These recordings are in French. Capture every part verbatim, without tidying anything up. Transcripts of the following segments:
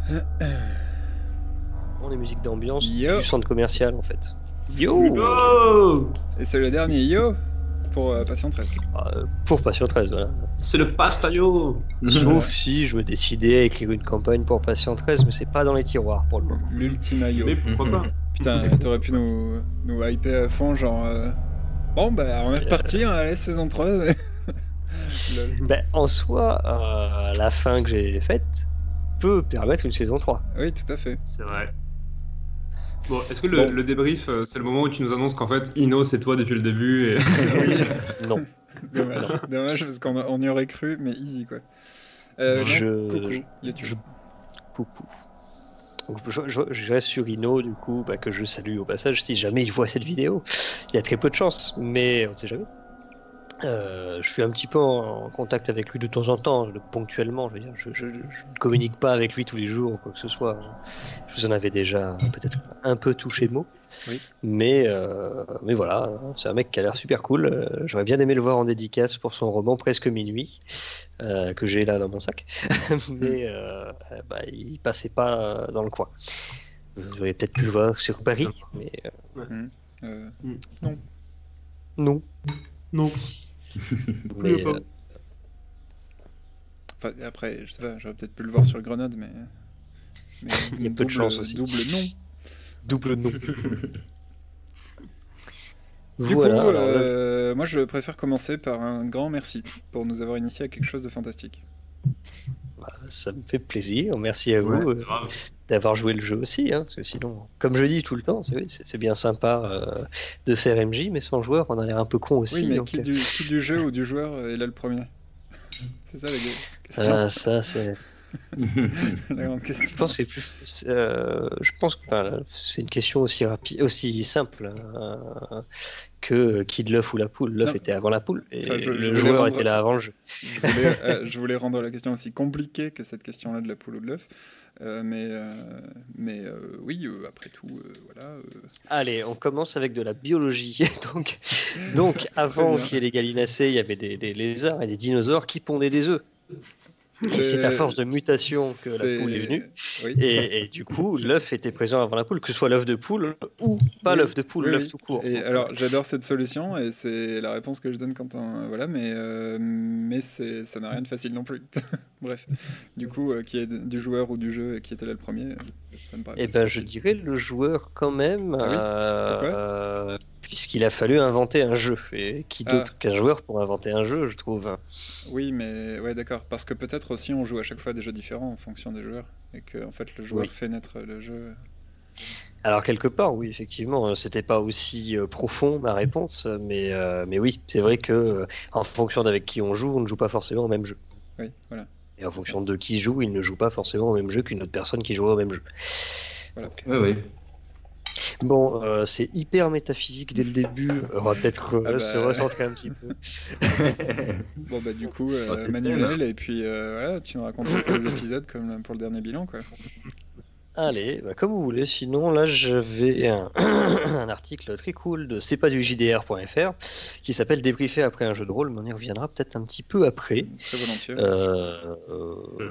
Bon, les musiques d'ambiance Yo. du centre commercial en fait. Yo, Oh, Et c'est le dernier yo pour euh, Patient treize. Euh, Pour Patient treize, voilà. c'est le pastayo. Sauf si je me décidais à écrire une campagne pour Patient treize, mais c'est pas dans les tiroirs pour le moment. L'ultima yo. Mais pourquoi pas? Putain, t'aurais pu nous, nous hyper à fond, genre. euh, Bon, bah, on est reparti, hein, allez, saison trois. Lol. Ben, en soi, euh, la fin que j'ai faite peut permettre une saison trois. Oui, tout à fait. C'est vrai. Bon, est-ce que le, Bon. le débrief, euh, c'est le moment où tu nous annonces qu'en fait, Ino, c'est toi depuis le début et... Non. Dommage, dommage parce qu'on a- on y aurait cru, mais easy quoi. Euh, non, Je- coucou, je- YouTube. je- Coucou. Donc, je, je- je reste sur Ino, du coup, bah, que je salue au passage si jamais il voit cette vidéo. Il y a très peu de chance, mais on ne sait jamais. Euh, je suis un petit peu en, en contact avec lui de temps en temps, de- ponctuellement. Je veux dire, je, je- je ne communique pas avec lui tous les jours ou quoi que ce soit. Je vous en avais déjà peut-être un peu touché mot. Oui. Mais, euh, mais voilà, c'est un mec qui a l'air super cool. Euh, J'aurais bien aimé le voir en dédicace pour son roman Presque Minuit, euh, que j'ai là dans mon sac. mais euh, bah, il passait pas euh, dans le coin. Vous auriez peut-être pu le voir sur Paris, mais euh, Euh, non. Non. Mais, pas. euh, Enfin, après, je sais pas, j'aurais peut-être pu le voir sur Grenade, mais. mais Il y a peu de double- chance aussi. Double non. double non. Du Voilà, coup, alors là, euh, moi je préfère commencer par un grand merci pour nous avoir initié à quelque chose de fantastique. bah, ça me fait plaisir. Merci à vous Ouais, euh, grave. d'avoir joué le jeu aussi, hein, parce que sinon, comme je dis tout le temps, c'est oui, c'est- c'est bien sympa euh, de faire M J, mais sans joueur, on a l'air un peu con aussi. Oui, mais donc, qui euh, du, qui du jeu ou du joueur est là le premier? C'est ça la gue- question. ah, ça, c'est. La grande question. Je pense que c'est plus. c'est, euh, je pense que enfin, c'est une question aussi rapide, aussi simple hein, que euh, qui de l'œuf ou la poule. L'œuf Non. était avant la poule et Enfin, je- je le voulais joueur rendre- était là avant le jeu. Je voulais, euh, je voulais rendre la question aussi compliquée que cette question-là de la poule ou de l'œuf. Euh, mais euh, mais euh, oui, euh, après tout, euh, voilà. euh, Allez, on commence avec de la biologie. donc, donc avant bien. qu'il y ait les gallinacés, il y avait des, des lézards et des dinosaures qui pondaient des œufs. Et Euh, c'est à force de mutation que la c'est- poule est venue. Oui. Et, et du coup, l'œuf était présent avant la poule, que ce soit l'œuf de poule ou pas Oui, l'œuf de poule, oui, l'œuf oui. tout court. Et alors, j'adore cette solution et c'est la réponse que je donne quand on. Voilà, mais, euh, mais c'est- ça n'a rien de facile non plus. Bref. Du coup, euh, qui est du joueur ou du jeu et qui était là le premier, euh, ça me paraît. Eh pas si ben, je facile. dirais le joueur quand même, Ah oui euh, Pourquoi euh, puisqu'il a fallu inventer un jeu. Et qui Ah. d'autre qu'un joueur pour inventer un jeu, je trouve. Oui, mais ouais, d'accord. Parce que peut-être aussi on joue à chaque fois des jeux différents en fonction des joueurs et que en fait le joueur Oui. fait naître le jeu. Alors quelque part, oui, effectivement, euh, c'était pas aussi euh, profond ma réponse, mais, euh, mais oui, c'est vrai que euh, en fonction d'avec qui on joue, on ne joue pas forcément au même jeu. Oui, voilà. Et en fonction de qui joue, il ne joue pas forcément au même jeu qu'une autre personne qui joue au même jeu. Voilà. Ouais, ouais. Bon, euh, c'est hyper métaphysique dès le début. On va peut-être euh, Ah bah. se recentrer un petit peu. Bon bah du coup euh, Oh, c'est manuel et puis euh, voilà, tu nous racontes un peu les épisodes comme pour le dernier bilan quoi. Allez, bah, comme vous voulez. Sinon, là, j'avais un, un article très cool de c'est pas du J D R point F R qui s'appelle Débriefer après un jeu de rôle, mais on y reviendra peut-être un petit peu après. Très volontiers. Euh, euh,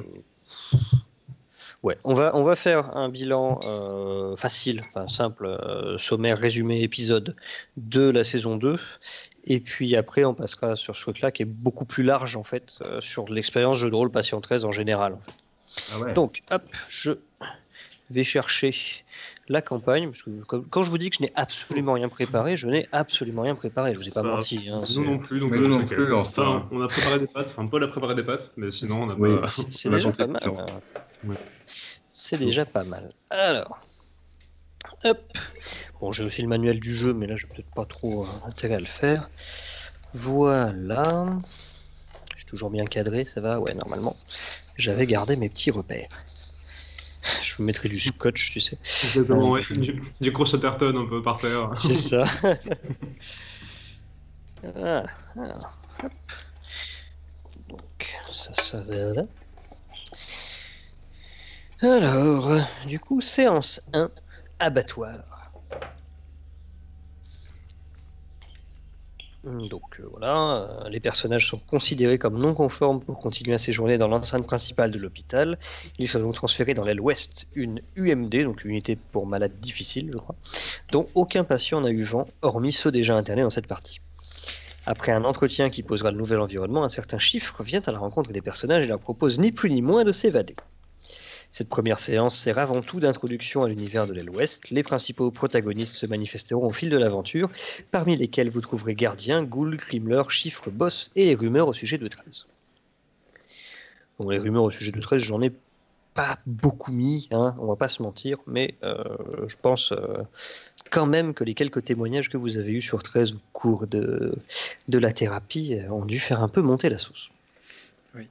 Ouais, on va, on va faire un bilan euh, facile, enfin simple, euh, sommaire, résumé, épisode de la saison deux. Et puis après, on passera sur ce truc-là qui est beaucoup plus large en fait, euh, sur l'expérience jeu de rôle Patient treize en général. En fait. Ah ouais. Donc, hop, je vais chercher la campagne. Parce que quand, quand je vous dis que je n'ai absolument rien préparé, je n'ai absolument rien préparé. Je vous ai pas Enfin, menti. Hein, c'est- Nous non plus, donc Mais euh, nous non t'inquiète. plus, Enfin, enfin. on a préparé des pâtes, enfin Paul a préparé des pâtes, mais sinon on n'a Oui. pas... C'est c'est On a déjà compris, pas mal. c'est bon. hein. Ouais. C'est déjà pas mal. Alors, hop. Bon, j'ai aussi le manuel du jeu, mais là, j'ai peut-être pas trop euh, intérêt à le faire. Voilà. Je suis toujours bien cadré, ça va? Ouais, normalement. J'avais gardé mes petits repères. Je vous mettrai du scotch, tu sais. Exactement, ouais. Du, du gros Chatterton un peu par terre. C'est ça. Ah, alors, hop. Donc, ça, ça va là. Alors, euh, du coup, séance un, abattoir. Donc euh, voilà, euh, les personnages sont considérés comme non conformes pour continuer à séjourner dans l'enceinte principale de l'hôpital. Ils sont donc transférés dans l'aile ouest, une U M D, donc une unité pour malades difficiles, je crois, dont aucun patient n'a eu vent, hormis ceux déjà internés dans cette partie. Après un entretien qui posera le nouvel environnement, un certain chiffre vient à la rencontre des personnages et leur propose ni plus ni moins de s'évader. Cette première séance sert avant tout d'introduction à l'univers de l'aile ouest. Les principaux protagonistes se manifesteront au fil de l'aventure, parmi lesquels vous trouverez gardiens, ghouls, crimeleurs, chiffres, boss et les rumeurs au sujet de treize. Bon, les rumeurs au sujet de treize, j'en ai pas beaucoup mis, hein, on va pas se mentir, mais euh, je pense euh, quand même que les quelques témoignages que vous avez eus sur treize au cours de, de la thérapie ont dû faire un peu monter la sauce. Oui.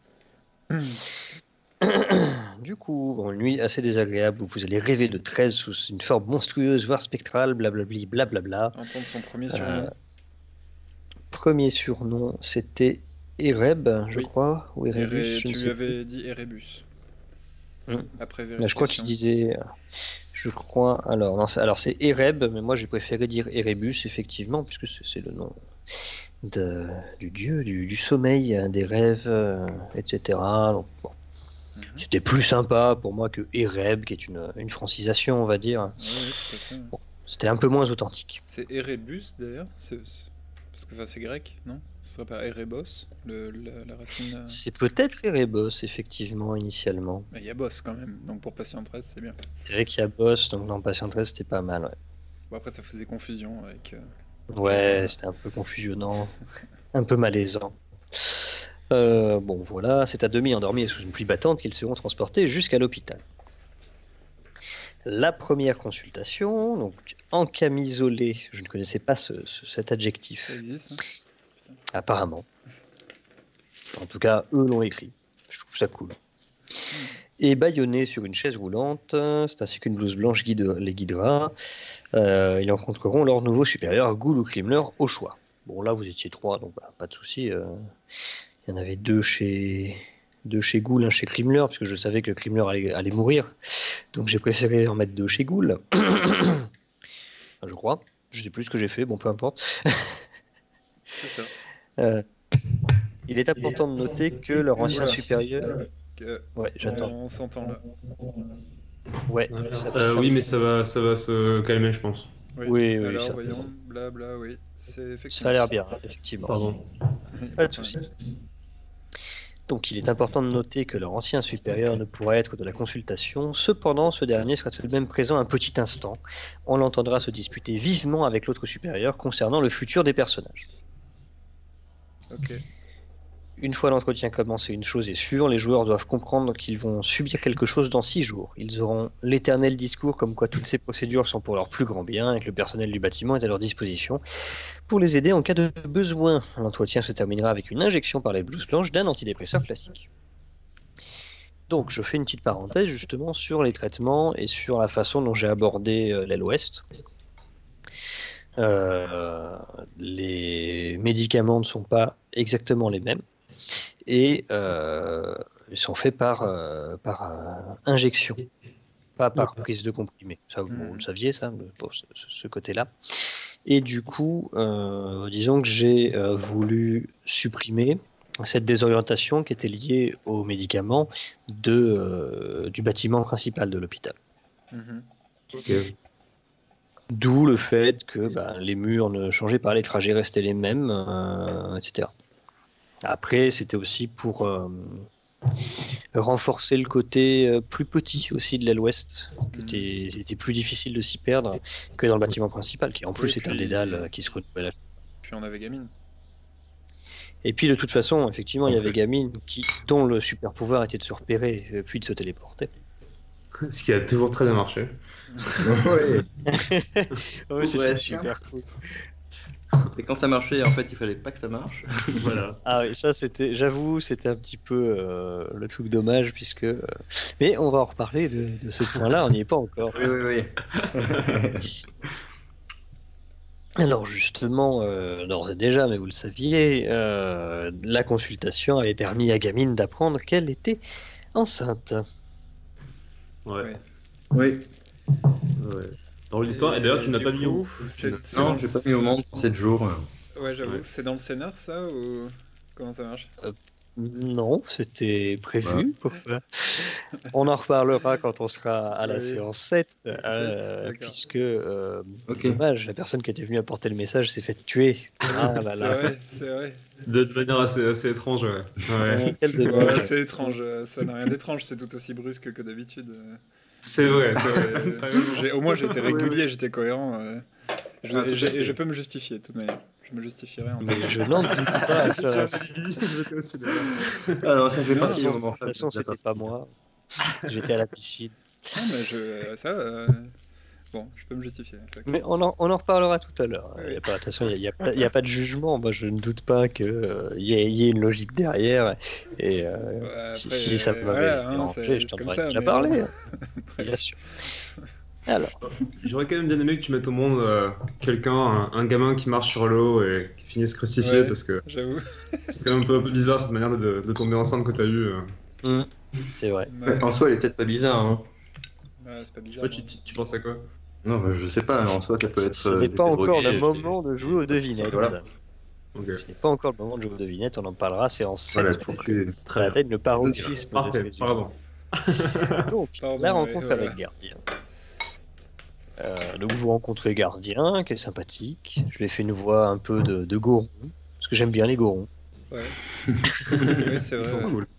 Du coup, bon, une nuit assez désagréable où vous allez rêver de treize sous une forme monstrueuse, voire spectrale, blablabli, blablabla. Entendre son premier surnom. Euh, premier surnom, c'était Ereb, je Oui. crois, ou Erebus, Ere- je ne tu sais avais plus. dit Erebus. Hum. Après Là, vérification. je crois qu'il disait, je crois, alors, non, c'est- alors c'est Ereb, mais moi j'ai préféré dire Erebus, effectivement, puisque c'est c'est le nom de, du dieu, du, du sommeil, hein, des rêves, euh, et cetera. Donc, bon. Mhm. C'était plus sympa pour moi que Ereb, qui est une, une francisation, on va dire. Oui, oui, tout à fait. Bon, c'était un peu moins authentique. C'est Erebus d'ailleurs c'est, c'est- Parce que enfin, c'est grec, non? Ce serait pas Erebos, le, la, la racine. euh, C'est peut-être Erebos, effectivement, initialement. Mais il y a boss quand même, donc pour patient treize, c'est bien. C'est vrai qu'il y a Boss, donc dans Patient treize, c'était pas mal. Ouais, Bon, après, ça faisait confusion avec. euh, ouais, c'était un peu confusionnant, un peu malaisant. Euh, bon, voilà, c'est à demi endormi et sous une pluie battante qu'ils seront transportés jusqu'à l'hôpital. La première consultation, donc encamisolé, je ne connaissais pas ce, ce- cet adjectif, Ça existe, hein? apparemment. En tout cas, eux l'ont écrit. Je trouve ça cool. Et bâillonné sur une chaise roulante, c'est ainsi qu'une blouse blanche guide, les guidera. Euh, ils rencontreront leur nouveau supérieur, Ghoul ou Krimler, au choix. Bon, là, vous étiez trois, donc bah, pas de souci. euh. Il y en avait deux chez, deux chez Ghoul, un chez Krimler, puisque je savais que Krimler allait, allait mourir. Donc j'ai préféré en mettre deux chez Ghoul. Enfin, je crois. Je sais plus ce que j'ai fait, bon, peu importe. C'est ça. Euh, il est important de noter que leur ancien Oula. supérieur... Que- Ouais, j'attends. On s'entend là. Ouais, ça, Euh, ça- oui, mais ça va, ça va se calmer, je pense. Oui, Oui, oui, Alors, ça- voyons, blabla, oui. C'est effectivement. ça a l'air bien, effectivement. Pardon. Pas de souci. Donc il est important de noter que leur ancien supérieur ne pourra être de la consultation, cependant ce dernier sera tout de même présent un petit instant. On l'entendra se disputer vivement avec l'autre supérieur concernant le futur des personnages. Ok. Une fois l'entretien commencé, une chose est sûre, les joueurs doivent comprendre qu'ils vont subir quelque chose dans six jours. Ils auront l'éternel discours comme quoi toutes ces procédures sont pour leur plus grand bien et que le personnel du bâtiment est à leur disposition pour les aider en cas de besoin. L'entretien se terminera avec une injection par les blouses blanches d'un antidépresseur classique. Donc je fais une petite parenthèse justement sur les traitements et sur la façon dont j'ai abordé euh, l'aile ouest. Euh, les médicaments ne sont pas exactement les mêmes et euh, ils sont faits par, euh, par euh, injection, pas par prise de comprimé. Ça, bon, vous le saviez, ça, pour ce, ce côté-là. Et du coup, euh, disons que j'ai euh, voulu supprimer cette désorientation qui était liée aux médicaments de, euh, du bâtiment principal de l'hôpital. Mhm. Ok. D'où le fait que bah, les murs ne changeaient pas, les trajets restaient les mêmes, euh, et cetera. Après, c'était aussi pour euh, renforcer le côté euh, plus petit aussi de l'aile ouest, qui Mhm. était, était plus difficile de s'y perdre que dans le bâtiment principal, qui en plus Oui, est un puis- dédale euh, qui se renouvelle. Puis on avait Gamine. Et puis de toute façon, effectivement, il y avait Gamine qui, dont le super pouvoir était de se repérer euh, puis de se téléporter. Ce qui a toujours très bien marché. Ouais. Ouais, c'était super cool. Et quand ça marchait, en fait, il fallait pas que ça marche. Voilà. Ah oui, ça c'était, j'avoue, c'était un petit peu euh, le truc dommage puisque. euh, Mais on va en reparler de, de ce point-là, on n'y est pas encore. Oui, oui, oui. Alors justement, euh, d'ores et déjà, mais vous le saviez, euh, la consultation avait permis à Gamine d'apprendre qu'elle était enceinte. Ouais. Ouais. Oui. Ouais. Dans l'histoire, et d'ailleurs, tu n'as du pas mis coup, où c'est- Tu c'est Non, dans- j'ai pas mis au monde pour sept jours. Ouais, ouais, j'avoue. Ouais. C'est dans le scénar, ça, ou comment ça marche? Non, c'était Ouais. prévu. Pourquoi On en reparlera quand on sera à la Oui. séance sept, Sept, euh, d'accord. puisque, euh, Ok. c'est dommage, la personne qui était venue apporter le message s'est fait tuer. Ah là C'est là. vrai, c'est vrai. De manière assez, assez étrange, ouais. Ouais. Ouais, quel Ouais, dommage. c'est étrange. euh, Ça n'a rien d'étrange. C'est tout aussi brusque que d'habitude. euh. C'est vrai, c'est vrai. Euh, T'as raison. j'ai- Au moins, j'étais Ouais, ouais. régulier, j'étais cohérent. euh. Je, Ah, tout à et j'ai- fait. et je peux me justifier, de toute manière. Je me justifierai en tant Mais je n'en doute pas. Si Ça. un alibi, je vais te aussi d'ailleurs. Ah non, ça fait Non, partie du De moment toute faible façon, de la c'était pas moi. J'étais à la piscine. Non, mais je. Ça. euh, Bon, je peux me justifier. ok. Mais on en, on en reparlera tout à l'heure. Oui. Il y a pas- De toute façon, il n'y a, pas- il y a pas de jugement. Moi, je ne doute pas qu'il y, ait- il y ait une logique derrière. Et euh, Ouais, si, après, si ça euh, m'avait voilà, hein, dérangé, c'est- je c'est t'en comme aurais ça, déjà mais parlé. bon. hein, Bien sûr. Alors, J'aurais quand même bien aimé que tu mettes au monde euh, quelqu'un, un, un gamin qui marche sur l'eau et qui finisse crucifié Ouais. parce que J'avoue. c'est quand même un peu, un peu bizarre cette manière de, de tomber enceinte que t'as eue. euh. hum, c'est vrai. Ouais, En soi, elle est peut-être pas bizarre. Hein. ouais, c'est pas Je sais bizarre. pas, tu, tu, tu penses à quoi? Non, bah, je sais pas. En soi, ça peut être. Ce euh, n'est des pas encore drogués, le des- moment de jouer aux devinettes. Voilà. les amis. Ok. Ce n'est pas encore le moment de jouer aux devinettes. On en parlera. C'est en sept Voilà, pour tu- que tu- ça atteigne le paroxysme. de Parfait, ce pardon. Donc, Pardon, la ouais, rencontre voilà. avec Gardien. Euh, donc, vous rencontrez Gardien, qui est sympathique. Je lui ai fait une voix un peu de, de Goron, parce que j'aime bien les Gorons. Ouais. Oui, c'est Ils sont vrai. cool.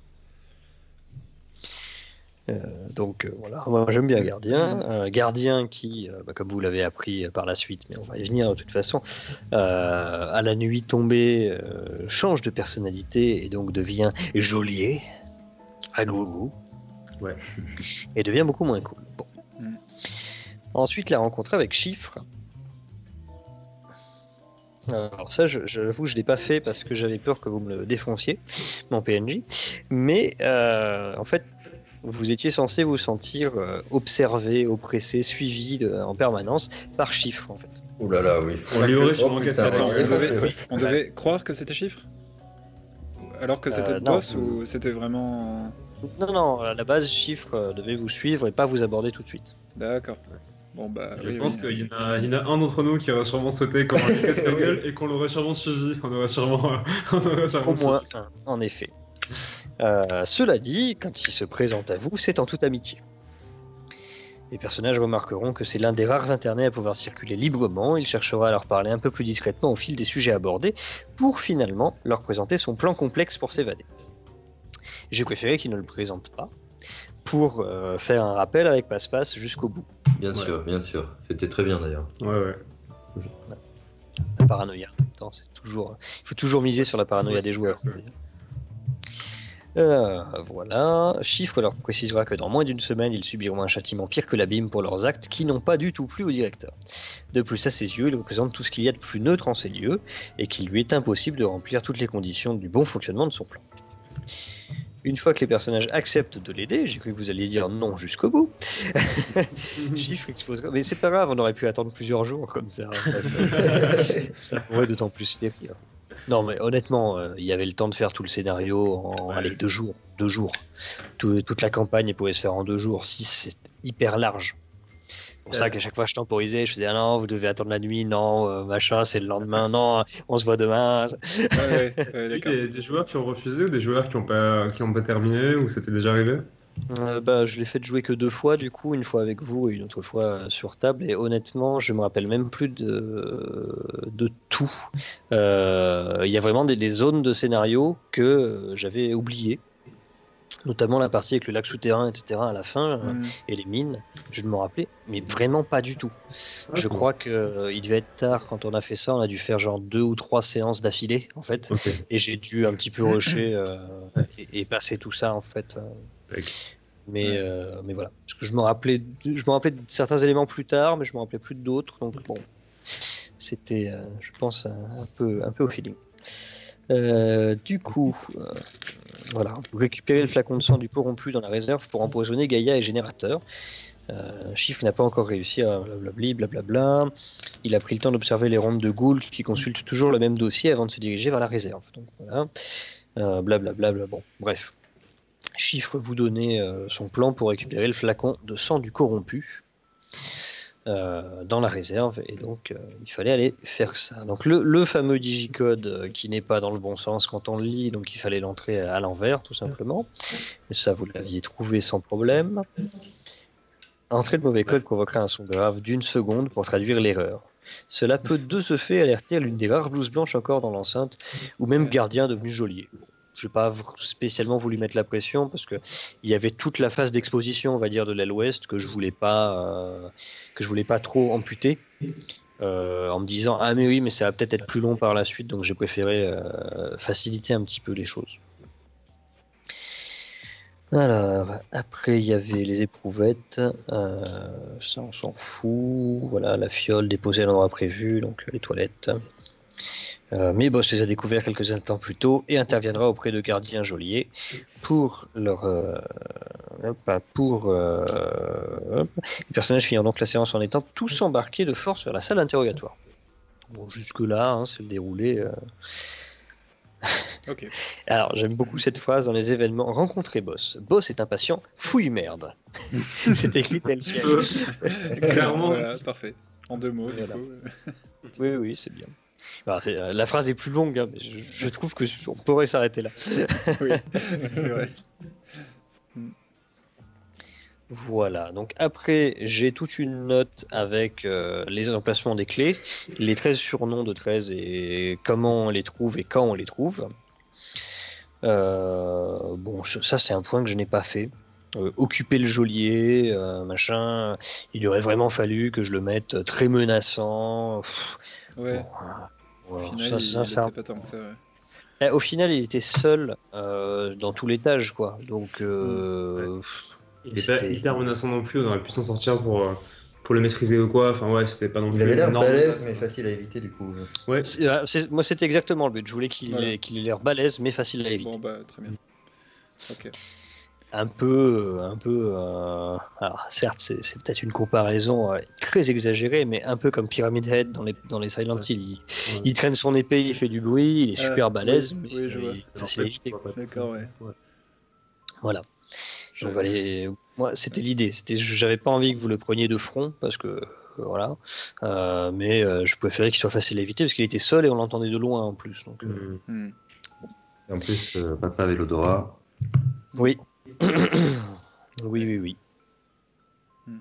Euh, donc, euh, voilà, moi j'aime bien Gardien. Un Gardien qui, euh, bah, comme vous l'avez appris euh, par la suite, mais on va y venir de toute façon, euh, à la nuit tombée, euh, change de personnalité et donc devient geôlier à gogo. Ouais. Et devient beaucoup moins cool. Bon. Mm. Ensuite, la rencontre avec Chiffre. Alors ça, je- j'avoue, je ne l'ai pas fait parce que j'avais peur que vous me le défonciez, mon P N J. Mais euh, en fait, vous étiez censé vous sentir euh, observé, oppressé, suivi de- en permanence par Chiffre, en fait. Ouh là là, oui. On lui aurait Oh, sûrement putain, cassé la Attends, tête. on devait, oui. on devait croire que c'était chiffre? Alors que c'était Euh, le non. boss ou c'était vraiment. Non, non, à la base, Chiffre euh, devait vous suivre et pas vous aborder tout de suite. D'accord. Bon bah Je oui, pense oui. qu'il y, en a- il y en a un d'entre nous qui aurait sûrement sauté quand on lui casse la gueule et qu'on l'aurait sûrement suivi. On aurait sûrement, on aurait sûrement Au moins suivi. un, en effet. Euh, cela dit, quand il se présente à vous, c'est en toute amitié. Les personnages remarqueront que c'est l'un des rares internés à pouvoir circuler librement. Il cherchera à leur parler un peu plus discrètement au fil des sujets abordés pour finalement leur présenter son plan complexe pour s'évader. J'ai préféré qu'il ne le présente pas pour euh, faire un rappel avec passe-passe jusqu'au bout. Bien Ouais. sûr, bien sûr. C'était très bien d'ailleurs. Ouais, ouais. La paranoïa. En même temps, c'est toujours, il faut toujours miser sur la paranoïa Ouais, des c'est joueurs. ça. Euh, voilà. Chiffre leur précisera que dans moins d'une semaine, ils subiront un châtiment pire que l'abîme pour leurs actes qui n'ont pas du tout plu au directeur. De plus, à ses yeux, il représente tout ce qu'il y a de plus neutre en ces lieux et qu'il lui est impossible de remplir toutes les conditions du bon fonctionnement de son plan. Une fois que les personnages acceptent de l'aider, j'ai cru que vous alliez dire non jusqu'au bout. Chiffre exposera. Mais c'est pas grave, on aurait pu attendre plusieurs jours comme ça. Enfin, ça, ça pourrait d'autant plus faire rire. Non, mais honnêtement, euh, il y avait le temps de faire tout le scénario en Ouais, allez, c'est- deux jours. Deux jours. Tout- toute la campagne elle pouvait se faire en deux jours. Six, c'est hyper large. C'est pour ça Ouais. qu'à chaque fois je temporisais, je faisais ah non, vous devez attendre la nuit, non, euh, machin, c'est le lendemain, non, on se voit demain. Ouais, ouais, ouais, Il y a eu d'accord. des, des joueurs qui ont refusé ou des joueurs qui n'ont pas, qui ont pas terminé ou c'était déjà arrivé? Euh, bah, je l'ai fait jouer que deux fois, du coup, une fois avec vous et une autre fois euh, sur table. Et honnêtement, je me rappelle même plus de, de tout. Euh, Il y a vraiment des, des zones de scénario que euh, j'avais oubliées, notamment la partie avec le lac souterrain, et cetera à la fin, euh, Mm. et les mines. Je ne me rappelais, mais vraiment pas du tout. je c'est crois qu'il devait être tard quand on a fait ça. On a dû faire genre deux ou trois séances d'affilée, en fait. Ok. Et j'ai dû un petit peu rusher euh, et, et passer tout ça en fait. euh. Ok. Mais, Ouais. euh, mais voilà. Parce que je me rappelais, de- je me rappelais de certains éléments plus tard, mais je me rappelais plus d'autres. Donc bon, c'était, euh, je pense, un, un peu, un peu au feeling. Euh, du coup, euh, voilà, vous récupérez le flacon de sang du corrompu dans la réserve pour empoisonner Gaïa et Générateur. Euh, Chiffre n'a pas encore réussi à blablabli, blablabla. Il a pris le temps d'observer les rondes de ghouls qui consultent toujours le même dossier avant de se diriger vers la réserve. Donc voilà, euh, blablabla. bla, bon, bref. Chiffre vous donnez euh, son plan pour récupérer le flacon de sang du corrompu. euh, dans la réserve, et donc euh, il fallait aller faire ça. Donc le, le fameux digicode euh, qui n'est pas dans le bon sens quand on le lit, donc il fallait l'entrer à l'envers tout simplement. Et ça, vous l'aviez trouvé sans problème. Entrer le mauvais code provoquera un son grave d'une seconde pour traduire l'erreur. Cela peut de ce fait alerter l'une des rares blouses blanches encore dans l'enceinte, ou même gardien devenu geôlier. Je n'ai pas spécialement voulu mettre la pression parce que il y avait toute la phase d'exposition, on va dire, de l'aile ouest que je voulais pas, euh, que je voulais pas trop amputer, euh, en me disant ah mais oui mais ça va peut-être être plus long par la suite, donc j'ai préféré euh, faciliter un petit peu les choses. Alors, après, il y avait les éprouvettes, euh, ça on s'en fout, voilà, la fiole déposée à l'endroit prévu, donc les toilettes. Euh, mais Boss les a découverts quelques instants plus tôt et interviendra auprès de gardiens geôliers pour leur... Euh, hop, pour euh, hop. Les personnages finiront donc la séance en étant tous embarqués de force vers la salle d'interrogatoire. Bon, jusque-là, hein, c'est le déroulé... Euh... Ok. Alors, j'aime beaucoup cette phrase dans les événements. Rencontrer Boss. Boss est impatient. Fouille merde. C'est écrit tel quel. Clairement. Voilà, parfait. En deux mots, Voilà. du coup. Oui, oui, c'est bien. Alors, c'est, euh, la phrase est plus longue, hein, mais je, je trouve que on pourrait s'arrêter là. Oui, c'est vrai. Voilà, donc après, j'ai toute une note avec euh, les emplacements des clés, les treize surnoms de treize et comment on les trouve et quand on les trouve. Euh, bon, je- ça, c'est un point que je n'ai pas fait. Euh, occuper le geôlier, euh, machin, il aurait vraiment fallu que je le mette très menaçant. Pff, Ouais, bon, voilà, au final, ça, il, ça, il ça- était pas tant que ça, ouais. Eh, au final, il était seul euh, dans tout l'étage, quoi. Donc, euh, Il est pas c'était- hyper menaçant non plus, on aurait pu s'en sortir pour, euh, pour le maîtriser ou quoi. Enfin, ouais, c'était pas non plus. Il avait l'air énorme balèze, menace, mais quoi. facile à éviter du coup. Ouais, c'est- euh, c'est- moi, c'était exactement le but. Je voulais qu'il Voilà. ait, qu'il ait l'air balèze, mais facile à éviter. Bon, bah, très bien. Ok. Un peu, un peu. euh, Alors, certes, c'est c'est peut-être une comparaison euh, très exagérée, mais un peu comme Pyramid Head dans les, dans les Silent Hill. Il, ouais. il traîne son épée, il fait du bruit, il est Ah, super balèze, oui, mais oui, je vois. il est En facile à fait, éviter. je vois pas. D'accord, ouais. Voilà. Je- Donc, voilà, et moi, c'était l'idée. C'était, j'avais pas envie que vous le preniez de front parce que euh, voilà, Euh, mais euh, je préférais qu'il soit facile à éviter parce qu'il était seul et on l'entendait de loin en plus. Donc, euh, Hmm. Hmm. Et en plus, euh, papa avait l'odorat. oui, oui, oui, oui. Hmm.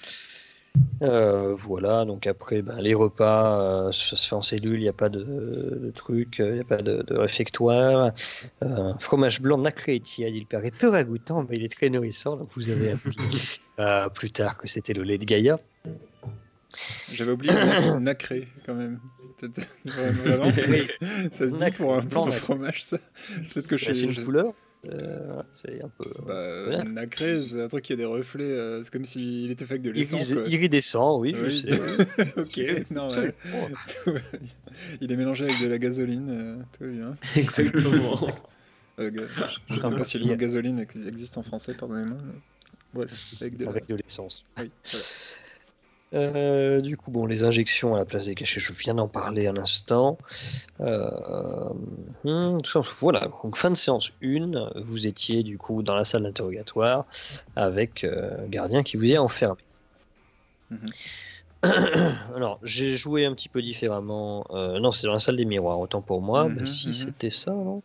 Euh, voilà, donc après, ben, les repas, euh, ça se fait en cellule, il n'y a pas de, de truc, il n'y a pas de, de réfectoire. Euh, fromage blanc nacré et tiède, il paraît peu ragoûtant, mais il est très nourrissant. Donc vous avez appris euh, plus tard que c'était le lait de Gaïa. J'avais oublié le nacré, quand même. Peut-être- Vraiment, Oui. ça se dit Nacré, pour un, blanc pour un nacré. fromage, ça. Peut-être que je Ben, c'est suis... une je- couleur, euh, c'est un peu Bah, euh, Voilà. nacré, c'est un truc qui a des reflets. euh, c'est comme s'il était fait avec de l'essence, iris- quoi. iridescent, oui, je Oui. sais. oui. Ok, non, ouais. Absolument. Il est mélangé avec de la gasoline, euh, tout va bien. Exactement. Euh, ga- je je sais Putain, même pas si le il y mot a- gasoline ex- existe en français, pardonnez-moi. mais- Bref, avec de la... Avec de l'essence. Oui, voilà. Euh, du coup, bon, les injections à la place des cachets, je viens d'en parler à l'instant. Euh, hum, voilà, donc fin de séance un, vous étiez du coup dans la salle d'interrogatoire avec euh, gardien qui vous y a enfermé. Mhm. Alors, j'ai joué un petit peu différemment. Euh, non, c'est dans la salle des miroirs, autant pour moi. Mhm, Bah, si, mhm. c'était ça, non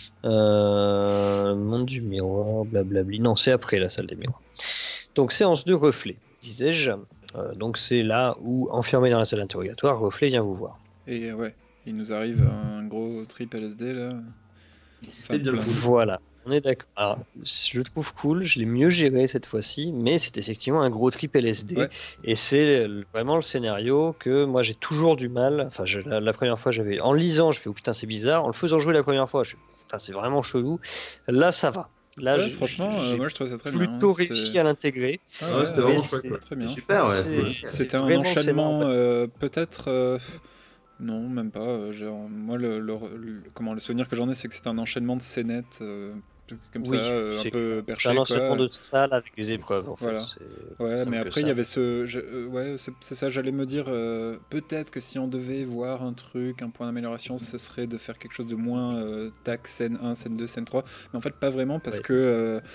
euh, Monde du miroir, blablabli. Non, c'est après la salle des miroirs. Donc, séance de reflet, disais-je. Euh, donc, c'est là où, enfermé dans la salle d'interrogatoire, reflet vient vous voir. Et euh, ouais, il nous arrive un gros trip L S D, là. C'était bien Enfin, cool. Voilà, on est d'accord. Alors, je le trouve cool, je l'ai mieux géré cette fois-ci, mais c'est effectivement un gros trip L S D. Ouais. Et c'est le- vraiment le scénario que moi j'ai toujours du mal. Enfin, je- la, la première fois, j'avais. En lisant, je fais oh putain, c'est bizarre. En le faisant jouer la première fois, je fais putain, c'est vraiment chelou. Là, ça va. Là, Ouais, j'ai- franchement, euh, j'ai moi je trouvais ça très bien. plutôt hein, c'était- réussi à l'intégrer. Ah Ouais, ouais, c'était ouais, vraiment mais chouette, c'est- quoi. Très bien. C'est super, ouais. C'est- ouais. c'est C'était un vraiment le enchaînement, scénario, en fait. euh, peut-être. euh, Non, même pas. euh, genre, moi, le, le- le- comment, le souvenir que j'en ai, c'est que c'était un enchaînement de scénettes, euh, comme Oui, ça, euh, un c'est- peu C'est perché. un quoi. enchaînement de salle avec des épreuves, en Voilà. fait. C'est- Ouais, simple mais que après, il y ça. avait ce. je- euh, ouais, c'est c'est ça, j'allais me dire. euh, Peut-être que si on devait voir un truc, un point d'amélioration, ce serait de faire quelque chose de moins euh, tac, scène un, scène deux, scène trois. Mais en fait, pas vraiment, parce Ouais. que. euh,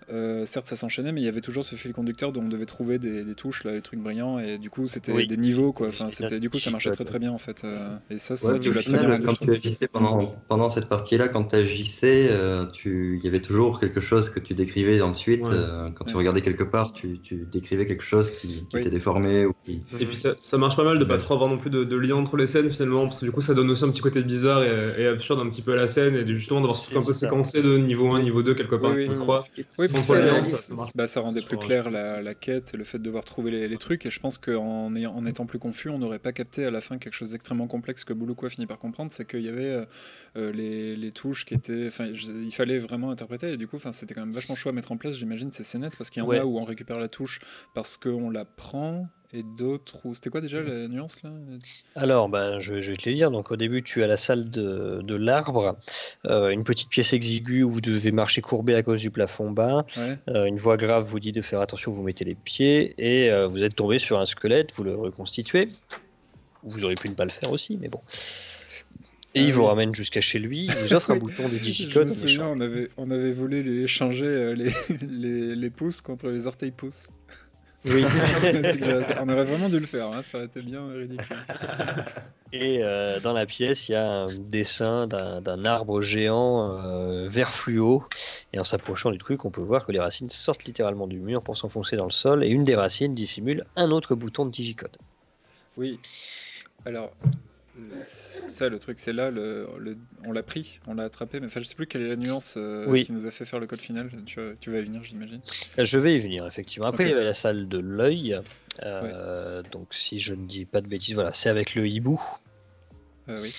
euh, certes ça s'enchaînait, mais il y avait toujours ce fil conducteur dont on devait trouver des, des touches, là, des trucs brillants, et du coup c'était Oui. des niveaux, quoi. Enfin, Et c'était, la du coup ça marchait très digicote, très bien en fait. euh, et ça, Ouais, ça mais tu au l'as très bien final, rendu, quand je tu trouve. agissais pendant, pendant cette partie-là, quand tu agissais, euh, tu... il y avait toujours quelque chose que tu décrivais ensuite. Ouais. euh, quand tu Ouais. regardais quelque part, tu, tu décrivais quelque chose qui, qui Oui. était déformé ou qui. Et puis ça, ça marche pas mal de pas Ouais. trop avoir non plus de, de lien entre les scènes finalement, parce que du coup ça donne aussi un petit côté bizarre et, et absurde un petit peu à la scène, et justement d'avoir C'est un peu ça. séquencé de niveau un, Oui. niveau deux, quelque part, Oui, oui. niveau trois. Oui, Sans puis trop ça, de lien, euh, ça, ça marche. bah, ça rendait Ça plus change. clair la, la quête et le fait de devoir trouver les, les trucs. Et je pense qu'en ayant- en étant plus confus, on n'aurait pas capté à la fin quelque chose d'extrêmement complexe que Boulouko a fini par comprendre. C'est qu'il y avait euh, euh, les, les touches qui étaient. Enfin, je- il fallait vraiment interpréter. Et du coup, enfin, c'était quand même vachement chaud à mettre en place, j'imagine, ces scénettes. Parce qu'il y en Ouais. a où on récupère la touche parce qu'on la prend. Et d'autres où. C'était quoi déjà la nuance là? Alors, ben, je, je vais te le dire. Donc, au début, tu as la salle de, de l'arbre, euh, une petite pièce exiguë où vous devez marcher courbé à cause du plafond bas. Ouais. Euh, une voix grave vous dit de faire attention où vous mettez les pieds, et euh, vous êtes tombé sur un squelette, vous le reconstituez. Vous auriez pu ne pas le faire aussi, mais bon. Et Ah il vous oui. ramène jusqu'à chez lui, il vous offre un Oui. bouton de Je digicode me en souviens, échange. on avait, on avait voulu lui échanger euh, les, les, les pouces contre les orteils pouces. Oui. C'est que j'ai- on aurait vraiment dû le faire, hein, ça aurait été bien ridicule. Et euh, dans la pièce, il y a un dessin d'un d'un arbre géant euh, vert fluo. Et en s'approchant du truc, on peut voir que les racines sortent littéralement du mur pour s'enfoncer dans le sol. Et une des racines dissimule un autre bouton de digicode. Oui, alors, euh, ça le truc, c'est là, le, le- on l'a pris, on l'a attrapé, mais enfin, je sais plus quelle est la nuance euh, Oui. qui nous a fait faire le code final. Tu, vas- tu vas y venir, j'imagine. Je vais y venir, effectivement. Après, Ok. il y avait la salle de l'œil. Euh, Donc, si je ne dis pas de bêtises, voilà, c'est avec le hibou. Euh, oui.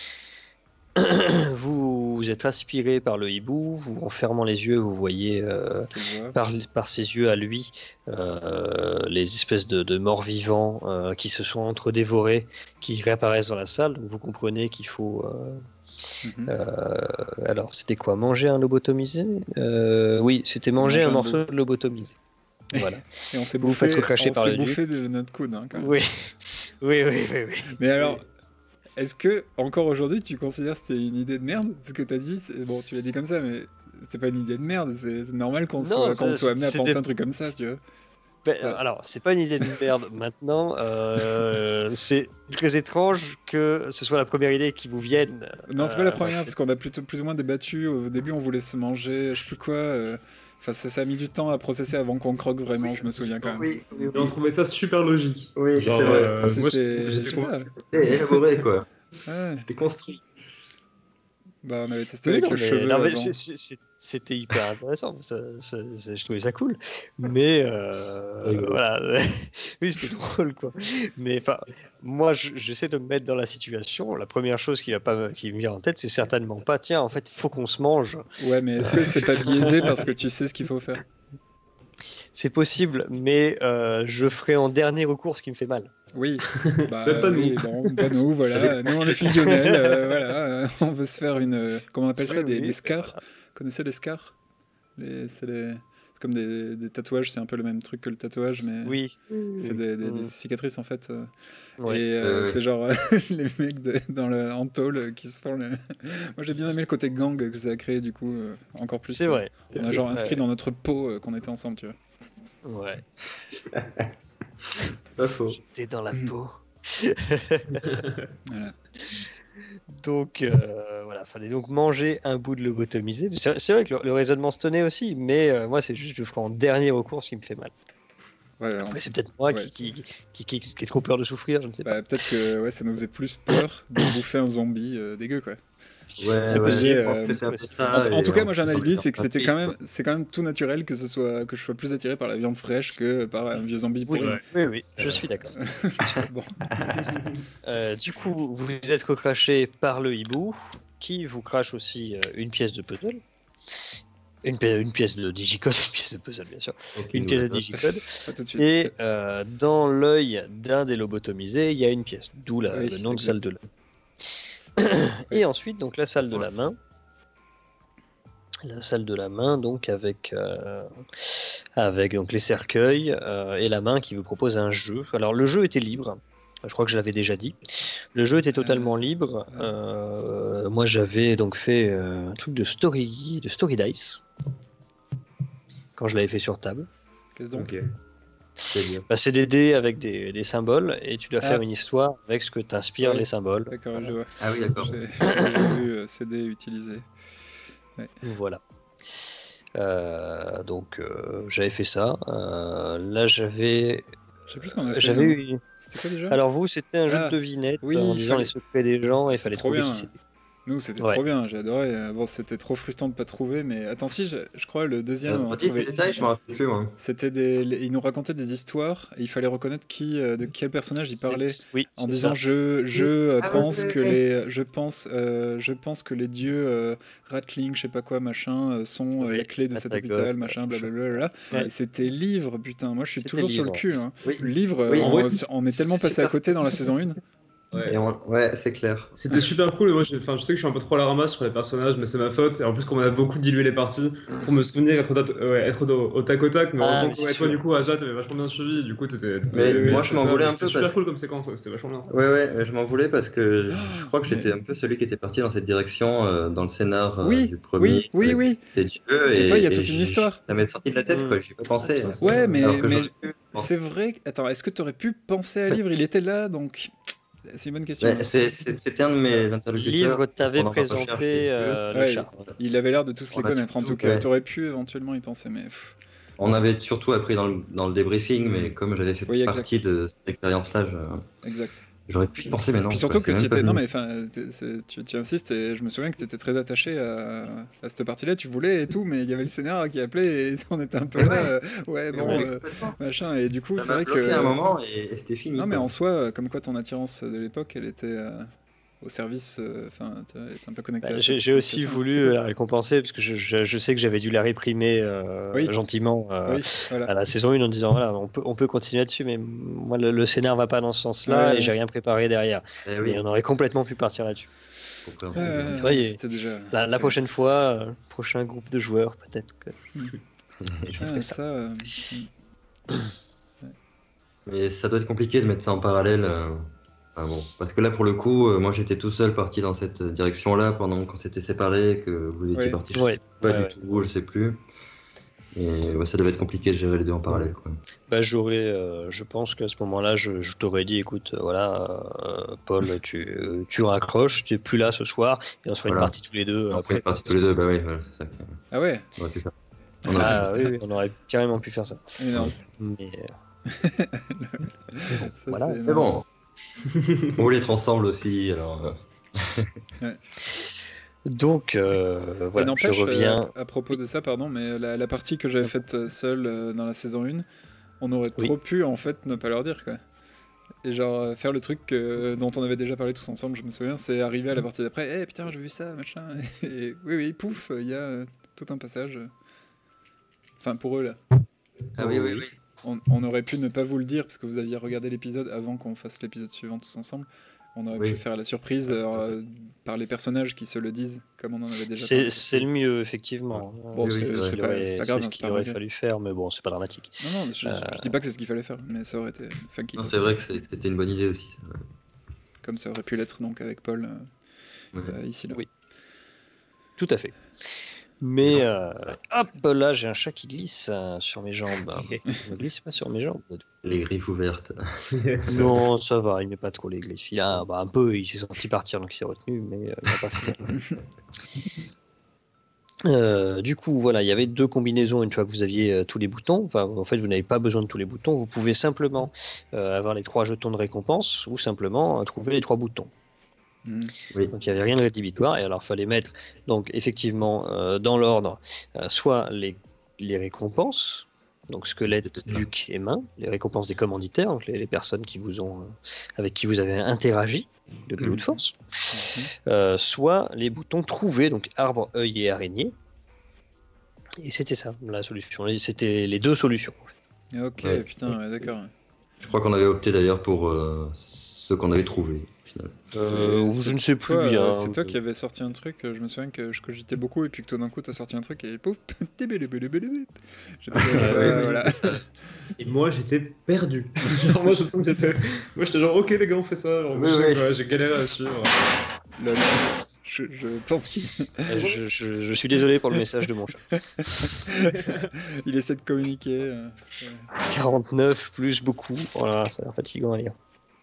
Vous, vous êtes aspiré par le hibou, vous, en fermant les yeux, vous voyez euh, Ce qu'il voit. par, par ses yeux à lui euh, les espèces de, de morts vivants euh, qui se sont entre-dévorés, qui réapparaissent dans la salle. Donc vous comprenez qu'il faut... euh, Mhm. euh, alors, c'était quoi? Manger un lobotomisé? Euh, Oui, c'était C'était manger manger un un morceau de lobotomisé. Voilà. Et on s'est Vous vous faites bouffé, recracher on par s'est le bouffé de notre coude, hein, quand même. Oui, oui, oui, oui. oui. Mais alors, est-ce que, encore aujourd'hui, tu considères que c'était une idée de merde? Parce que t'as dit, c'est- bon, tu l'as dit comme ça, mais c'est pas une idée de merde, c'est c'est normal qu'on Non, soit, qu'on c'est- soit amené à c'était- penser un truc comme ça, tu vois. Ben, Ouais. Alors, c'est pas une idée de merde maintenant. euh, c'est très étrange que ce soit la première idée qui vous vienne. Non, c'est pas la Euh, première, parce qu'on a plutôt plus ou moins débattu. Au début, on voulait se manger, je sais plus quoi. euh, Enfin, ça, ça a mis du temps à processer avant qu'on croque vraiment, je me souviens quand même. Oui, oui, Et on oui. trouvait ça super logique. Oui, Genre, c'est vrai. euh, moi, C'était- j'étais je sais convaincu. pas. C'était élaboré, quoi. Ouais. C'était construit. Bah, on avait testé oui, avec non, le mais- cheveu non, mais avant. c'est- c'est- c'est- c'était hyper intéressant. Ça, ça- ça- je trouvais ça cool. Mais euh, Rigolo. voilà, oui, c'était drôle quoi. Mais enfin, moi, je- j'essaie de me mettre dans la situation. La première chose qui va pas me- qui me vient en tête, c'est certainement pas. Tiens, en fait, il faut qu'on se mange. Ouais, mais est-ce que c'est pas biaisé parce que tu sais ce qu'il faut faire? C'est possible, mais euh, je ferai en dernier recours ce qui me fait mal. Oui, bah, Même pas oui, nous. bon, pas nous, voilà. Nous, on est fusionnels, euh, voilà. euh, On veut se faire une. euh, Comment on appelle ça? Oui, Des, oui, des scars? Vous connaissez les scars? Les, c'est les... c'est comme des, des tatouages, c'est un peu le même truc que le tatouage, mais Oui. c'est des, des- des Mm. cicatrices en fait. euh, Ouais. Et euh, Euh, c'est genre euh, les mecs de- dans le, en tôle euh, qui se font le... Moi j'ai bien aimé le côté gang que ça a créé du coup, euh, encore plus. C'est euh, vrai. On a genre inscrit Ouais. dans notre peau euh, qu'on était ensemble, tu vois. Ouais. Pas faux. T'es dans la Mm. peau. Voilà. Donc euh, voilà, fallait donc manger un bout de lobotomisé. C'est c'est vrai que le, le raisonnement se tenait aussi, mais euh, moi c'est juste je ferai en dernier recours ce qui me fait mal. Ouais, alors, Après, c'est peut-être moi Ouais. qui, qui, qui, qui, qui ai trop peur de souffrir, je ne sais pas. bah, peut-être que ouais, ça nous faisait plus peur de bouffer un zombie euh, dégueu quoi. Ouais, C'est ouais, possible, je pense euh, que c'était un peu c'est ça. En, en et tout cas, on moi j'ai un s'en alibi, est c'est que c'était sorti, quand même, quoi. c'est quand même tout naturel que ce soit que je sois plus attiré par la viande fraîche que par un vieux zombie Oui, pourri. oui, oui, je suis d'accord. Bon, Euh, du coup, vous êtes recraché par le hibou, qui vous crache aussi euh, une pièce de puzzle. Une, pi- une pièce de digicode, une pièce de puzzle bien sûr, Aucune une pièce de nouvelle. digicode. pas tout de suite. Et euh, dans l'œil d'un des lobotomisés, il y a une pièce, d'où la- Oui, le nom de exact. salle de l'œil. Et ensuite, donc la salle de la main. La salle de la main, donc avec, euh, avec donc, les cercueils euh, et la main qui vous propose un jeu. Alors le jeu était libre, je crois que je l'avais déjà dit. Le jeu était totalement libre. Euh, moi j'avais donc fait euh, un truc de story, de story dice. quand je l'avais fait sur table. Qu'est-ce donc? Ok. C'est-à-dire. Bah, c'est des dés avec des, des symboles et tu dois Ah. faire une histoire avec ce que t'inspirent Ouais. les symboles. D'accord, je vois. Ah oui, d'accord. J'ai j'ai déjà vu euh, C D utilisé. Voilà. Euh, donc euh, j'avais fait ça. Euh, là j'avais, Je sais plus ce qu'on a fait. j'avais nous. eu. C'était quoi déjà? Alors vous c'était un jeu Ah, de devinettes oui, en disant fallait- les secrets des gens et il C'était fallait trop trouver bien. qui c'était. Nous, c'était Ouais. trop bien, j'ai adoré. Euh, Bon, c'était trop frustrant de pas trouver, mais attends, si, je, je crois le deuxième. Euh, on redis tes trouvait- détails, je me rappelle plus, moi. C'était des, les- ils nous racontaient des histoires et il fallait reconnaître qui, euh, de quel personnage il parlait. C'est- Oui. En c'est disant ça. je je euh, Ah, pense ouais, que ouais. les je pense euh, je pense que les dieux euh, Ratling je sais pas quoi machin euh, sont euh, Oui, la clé de cet Patagote, hôpital machin machin, blablabla. Ouais. Et c'était livre putain, moi je suis C'était toujours sur le livre. cul hein. Oui. Le livre Oui, euh, en on, vrai, c'est- on est tellement passé à côté dans la saison un. Ouais. Et on- Ouais, c'est clair. C'était super cool, et moi j'ai- enfin, je sais que je suis un peu trop à la ramasse sur les personnages, mais c'est ma faute. Et en plus, qu'on a beaucoup dilué les parties pour me souvenir, être, au, dat- ouais, être au, au tac au tac. Mais Ah, heureusement mais que c'est ouais, toi, sûr. du coup, Aja, t'avais vachement bien suivi. Du coup, t'étais. t'étais- Mais t'étais- moi, je m'en ça, voulais un c'était peu super parce- cool comme séquence, ouais, c'était vachement bien. Ouais, ouais, je m'en voulais parce que je crois que Mais- j'étais un peu celui qui était parti dans cette direction euh, dans le scénar euh, Oui, du premier. oui, oui, avec oui. les dieux, Et toi, il y a toute une j'ai- histoire. Ça m'est sorti de la tête, quoi, j'y ai pas pensé. Mm. Ouais, mais Alors que mais j'aurais pu penser. c'est vrai. que- Attends, est-ce que tu aurais pu penser à un livre? Il était là donc. C'est une bonne question. Ouais, c'est- c'est- C'était un de mes interlocuteurs. Livre t'avais pendant ma recherche présenté des euh, le Ouais, chat. Il avait l'air de tous les On a connaître en surtout- tout cas. ouais. T'aurais pu éventuellement y penser, mais. pff. On avait surtout appris dans le, dans le débriefing, mais comme j'avais fait Oui, exact. partie de cette expérience-là, je- Exact. j'aurais pu y penser, mais non. Puis quoi, surtout c'est que même tu pas étais. Non, venu. mais enfin, t'es- c'est- tu, tu insistes et je me souviens que tu étais très attaché à, à cette partie-là. Tu voulais et tout, mais il y avait le scénario qui appelait et on était un peu là. euh, ouais, bon, Ouais, euh, complètement. machin. Et du coup, Ça c'est m'a vrai bloqué que. à un moment et, et c'était fini. Non, mais quoi. en soi, euh, comme quoi ton attirance de l'époque, elle était euh, au service. euh, Enfin, tu vois, elle était un peu connectée. Bah, à J'ai cette j'ai aussi situation. voulu la récompenser parce que je, je- je sais que j'avais dû la réprimer euh, Oui. gentiment euh, Oui, voilà. à la saison un en disant voilà on peut, on peut continuer là-dessus mais moi le, le scénar va pas dans ce sens-là Ouais. et j'ai rien préparé derrière. Eh oui, Et on aurait complètement pu partir là-dessus. compréhensible. Euh, Tu vois, il- C'était déjà. La, la ok. prochaine fois, euh, prochain groupe de joueurs peut-être que je Ah, ferai ça. ça. euh, Mais ça doit être compliqué de mettre ça en parallèle. euh, enfin bon, parce que là, pour le coup, euh, moi j'étais tout seul parti dans cette direction-là pendant qu'on s'était séparés, que vous étiez Ouais. partis, je Ouais. sais pas Ouais, du ouais. tout, je sais plus. Et ouais, ça devait être compliqué de gérer les deux en parallèle. Quoi. Bah, j'aurais, euh, je pense qu'à ce moment-là, je, je t'aurais dit, écoute, euh, voilà, euh, Paul, tu, tu raccroches, tu es plus là ce soir, et on se fera une Voilà. partie tous les deux. On après. fait partie tous les deux, bah oui, voilà, c'est ça Ah ouais, qu'on aurait pu faire. On aurait Ah, pu- oui, oui, on aurait carrément pu faire ça. énorme. Mais, euh, Ça, voilà. c'est Mais énorme. bon, on voulait être ensemble aussi, alors. euh, donc, euh, Et voilà, je n'empêche, reviens. euh, à propos de ça, pardon, mais la, la partie que j'avais faite euh, seule euh, dans la saison un, on aurait Oui. trop pu en fait ne pas leur dire quoi. Et genre euh, faire le truc euh, dont on avait déjà parlé tous ensemble, je me souviens, c'est arriver à la partie d'après, eh putain j'ai vu ça, machin. Et, oui oui, pouf, il y a euh, tout un passage. euh, Enfin pour eux là. Ah oui, oui, oui. On, on aurait pu ne pas vous le dire parce que vous aviez regardé l'épisode avant qu'on fasse l'épisode suivant tous ensemble. On aurait Oui. pu faire la surprise euh, par les personnages qui se le disent, comme on en avait déjà C'est parlé. c'est le mieux, effectivement. Bon, Oui, c'est oui, C'est c'est ce c'est qu'il pas, aurait- c'est pas c'est grave, ce c'est qu'il pas aurait grave. fallu faire, mais bon, c'est pas dramatique. Non, non, je, Euh, je dis pas que c'est ce qu'il fallait faire, mais ça aurait été funky. Non, quoi. c'est vrai que c'est- c'était une bonne idée aussi. Ça. Comme ça aurait pu l'être donc avec Paul euh, Ouais. euh, ici là. Oui. Tout à fait. Mais euh, hop, là j'ai un chat qui glisse euh, sur mes jambes. Il ne glisse pas sur mes jambes. Les griffes ouvertes. Yes. Non, ça va, il met pas trop les griffes. Il a bah, un peu, il s'est senti partir donc il s'est retenu, mais euh, il n'a pas fait. Euh, du coup, voilà, il y avait deux combinaisons une fois que vous aviez euh, tous les boutons. Enfin, en fait, vous n'avez pas besoin de tous les boutons. Vous pouvez simplement euh, avoir les trois jetons de récompense ou simplement euh, trouver les trois boutons. Mhm. Donc il n'y avait rien de rédhibitoire. Et alors, il fallait mettre, donc effectivement, euh, dans l'ordre, euh, soit les, les récompenses, donc squelette, duc et main, les récompenses des commanditaires, donc les, les personnes qui vous ont, euh, avec qui vous avez interagi de gré ou de force, euh, soit les boutons trouvés, donc arbre, œil et araignée. Et c'était ça, la solution. C'était les deux solutions. Ok, Ouais. putain, ouais, d'accord. Je crois qu'on avait opté d'ailleurs pour euh, ceux qu'on avait trouvés. Au final. Euh, C'est- je ne sais plus toi, bien. euh, C'est toi qui avais sorti un truc, euh, je me souviens que je cogitais beaucoup et puis que tout d'un coup t'as sorti un truc et pouf, tibélébélébélébé. J'ai pas- ouais, voilà. Et moi, j'étais perdu. Genre, moi, je sens que j'étais. Moi, j'étais genre, ok, les gars, on fait ça. Genre, Oui, je sais oui. que, ouais, j'ai galéré à suivre. Lol. je, je pense qu'il je, je, je suis désolé pour le message de mon chat. il essaie de communiquer. euh, ouais. quarante-neuf plus beaucoup. Voilà, ça a l'air fatigant à lire.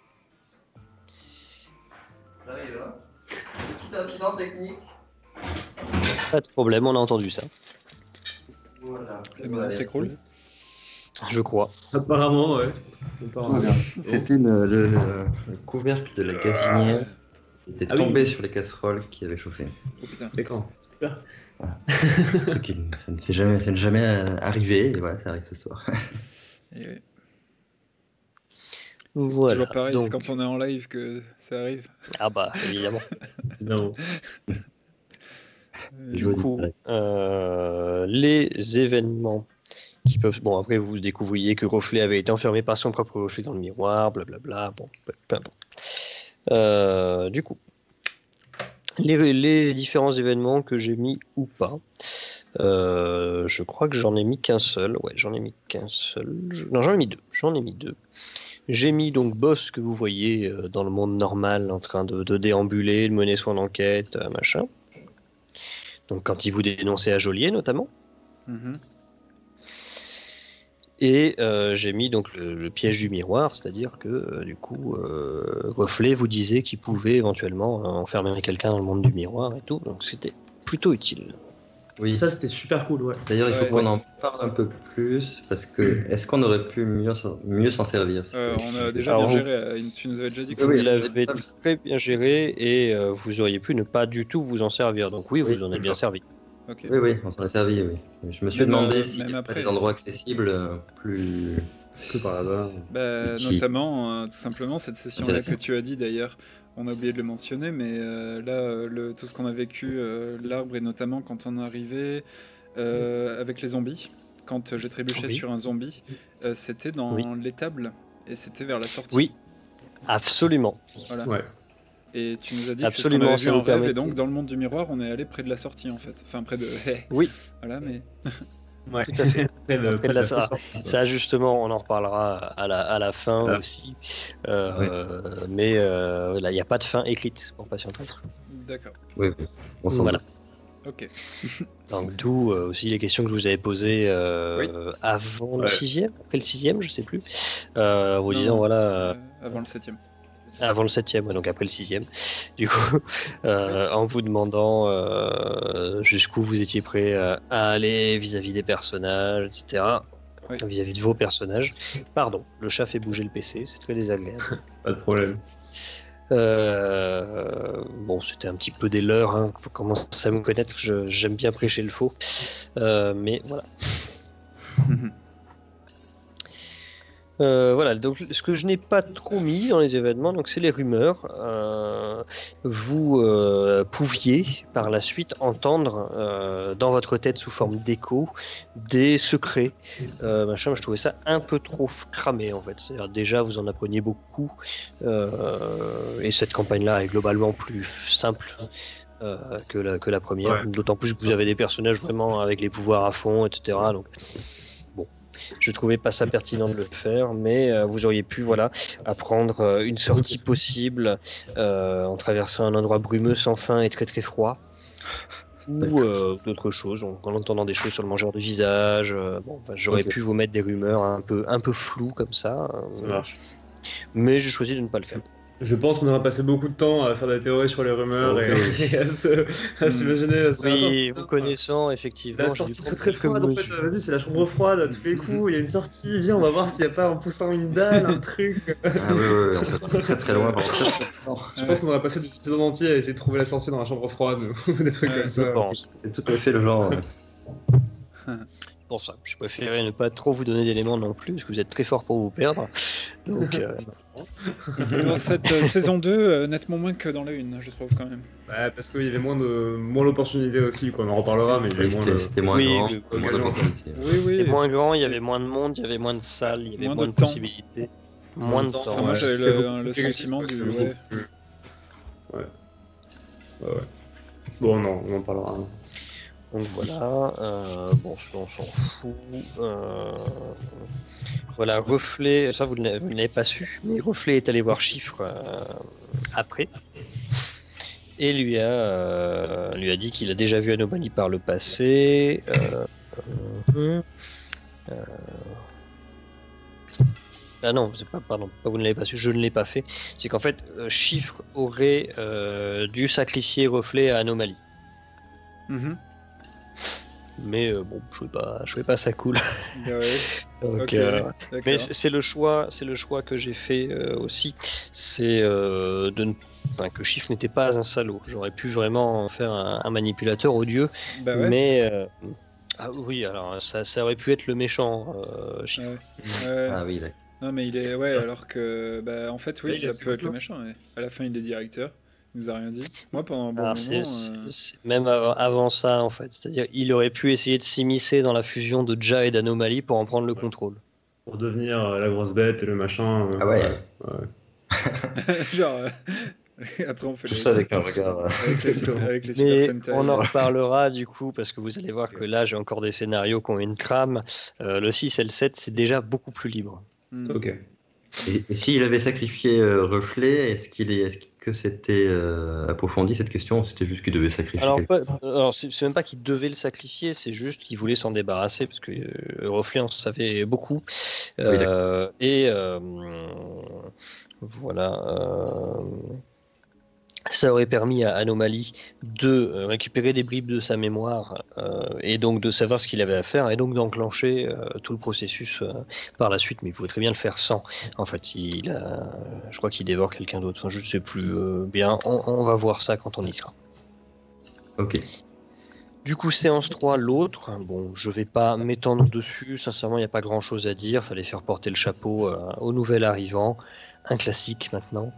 J'arrive, hein. Petit incident technique. Pas de problème, on a entendu ça. Voilà. La maison s'écroule. Je crois. Apparemment, ouais. Apparemment. Voilà. C'était le, le- le- le couvercle de la gazinière qui était Ah oui. tombé sur les casseroles qui avaient chauffé. Oh putain. D'accord. Super. Un truc qui- ça ne s'est jamais, ça n'est jamais euh, arrivé, et voilà, ça arrive ce soir. Et ouais. Voilà. Toujours pareil, donc- c'est quand on est en live que ça arrive. Ah bah, évidemment. Non. Euh, Du coup, euh, les événements qui peuvent... Bon, après, vous découvriez que Reflet avait été enfermé par son propre reflet dans le miroir, blablabla, bon, peu, peu importe. Euh, du coup, les, les différents événements que j'ai mis ou pas, euh, je crois que j'en ai mis qu'un seul. Ouais, j'en ai mis qu'un seul. Je- Non, j'en ai mis deux. J'en ai mis deux. J'ai mis donc Boss que vous voyez euh, dans le monde normal en train de, de déambuler, de mener son enquête, euh, machin. Donc quand il vous dénonçait à Joliet notamment. mhm. Et euh, j'ai mis donc le, le piège du miroir, c'est-à-dire que euh, du coup euh, Reflet vous disait qu'il pouvait éventuellement euh, enfermer quelqu'un dans le monde du miroir et tout, donc c'était plutôt utile. Oui, Ça, c'était super cool, ouais. d'ailleurs, il faut Ouais. qu'on en parle un peu plus, parce que est-ce qu'on aurait pu mieux s'en mieux s'en servir Euh, on a déjà Alors, bien vous- géré. euh, Tu nous avais déjà dit que Vous Oui, oui, l'avez ça- très bien géré et euh, vous auriez pu ne pas du tout vous en servir, donc oui, Oui, vous en avez bien d'accord. servi. Ok. Oui, oui, on s'en est servi, oui. Je me suis Même, demandé euh, s'il même y avait pas après. des endroits accessibles euh, plus... Que par là-bas. Bah, Qui- notamment, euh, tout simplement, cette session-là que Intéressant. tu as dit d'ailleurs, on a oublié de le mentionner, mais euh, là, euh, le, tout ce qu'on a vécu, euh, l'arbre, et notamment quand on est arrivé euh, avec les zombies, quand j'ai trébuché Oui. sur un zombie, euh, c'était dans Oui. l'étable et c'était vers la sortie. Oui, absolument. Voilà. Ouais. Et tu nous as dit Absolument, que c'est ce ça qu'on vous avait vu en rêve, et permettait- donc dans le monde du miroir, on est allé près de la sortie en fait. Enfin, près de. Oui, Voilà, mais. Ouais. tout à fait. Après, le- Après de la- après, ça- Ça, justement, on en reparlera à la, à la fin Voilà. aussi. Euh, Mais euh, là, il n'y a pas de fin écrite pour Patientesse. D'accord. Oui, oui, on s'en Voilà. doute. Ok. Donc, d'où euh, aussi les questions que je vous avais posées euh, Oui. avant le Ouais. sixième, après le sixième, je sais plus, euh, en vous Non, disant voilà, euh, euh, avant le septième. avant le septième, ouais, donc après le sixième, du coup, euh, en vous demandant euh, jusqu'où vous étiez prêt euh, à aller vis-à-vis des personnages, et cetera. Oui. Vis-à-vis de vos personnages. Pardon, le chat fait bouger le P C, c'est très désagréable. Pas de problème. Euh, bon, c'était un petit peu des leurs, hein. Faut commencer à me connaître, je- j'aime bien prêcher le faux. Euh, mais voilà. Euh, voilà, donc ce que je n'ai pas trop mis dans les événements, donc c'est les rumeurs. Euh, vous euh, pouviez par la suite entendre euh, dans votre tête sous forme d'écho des secrets. Euh, machin, je trouvais ça un peu trop f- cramé en fait. C'est-à-dire, déjà vous en appreniez beaucoup euh, et cette campagne-là est globalement plus simple. euh, que, la, que la première, Ouais. d'autant plus que vous avez des personnages vraiment avec les pouvoirs à fond, et cetera. Donc, je trouvais pas ça pertinent de le faire, mais euh, vous auriez pu voilà apprendre euh, une sortie possible euh, en traversant un endroit brumeux sans fin et très très froid, ou euh, d'autres choses, en, en entendant des choses sur le mangeur de visage. euh, bon, enfin, j'aurais Ok. pu vous mettre des rumeurs un peu un peu floues comme ça, euh, Ça marche. mais j'ai choisi de ne pas le faire. Je pense qu'on aura passé beaucoup de temps à faire des théories sur les rumeurs Ok, et, oui. et à se- à s'imaginer. à se dire, Oui, attends, vous connaissant effectivement, La j'ai sortie dû très prendre très quelques froide en fait, mesures. vas-y c'est la chambre froide à tous les coups, il y a une sortie, viens on va voir s'il n'y a pas en poussant une dalle, un truc. Ah oui, oui, oui, on peut très très loin. Par contre. Je pense qu'on aurait passé des épisodes entiers à essayer de trouver la sortie dans la chambre froide ou des trucs Ouais, comme Je ça. pense. C'est tout à fait le genre. euh, Pour ça, je préférais ne pas trop vous donner d'éléments non plus, parce que vous êtes très fort pour vous perdre. Donc, euh, Dans cette euh, saison deux, euh, nettement moins que dans la une, je trouve quand même. Ouais, parce qu'il y avait moins de moins d'opportunités aussi, quoi. On en reparlera, mais il y avait moins C'était de. c'était moins Oui, grand, oui, moins oui. d'opportunités. Oui, oui. c'était moins grand, il y avait moins de monde, il y avait moins de salles, il y avait Moins moins, de de, temps. possibilités, moins de temps. Enfin, moi ouais, j'avais c'était le, beaucoup le plus sentiment réaliste, du. c'était Ouais. beaucoup plus- Ouais. Ouais, ouais. Bon, non, on en parlera. Donc voilà, euh, bon, ça, on s'en fout. Euh, voilà, Reflet, ça vous ne l'avez vous ne l'avez pas su, mais Reflet est allé voir Chiffre euh, après. et lui a, euh, lui a dit qu'il a déjà vu Anomaly par le passé. Euh, euh, euh, Ah non, c'est pas, pardon, pas vous ne l'avez pas su, je ne l'ai pas fait. C'est qu'en fait, euh, Chiffre aurait euh, dû sacrifier Reflet à Anomaly. Mhm. Mais euh, bon, je trouvais pas, je trouvais pas ça cool. Bah ouais. Donc, Ok, euh, d'accord. mais c'est c'est le choix, c'est le choix que j'ai fait euh, aussi. C'est euh, de ne, enfin, que Chiffre n'était pas un salaud. J'aurais pu vraiment en faire un, un manipulateur odieux, Bah ouais. mais euh, ah oui, alors ça, ça aurait pu être le méchant euh, Chiffre. Ouais. Ouais. Ah oui, d'accord. Non mais il est ouais alors que bah en fait oui Ouais, il est ça assez peut être cool, le hein. méchant ouais. À la fin il est directeur, il nous a rien dit. Moi pendant un bon Alors, moment c'est- c'est- euh, c'est même avant, avant ça en fait, c'est-à-dire il aurait pu essayer de s'immiscer dans la fusion de Ja et d'Anomaly pour en prendre le Ouais. contrôle. Pour devenir euh, la grosse bête et le machin. euh, Ah ouais. ouais. genre euh, après on fait Tout les ça avec un regard. euh, avec les super, avec les Super Mais Sentai. on en euh. reparlera du coup parce que vous allez voir que là j'ai encore des scénarios qui ont une trame. Euh, le six et le sept c'est déjà beaucoup plus libre. Hmm. Ok. Et, et s'il avait sacrifié euh, Reflet, est-ce qu'il est, est-ce que c'était euh, approfondi cette question ou c'était juste qu'il devait sacrifier Alors, quelqu'un pas- alors c'est c'est même pas qu'il devait le sacrifier, c'est juste qu'il voulait s'en débarrasser parce que euh, Reflet en savait beaucoup. Oui, d'accord. Euh, et euh, voilà. euh, Ça aurait permis à Anomaly de euh, récupérer des bribes de sa mémoire euh, et donc de savoir ce qu'il avait à faire et donc d'enclencher euh, tout le processus euh, par la suite. Mais il pouvait très bien le faire sans. En fait, il a, je crois qu'il dévore quelqu'un d'autre. Enfin, je ne sais plus euh, bien. On, on va voir ça quand on y sera. Ok. Du coup, séance trois, l'autre. Bon, je vais pas m'étendre dessus. Sincèrement, il n'y a pas grand chose à dire. Fallait faire porter le chapeau euh, au nouvel arrivant. Un classique maintenant.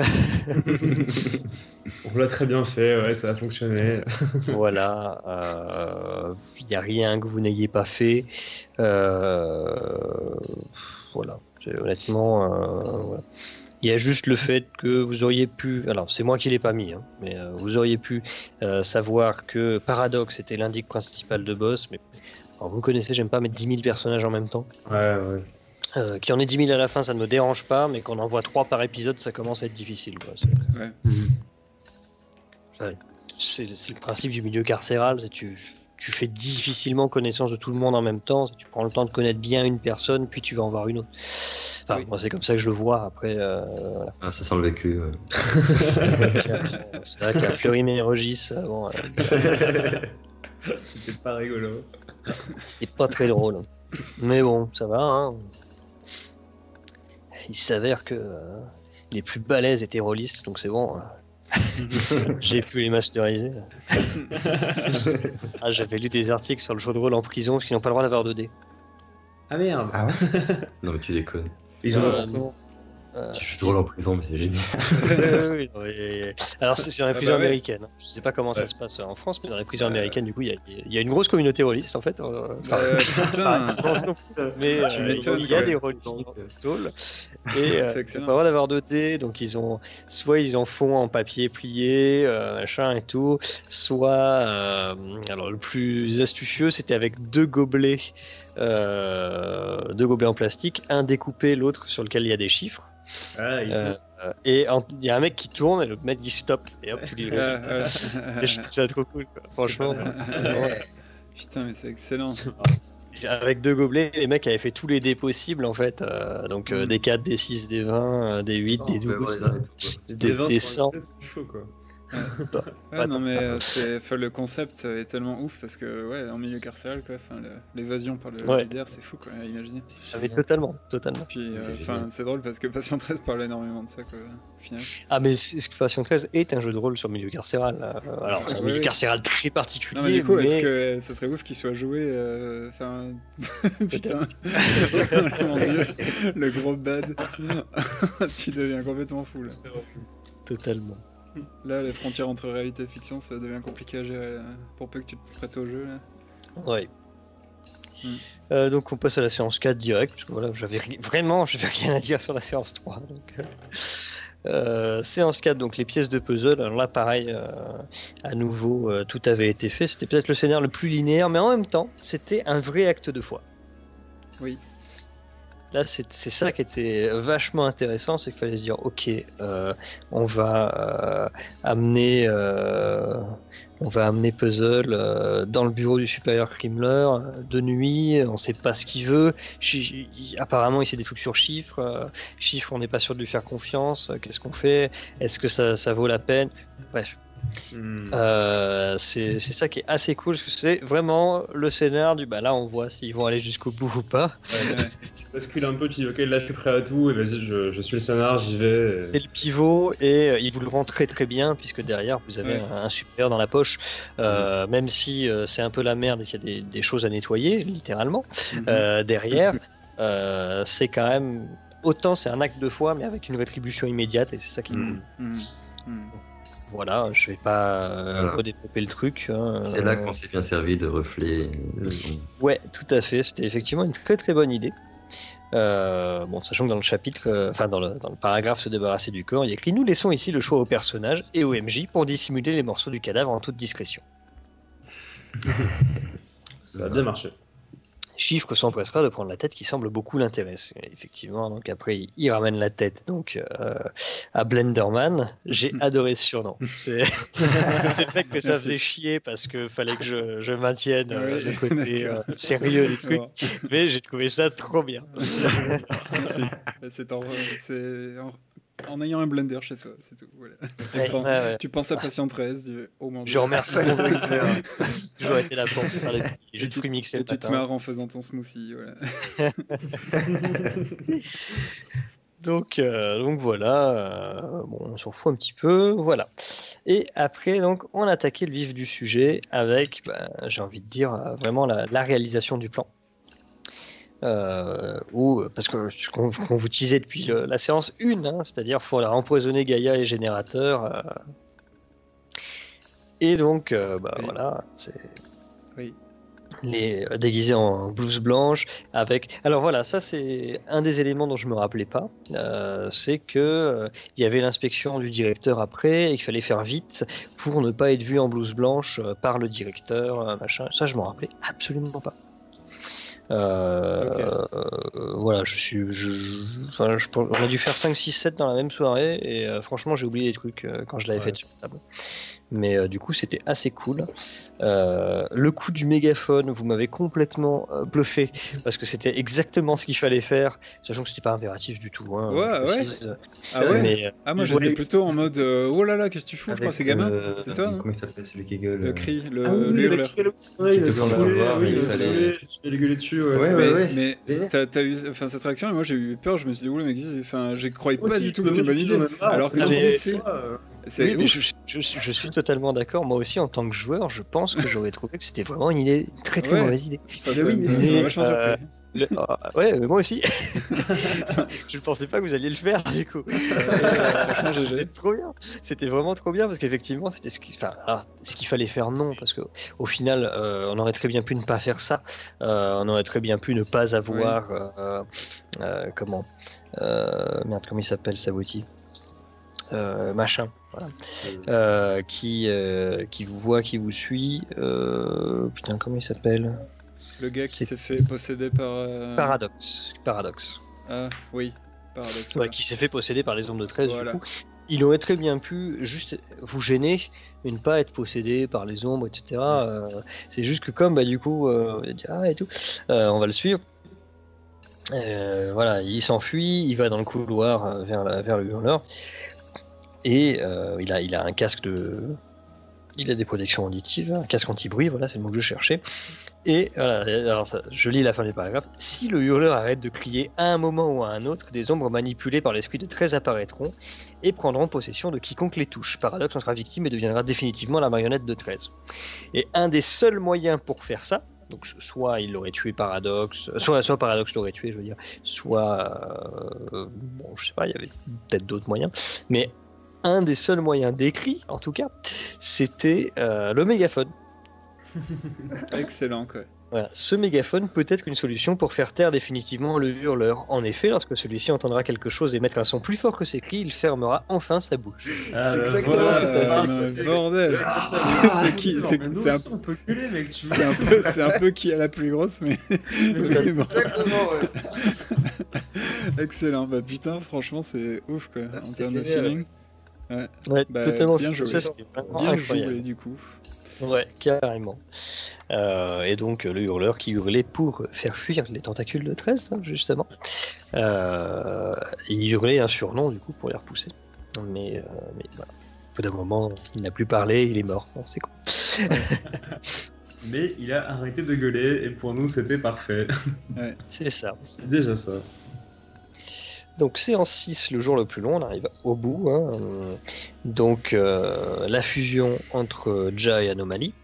On l'a très bien fait, ouais, ça a fonctionné. Voilà, euh, il n'y a rien que vous n'ayez pas fait. Euh, voilà, c'est honnêtement, euh, voilà. Il y a juste le fait que vous auriez pu, alors c'est moi qui l'ai pas mis, hein, mais euh, vous auriez pu euh, savoir que Paradox était l'indice principal de boss, mais alors, vous me connaissez, j'aime pas mettre dix mille personnages en même temps. Ouais, ouais. Euh, qu'il y en ait dix mille à la fin, ça ne me dérange pas, mais qu'on en voit trois par épisode, ça commence à être difficile, quoi. C'est- Ouais. Ouais, C'est c'est le principe du milieu carcéral, c'est tu, tu fais difficilement connaissance de tout le monde en même temps, c'est tu prends le temps de connaître bien une personne, puis tu vas en voir une autre. Enfin, Oui. moi c'est comme ça que je le vois, après, euh, voilà. Ah, ça sent le vécu. ouais. C'est vrai qu'à Fleury-Mérogis, euh, bon, euh, C'était pas rigolo. c'était pas très drôle. Mais bon, ça va, hein. Il s'avère que euh, les plus balèzes étaient rôlistes, donc c'est bon. euh, J'ai pu les masteriser. Ah, j'avais lu des articles sur le jeu de rôle en prison parce qu'ils n'ont pas le droit d'avoir de dés. Ah merde. Ah ouais Non, mais tu déconnes. Ils ont Euh, pas forcément. Euh, Je suis drôle en prison, mais c'est génial. oui, oui, oui. Alors c'est c'est dans les Ah prisons bah ouais. américaines. Je sais pas comment ça Ouais. se passe en France, mais dans les prisons Euh. américaines, du coup, il y, a- il y a une grosse communauté rôliste en fait. euh, Enfin, Euh, putain, mais Tu euh, m'étonnes, il y a ouais. des rôlistes dans le tôle. Et euh, C'est ils excellent. ont pas le droit d'avoir de dés, donc ils ont soit ils en font en papier plié, euh, machin et tout, soit euh, alors le plus astucieux c'était avec deux gobelets, euh, deux gobelets en plastique, un découpé, l'autre sur lequel il y a des chiffres. Ah, il Euh, euh, et en- il y a un mec qui tourne et le mec dit stop et hop tu lis le Ah, résultat. ouais. Et je trouve ça trop cool quoi. Franchement. pas c'est vraiment- Putain mais c'est excellent. Avec deux gobelets, les mecs avaient fait tous les dés possibles en fait. euh, donc euh, Mm. des quatre, des six, des vingt, euh, des huit, des douze, des, Des vingt des sur cent. un tête, c'est chaud quoi. Ouais, Attends, non mais ça- euh, c'est, enfin, le concept est tellement ouf parce que ouais en milieu carcéral quoi, enfin le- l'évasion par le Ouais. J D R c'est fou quoi, à imaginer. J'avais totalement, totalement. Puis euh, C'est enfin génial. c'est drôle parce que Patient treize parle énormément de ça quoi, au final. Ah mais Passion treize est un jeu de rôle sur milieu carcéral. euh, Alors c'est un Ouais, milieu ouais. carcéral très particulier. Non mais du coup mais- est-ce que ça serait ouf qu'il soit joué euh, enfin putain oh, mon dieu le gros bad tu deviens complètement fou là. Totalement. Là les frontières entre réalité et fiction ça devient compliqué à gérer là, pour peu que tu te prêtes au jeu là. Ouais. Mm. Euh, donc on passe à la séance quatre direct, parce que voilà, j'avais ri- vraiment j'avais rien à dire sur la séance trois. Donc, euh, euh, séance quatre, donc les pièces de puzzle, alors là pareil, euh, à nouveau euh, tout avait été fait, c'était peut-être le scénario le plus linéaire, mais en même temps c'était un vrai acte de foi. Oui. là, c'est c'est ça qui était vachement intéressant, c'est qu'il fallait se dire, ok, euh, on va euh, amener, euh, on va amener Puzzle euh, dans le bureau du supérieur Krimmler euh, de nuit, on sait pas ce qu'il veut. Chi- il- apparemment, il sait des trucs sur chiffres. euh, chiffres, on n'est pas sûr de lui faire confiance. euh, Qu'est-ce qu'on fait? Est-ce que ça, ça vaut la peine? Bref. Hmm. Euh, c'est c'est ça qui est assez cool, parce que c'est vraiment le scénar du bah là on voit s'ils vont aller jusqu'au bout ou pas. Ouais, tu bascules un peu, tu dis ok, là je suis prêt à tout, et vas-y, je, je suis le scénar, j'y vais. C'est le pivot et euh, il vous le rend très très bien, puisque derrière vous avez Ouais. un, un supérieur dans la poche, euh, même si euh, c'est un peu la merde et qu'il y a des, des choses à nettoyer, littéralement. Mhm. Euh, derrière, euh, c'est quand même autant c'est un acte de foi, mais avec une rétribution immédiate, et c'est ça qui est Hmm. cool. Mhm. Mhm. Voilà, je vais pas euh, Voilà. redévelopper le truc. hein, C'est là euh, qu'on s'est bien servi de reflet. de son. Ouais, tout à fait. C'était effectivement une très très bonne idée. Euh, bon, sachant que dans le chapitre, euh, enfin dans le, dans le paragraphe se débarrasser du corps, il y a écrit: nous laissons ici le choix au personnage et au M J pour dissimuler les morceaux du cadavre en toute discrétion. Ça a bien marché. Chiffre s'empressera de prendre la tête qui semble beaucoup l'intéresser. Effectivement, donc après il, il ramène la tête donc euh, à Blenderman. J'ai adoré ce surnom. C'est c'est le fait que ça Merci. faisait chier parce que fallait que je, je maintienne euh, Ouais, le côté euh, d'accord. sérieux des trucs, Bon. mais j'ai trouvé ça trop bien. Merci. C'est en, c'est en, en ayant un blender chez soi, c'est tout. Voilà. Ouais, Tu penses- ouais, ouais. Tu penses à Patient treize, du... oh mon Je dieu. remercie mon Blender. J'ai toujours été là pour faire des petits Et jus de tu- fruits mixés Et le tu te matin. marres en faisant ton smoothie. Voilà. Donc, euh, donc voilà, euh, bon, on s'en fout un petit peu, voilà. Et après, donc, on a attaqué le vif du sujet avec, bah, j'ai envie de dire, euh, vraiment la, la réalisation du plan. Euh, où, parce que ce qu'on qu'on vous disait depuis le- la séance un, hein, c'est-à-dire qu'il faut la empoisonner Gaïa et Générateur. euh, et donc, euh, bah, Oui. voilà, c'est Oui. les euh, déguisés en blouse blanche avec. Alors voilà, ça c'est un des éléments dont je me rappelais pas. Euh, c'est que euh, il y avait l'inspection du directeur après et qu'il fallait faire vite pour ne pas être vu en blouse blanche euh, par le directeur, euh, machin. Ça je m'en rappelais absolument pas. Euh, Ok. euh, voilà, je suis. Je, je- enfin, je pense- on a dû faire cinq, six, sept dans la même soirée et euh, franchement j'ai oublié des trucs euh, quand je l'avais Ouais. fait sur la table. Mais euh, du coup c'était assez cool. Euh, le coup du mégaphone, vous m'avez complètement euh, bluffé parce que c'était exactement ce qu'il fallait faire, sachant que c'était pas impératif du tout. Hein, Ouais, je ouais. précise. Ah ouais. Mais, euh, Ah moi ouais. j'étais plutôt en mode euh, oh là là, qu'est-ce que tu fous? Je crois que c'est gamin. euh, C'est toi, hein Comment il s'appelle celui qui gueule Le euh, cri, le, Ah oui, le oui, hurleur. le qui est là, c'est vrai, il a Qui te hurle simulé, à voir, oui, mais il a il fallait- simulé, je vais gueuler dessus, ouais. Ouais, c'est ouais, vrai. Mais, ouais. mais t'as, t'as eu enfin, cette réaction et moi j'ai eu peur, je me suis dit oula mais qu'est-ce- enfin, j'y croyais pas Aussi, du tout que bah, c'était une moi, bonne je idée. suis dans le même bar. Alors que Ah, tu mais- dis c'est, Euh, c'est Oui, mais ouf. je, je- je- je suis totalement d'accord. Moi aussi, en tant que joueur, je pense que j'aurais trouvé que c'était vraiment une, idée, une très très Ouais. mauvaise idée. Ça, Mais ça, oui, ça m'a mais, vachement euh, surpris. Le- ah, ouais, mais moi aussi. Je ne pensais pas que vous alliez le faire du coup. Franchement, G G. C'était trop bien. C'était vraiment trop bien parce qu'effectivement, c'était ce qu'il enfin, alors, ce qu'il fallait faire, non, parce que au final, euh, on aurait très bien pu ne pas faire ça. Euh, on aurait très bien pu ne pas avoir euh, euh, comment euh, merde, comment il s'appelle Saboti euh, machin. Voilà. Euh, qui euh, qui vous voit, qui vous suit. Euh, putain, comment il s'appelle Le gars qui c'est- s'est fait posséder par. euh, Paradoxe. Paradoxe. Ah oui, paradoxe. Ouais, voilà. qui s'est fait posséder par les ombres de treize Voilà. du coup. Il aurait très bien pu juste vous gêner et ne pas être possédé par les ombres, et cetera. Euh, c'est juste que comme bah du coup, euh, il a dit, ah et tout, euh, on va le suivre. Euh, voilà, il s'enfuit, il va dans le couloir euh, vers, la- vers le hurleur et euh, il a il a un casque de, il a des protections auditives, un casque anti-bruit, voilà, c'est le mot que je cherchais. Et voilà, alors ça, je lis la fin du paragraphe. Si le hurleur arrête de crier à un moment ou à un autre, des ombres manipulées par l'esprit de treize apparaîtront et prendront possession de quiconque les touche. Paradoxe en sera victime et deviendra définitivement la marionnette de treize. Et un des seuls moyens pour faire ça, donc soit il l'aurait tué Paradoxe, soit, soit Paradoxe l'aurait tué, je veux dire, soit euh, bon, je sais pas, il y avait peut-être d'autres moyens, mais un des seuls moyens décrits, en tout cas, c'était euh, le mégaphone. Excellent quoi. Voilà. Ce mégaphone peut être une solution pour faire taire définitivement le hurleur. En effet, lorsque celui-ci entendra quelque chose émettre un son plus fort que ses cris, il fermera enfin sa bouche. Ah, bah, exactement voilà, ce que t'as ah, mais c'est- bordel. Ah, ça, C'est c'est qui- cool, c'est- mais nous c'est un- aussi, on peut culer, mec, tu C'est un peu, c'est un peu qui a la plus grosse, mais. mais bon. Exactement, ouais. Excellent, bah putain, franchement, c'est ouf quoi, Ah, en c'est termes de génial. feeling. Ouais, Ouais, bah, totalement bien fou. joué. Ça, c'était vraiment Bien incroyable. joué du coup. Ouais, carrément. Euh, et donc, euh, le hurleur qui hurlait pour faire fuir les tentacules de treize, hein, justement. Euh, il hurlait un surnom, du coup, pour les repousser. Mais, euh, mais voilà. Au bout d'un moment, il n'a plus parlé, il est mort. Bon, c'est con. Mais il a arrêté de gueuler et pour nous c'était parfait. Ouais. C'est ça. C'est déjà ça. Donc séance six, le jour le plus long, on arrive au bout. Hein. Donc euh, la fusion entre Ja et Anomaly.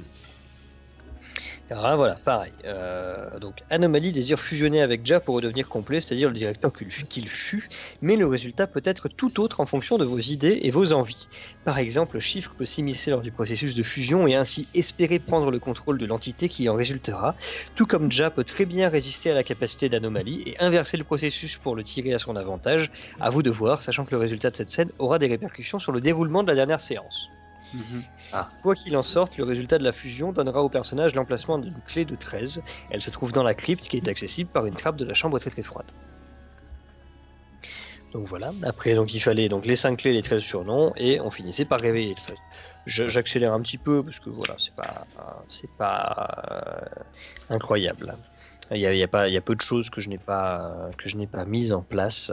Alors voilà, pareil. Euh, donc Anomaly désire fusionner avec Ja pour redevenir complet, c'est-à-dire le directeur qu'il qu'il fut, mais le résultat peut être tout autre en fonction de vos idées et vos envies. Par exemple, le chiffre peut s'immiscer lors du processus de fusion et ainsi espérer prendre le contrôle de l'entité qui en résultera, tout comme Ja peut très bien résister à la capacité d'Anomaly et inverser le processus pour le tirer à son avantage. À vous de voir, sachant que le résultat de cette scène aura des répercussions sur le déroulement de la dernière séance. Mhm. Quoi qu'il en sorte, le résultat de la fusion donnera au personnage l'emplacement d'une clé de treize. Elle se trouve dans la crypte qui est accessible par une trappe de la chambre très très froide. Donc voilà, après donc il fallait donc les cinq clés, les treize surnoms, et on finissait par réveiller treize. Je- J'accélère un petit peu parce que voilà, c'est pas, c'est pas euh, incroyable. Il y a, il y a pas, il y a peu de choses que je n'ai pas, que je n'ai pas mises en place.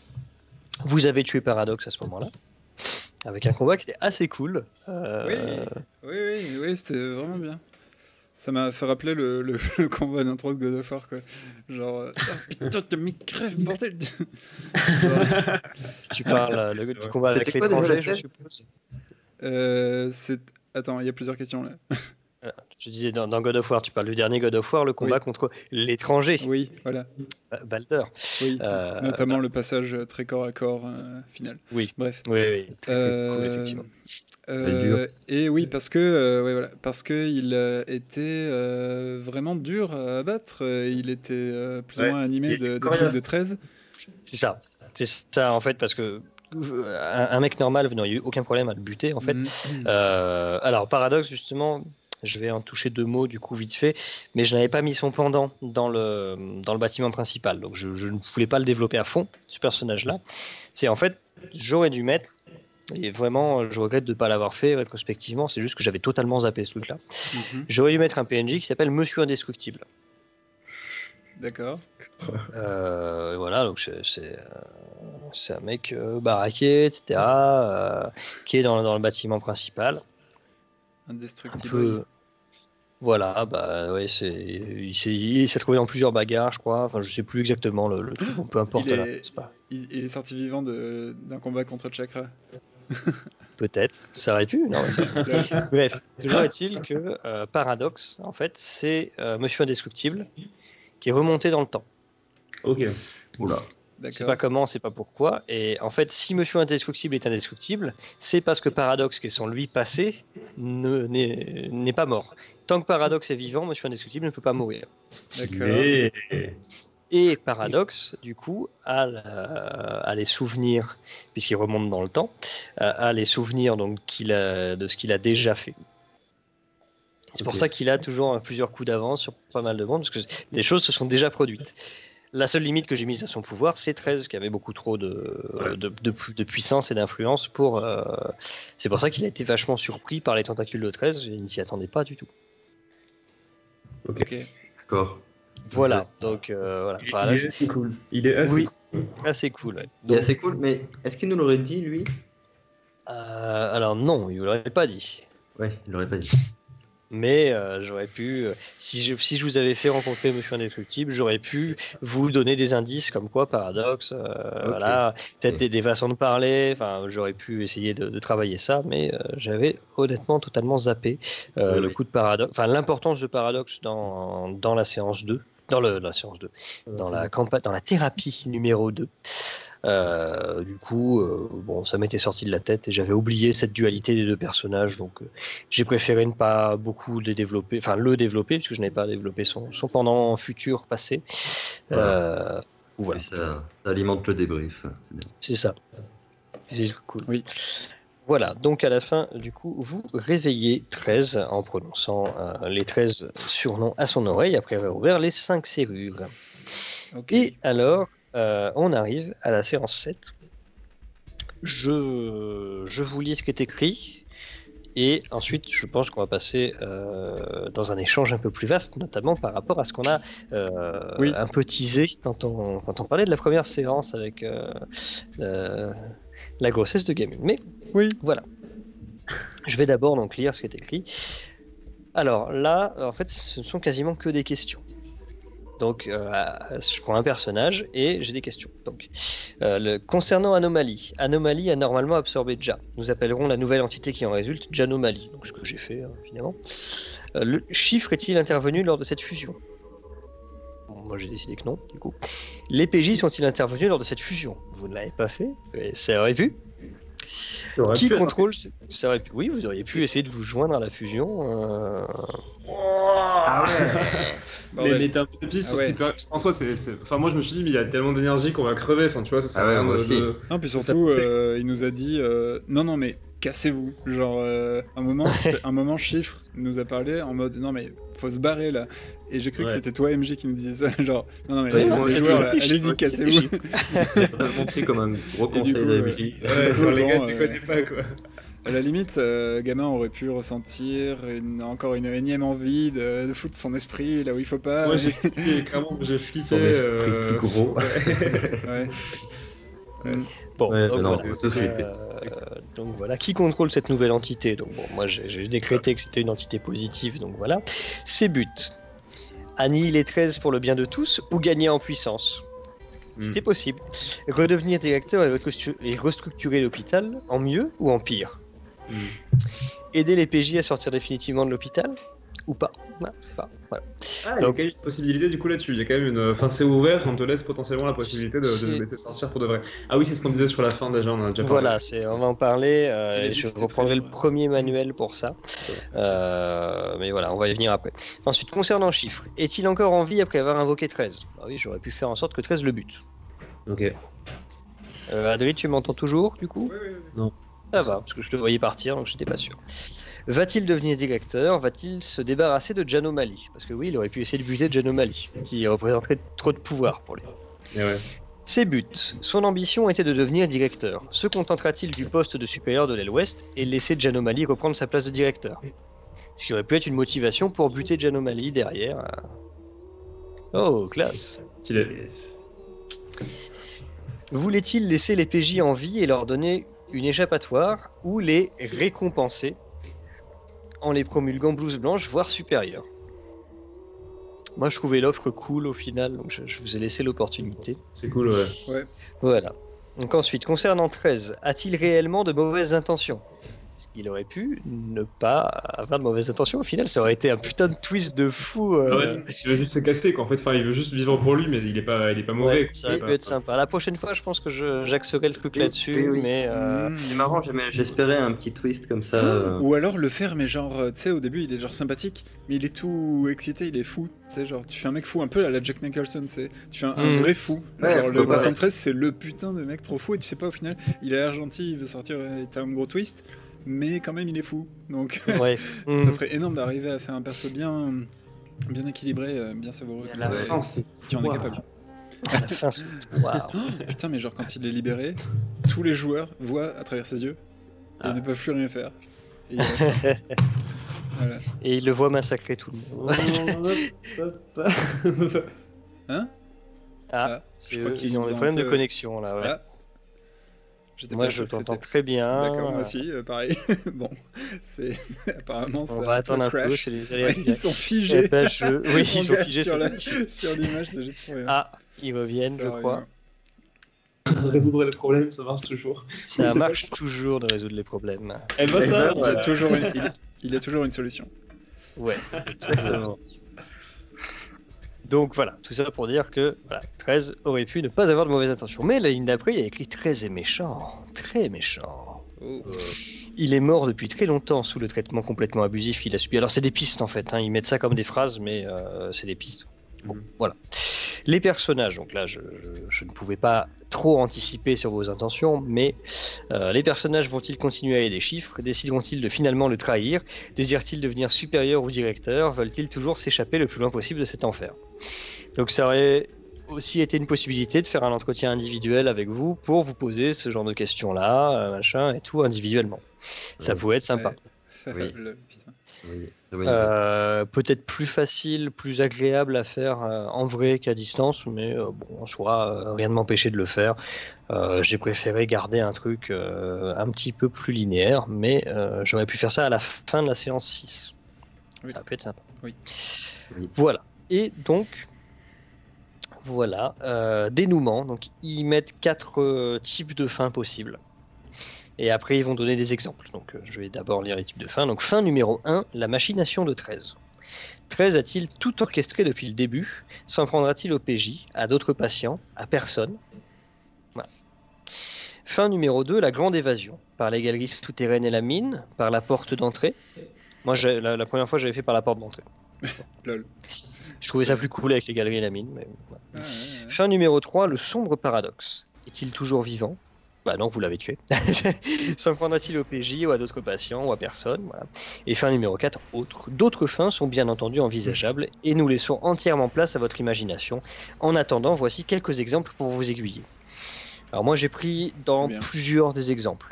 Vous avez tué Paradox à ce moment-là, avec un combat qui était assez cool. Euh, Oui, oui, oui, oui, c'était vraiment bien. Ça m'a fait rappeler le, le, le combat d'intro de God of War, quoi. Genre, euh, oh, putain, t'as mis crève, bordel. Genre, Tu parles euh, le, C'est du vrai. combat avec C'était quoi déjà l'étranger, la je scène suppose. euh, c'est... Attends, il y a plusieurs questions là. Euh, Tu disais dans, dans God of War, tu parles du dernier God of War, le combat Oui. contre l'étranger, Oui, voilà. Ba- Baldur. Oui, Euh, notamment le passage très corps à corps euh, final. Oui, Bref. oui, oui, très très cool, Euh, effectivement. euh, et oui, parce que, euh, ouais, voilà, parce que il euh, était euh, vraiment dur à abattre. euh, Il était euh, plus Ouais, ou moins animé il de, était de trucs coriace. de treize. C'est ça. C'est ça, en fait, parce que euh, un, un mec normal, vous n'auriez eu aucun problème à le buter, en fait. Mhm. Euh, alors, Paradox, justement, je vais en toucher deux mots, du coup, vite fait, mais je n'avais pas mis son pendant dans le, dans le bâtiment principal, donc je, je ne voulais pas le développer à fond, ce personnage-là. C'est en fait, j'aurais dû mettre, et vraiment, je regrette de ne pas l'avoir fait rétrospectivement, c'est juste que j'avais totalement zappé ce truc-là. Mhm. J'aurais dû mettre un P N J qui s'appelle Monsieur Indestructible. D'accord. Euh, voilà, donc c'est c'est, euh, c'est un mec euh, baraqué, et cetera, euh, qui est dans, dans le bâtiment principal. Un Indestructible. peu. Voilà, bah ouais, c'est, il s'est il s'est trouvé dans plusieurs bagarres, je crois. Enfin, je sais plus exactement le, le truc, bon, peu importe. Il Là, est- c'est pas... Il, il est sorti vivant de- d'un combat contre Chakra. Peut-être, ça aurait pu. Non, mais ça- Bref, toujours est-il que euh, Paradox, en fait, c'est euh, Monsieur Indestructible qui est remonté dans le temps. Ok. Oula. C'est D'accord. pas comment, c'est pas pourquoi. Et en fait, si Monsieur Indestructible est indestructible, c'est parce que Paradox, qui est son lui passé, ne- n'est n'est pas mort. Tant que Paradox est vivant, Monsieur Indestructible ne peut pas mourir. Stylé. Et Paradox, du coup, a, la- a les souvenirs, puisqu'il remonte dans le temps, a, a les souvenirs donc, qu'il a, de ce qu'il a déjà fait. C'est pour Ok. ça qu'il a toujours plusieurs coups d'avance sur pas mal de monde, parce que les choses se sont déjà produites. La seule limite que j'ai mise à son pouvoir, c'est treize, qui avait beaucoup trop de, Ouais. de, de pu- de puissance et d'influence pour. euh, C'est pour ça qu'il a été vachement surpris par les tentacules de treize, il ne s'y attendait pas du tout. Ok. Ok. D'accord. Voilà, donc euh, voilà. Il, Paradox, il est assez cool. Il est assez Oui. cool. assez cool. Ouais. Il est Donc, assez cool, mais est-ce qu'il nous l'aurait dit, lui? euh, alors non, il ne l'aurait pas dit. Ouais, il l'aurait pas dit. Mais euh, j'aurais pu, euh, si je, si je vous avais fait rencontrer Monsieur Indestructible, j'aurais pu vous donner des indices comme quoi Paradoxe, euh, voilà, peut-être Ok. des, des façons de parler. Enfin, j'aurais pu essayer de, de travailler ça, mais euh, j'avais honnêtement totalement zappé euh, Oui, le oui. coup de Paradoxe, enfin l'importance de Paradoxe dans, dans la séance deux, dans le, la séance deux, dans la campagne, dans la thérapie numéro deux. Euh, du coup, euh, bon, ça m'était sorti de la tête et j'avais oublié cette dualité des deux personnages, donc euh, j'ai préféré ne pas beaucoup les développer, enfin le développer, puisque je n'avais pas développé son, son pendant futur passé. Euh, voilà, Et ça, ça alimente le débrief. C'est bien. c'est ça. C'est cool. Oui. Voilà, donc à la fin, du coup, vous réveillez treize en prononçant euh, les treize surnoms à son oreille après avoir ouvert les cinq serrures. Ok. Et alors, euh, on arrive à la séance sept. Je, je vous lis ce qui est écrit. Et ensuite, je pense qu'on va passer euh, dans un échange un peu plus vaste, notamment par rapport à ce qu'on a euh, Oui. un peu teasé quand on, quand on parlait de la première séance avec euh, euh, la grossesse de Gaming. Mais Oui. voilà. Je vais d'abord donc lire ce qui est écrit. Alors là, en fait, ce ne sont quasiment que des questions. Donc, euh, je prends un personnage et j'ai des questions. Donc, euh, le, concernant Anomalie, Anomalie a normalement absorbé Ja. Nous appellerons la nouvelle entité qui en résulte Janomalie. Donc, ce que j'ai fait, hein, finalement. Euh, le chiffre est-il intervenu lors de cette fusion? Bon, moi, j'ai décidé que non, du coup. Les P J sont-ils intervenus lors de cette fusion? Vous ne l'avez pas fait, mais ça aurait pu. Qui contrôle ce- ça aurait pu... Oui, vous auriez pu essayer de vous joindre à la fusion. euh, Ah ouais. Mais, Bordel. mais t'as un peu de piste Ah sur ce ouais. qui peut- en soi, c'est. c'est- Enfin, moi je me suis dit, mais il y a tellement d'énergie qu'on va crever. Enfin, tu vois, ça sert Ah à ouais, rien moi de- aussi. de- Non, puis Ça surtout, peut faire- euh, il nous a dit euh, non, non, mais cassez-vous. Genre, euh, un moment, un moment, Chiffre nous a parlé en mode non, mais faut se barrer là. Et j'ai cru que Ouais. c'était toi, M J, qui nous disait ça. Genre, non, non, mais Ouais, les, moi les aussi, joueurs, je- là, je- allez-y, je- cassez-vous. je- J'ai vraiment pris comme un gros Et du conseil coup, de euh, M J. Ouais, coup, genre, les gars, bon, tu euh, connais pas quoi. À la limite, euh, gamin aurait pu ressentir une, encore une énième envie de, de foutre son esprit là où il faut pas. Moi mais- j'ai flippé, clairement, j'ai flippé. Son esprit euh, plus gros. Ouais. Ouais. Bon, Ouais, donc, mais non, voilà. tout de suite. Euh, donc voilà, qui contrôle cette nouvelle entité? Donc bon, moi j'ai j'ai décrété que c'était une entité positive, donc voilà. Ses buts: annihiler treize pour le bien de tous ou gagner en puissance. C'était possible. Redevenir directeur et, restructu- et restructurer l'hôpital en mieux ou en pire. Mm. Aider les P J à sortir définitivement de l'hôpital ou pas. Non, c'est pas. Voilà. Ah, il y a Donc- quand même une possibilité du coup là-dessus. Il y a quand même une. Enfin, c'est ouvert, on te laisse potentiellement la possibilité de, de C'est- le laisser sortir pour de vrai. Ah oui, c'est ce qu'on disait sur la fin déjà, on en a déjà parlé. Voilà, c'est, on va en parler. euh, Il a et dit je que c'était reprendrai très le libre. premier manuel pour ça. Euh, mais voilà, on va y venir après. Ensuite, concernant chiffres, est-il encore en vie après avoir invoqué treize? Ah oui, j'aurais pu faire en sorte que treize le bute. Ok. Euh, Adrien, tu m'entends toujours du coup? Oui, oui, oui. Ça va, parce que je te voyais partir, donc j'étais pas sûr. Va-t-il devenir directeur? Va-t-il se débarrasser de Janomalie? Parce que oui, il aurait pu essayer de buter Janomalie, qui représenterait trop de pouvoir pour lui. Et ouais. Ses buts. Son ambition était de devenir directeur. Se contentera-t-il du poste de supérieur de l'aile ouest et laisser Janomalie reprendre sa place de directeur? Ce qui aurait pu être une motivation pour buter Janomalie derrière. Oh, classe. Qu'il est. Voulait-il laisser les P J en vie et leur donner une échappatoire ou les récompenser en les promulguant blouse blanche, voire supérieure? Moi, je trouvais l'offre cool au final, donc je, je vous ai laissé l'opportunité. C'est cool, ouais. Ouais. Voilà. Donc ensuite, concernant treize, a-t-il réellement de mauvaises intentions? Est-ce qu'il aurait pu ne pas avoir de mauvaises intentions? Au final, ça aurait été un putain de twist de fou. euh, Ah ouais, il veut juste se casser quoi. En fait, enfin, il veut juste vivre pour lui, mais il est pas, il est pas mauvais. ouais, ça aurait quoi. pu être sympa. La prochaine fois, je pense que je, j'axerai le truc Oui, là-dessus, oui, oui. mais... euh, Mmh. C'est marrant, j'aimais- j'espérais un petit twist comme ça. euh. Ou alors le faire, mais genre, euh, tu sais, au début il est genre sympathique, mais il est tout excité, il est fou. Tu sais, genre, tu fais un mec fou un peu à la Jack Nicholson, tu sais. Tu fais un, un Mm. vrai fou. Ouais, genre, le ouais. patient treize, c'est le putain de mec trop fou, et tu sais pas au final, il a l'air gentil, il veut sortir, euh, t'as un gros twist, mais quand même il est fou. Donc, ouais. ça Mhm. serait énorme d'arriver à faire un perso bien, bien équilibré, euh, bien savoureux. Et à comme la ça, fin, et c'est- tu en es Wow. capable. À la fin, c'est... Waouh. Putain, mais genre, quand il est libéré, tous les joueurs voient à travers ses yeux, et Ah. ils ne peuvent plus rien faire. Et il a- voilà. Et il le voit massacrer tout le monde. Hein? Ah, Ah, c'est je crois eux, qu'ils ils ont nous des ont problèmes un de peu- connexion là, ouais. Ah. J'étais Moi pas je sûr que t'entends c'était- très bien. D'accord, moi aussi, euh, pareil. Bon, c'est apparemment ça. On va attendre un peu, crash. c'est les aléas Ouais, du ils direct. sont Eh figés. ben, je- Oui, Mon ils sont gars, figés, sur, c'est la- magnifique. sur l'image, c'est juste trop bien. Ah, ils reviennent, je Sérieux. crois. Résoudre les problèmes, ça marche toujours. Ça C'est marche toujours de résoudre les problèmes. Eh ben ça, Il y a toujours une, il, il y a toujours une solution. Ouais. Donc voilà, tout ça pour dire que voilà, treize aurait pu ne pas avoir de mauvaises intentions. Mais la ligne d'après, il y a écrit treize est méchant, très méchant. Oh. Il est mort depuis très longtemps sous le traitement complètement abusif qu'il a subi. Alors c'est des pistes en fait, hein. Ils mettent ça comme des phrases, mais euh, c'est des pistes. Bon, Mhm. voilà. Les personnages, donc là je, je- je ne pouvais pas trop anticiper sur vos intentions, mais euh, les personnages vont-ils continuer à aider des chiffres? Décideront-ils de finalement le trahir? Désirent-ils devenir supérieur ou directeur? Veulent-ils toujours s'échapper le plus loin possible de cet enfer? Donc ça aurait aussi été une possibilité de faire un entretien individuel avec vous pour vous poser ce genre de questions-là, euh, machin, et tout individuellement. Ça Oui. pouvait être sympa. Ouais. Oui. Le- putain. Oui, très bonne idée. Euh, peut-être plus facile, plus agréable à faire euh, en vrai qu'à distance, mais euh, bon, en soi, euh, rien ne m'empêchait de le faire. Euh, j'ai préféré garder un truc euh, un petit peu plus linéaire, mais euh, j'aurais pu faire ça à la fin de la séance six. Oui. Ça peut être sympa. Oui. Oui. Voilà. Et donc, voilà, euh, dénouement. Donc, ils mettent quatre euh, types de fins possibles. Et après, ils vont donner des exemples. Donc, euh, je vais d'abord lire les types de fins. Donc, fin numéro un, la machination de treize. treize a-t-il tout orchestré depuis le début? S'en prendra-t-il au P J, à d'autres patients, à personne? Voilà. Fin numéro deux, la grande évasion. Par les galeries souterraines et la mine, par la porte d'entrée. Moi, j'ai- la, la première fois, j'avais fait par la porte d'entrée. Lol. Je trouvais ça plus cool avec les galeries et la mine. Mais voilà. Ah, ouais, ouais. Fin numéro trois, le sombre paradoxe. Est-il toujours vivant? Bah non, vous l'avez tué. S'en prendra-t-il au P J ou à d'autres patients ou à personne? Voilà. Et fin numéro quatre, autres. D'autres fins sont bien entendu envisageables et nous laissons entièrement place à votre imagination. En attendant, voici quelques exemples pour vous aiguiller. Alors moi j'ai pris dans Bien. plusieurs des exemples.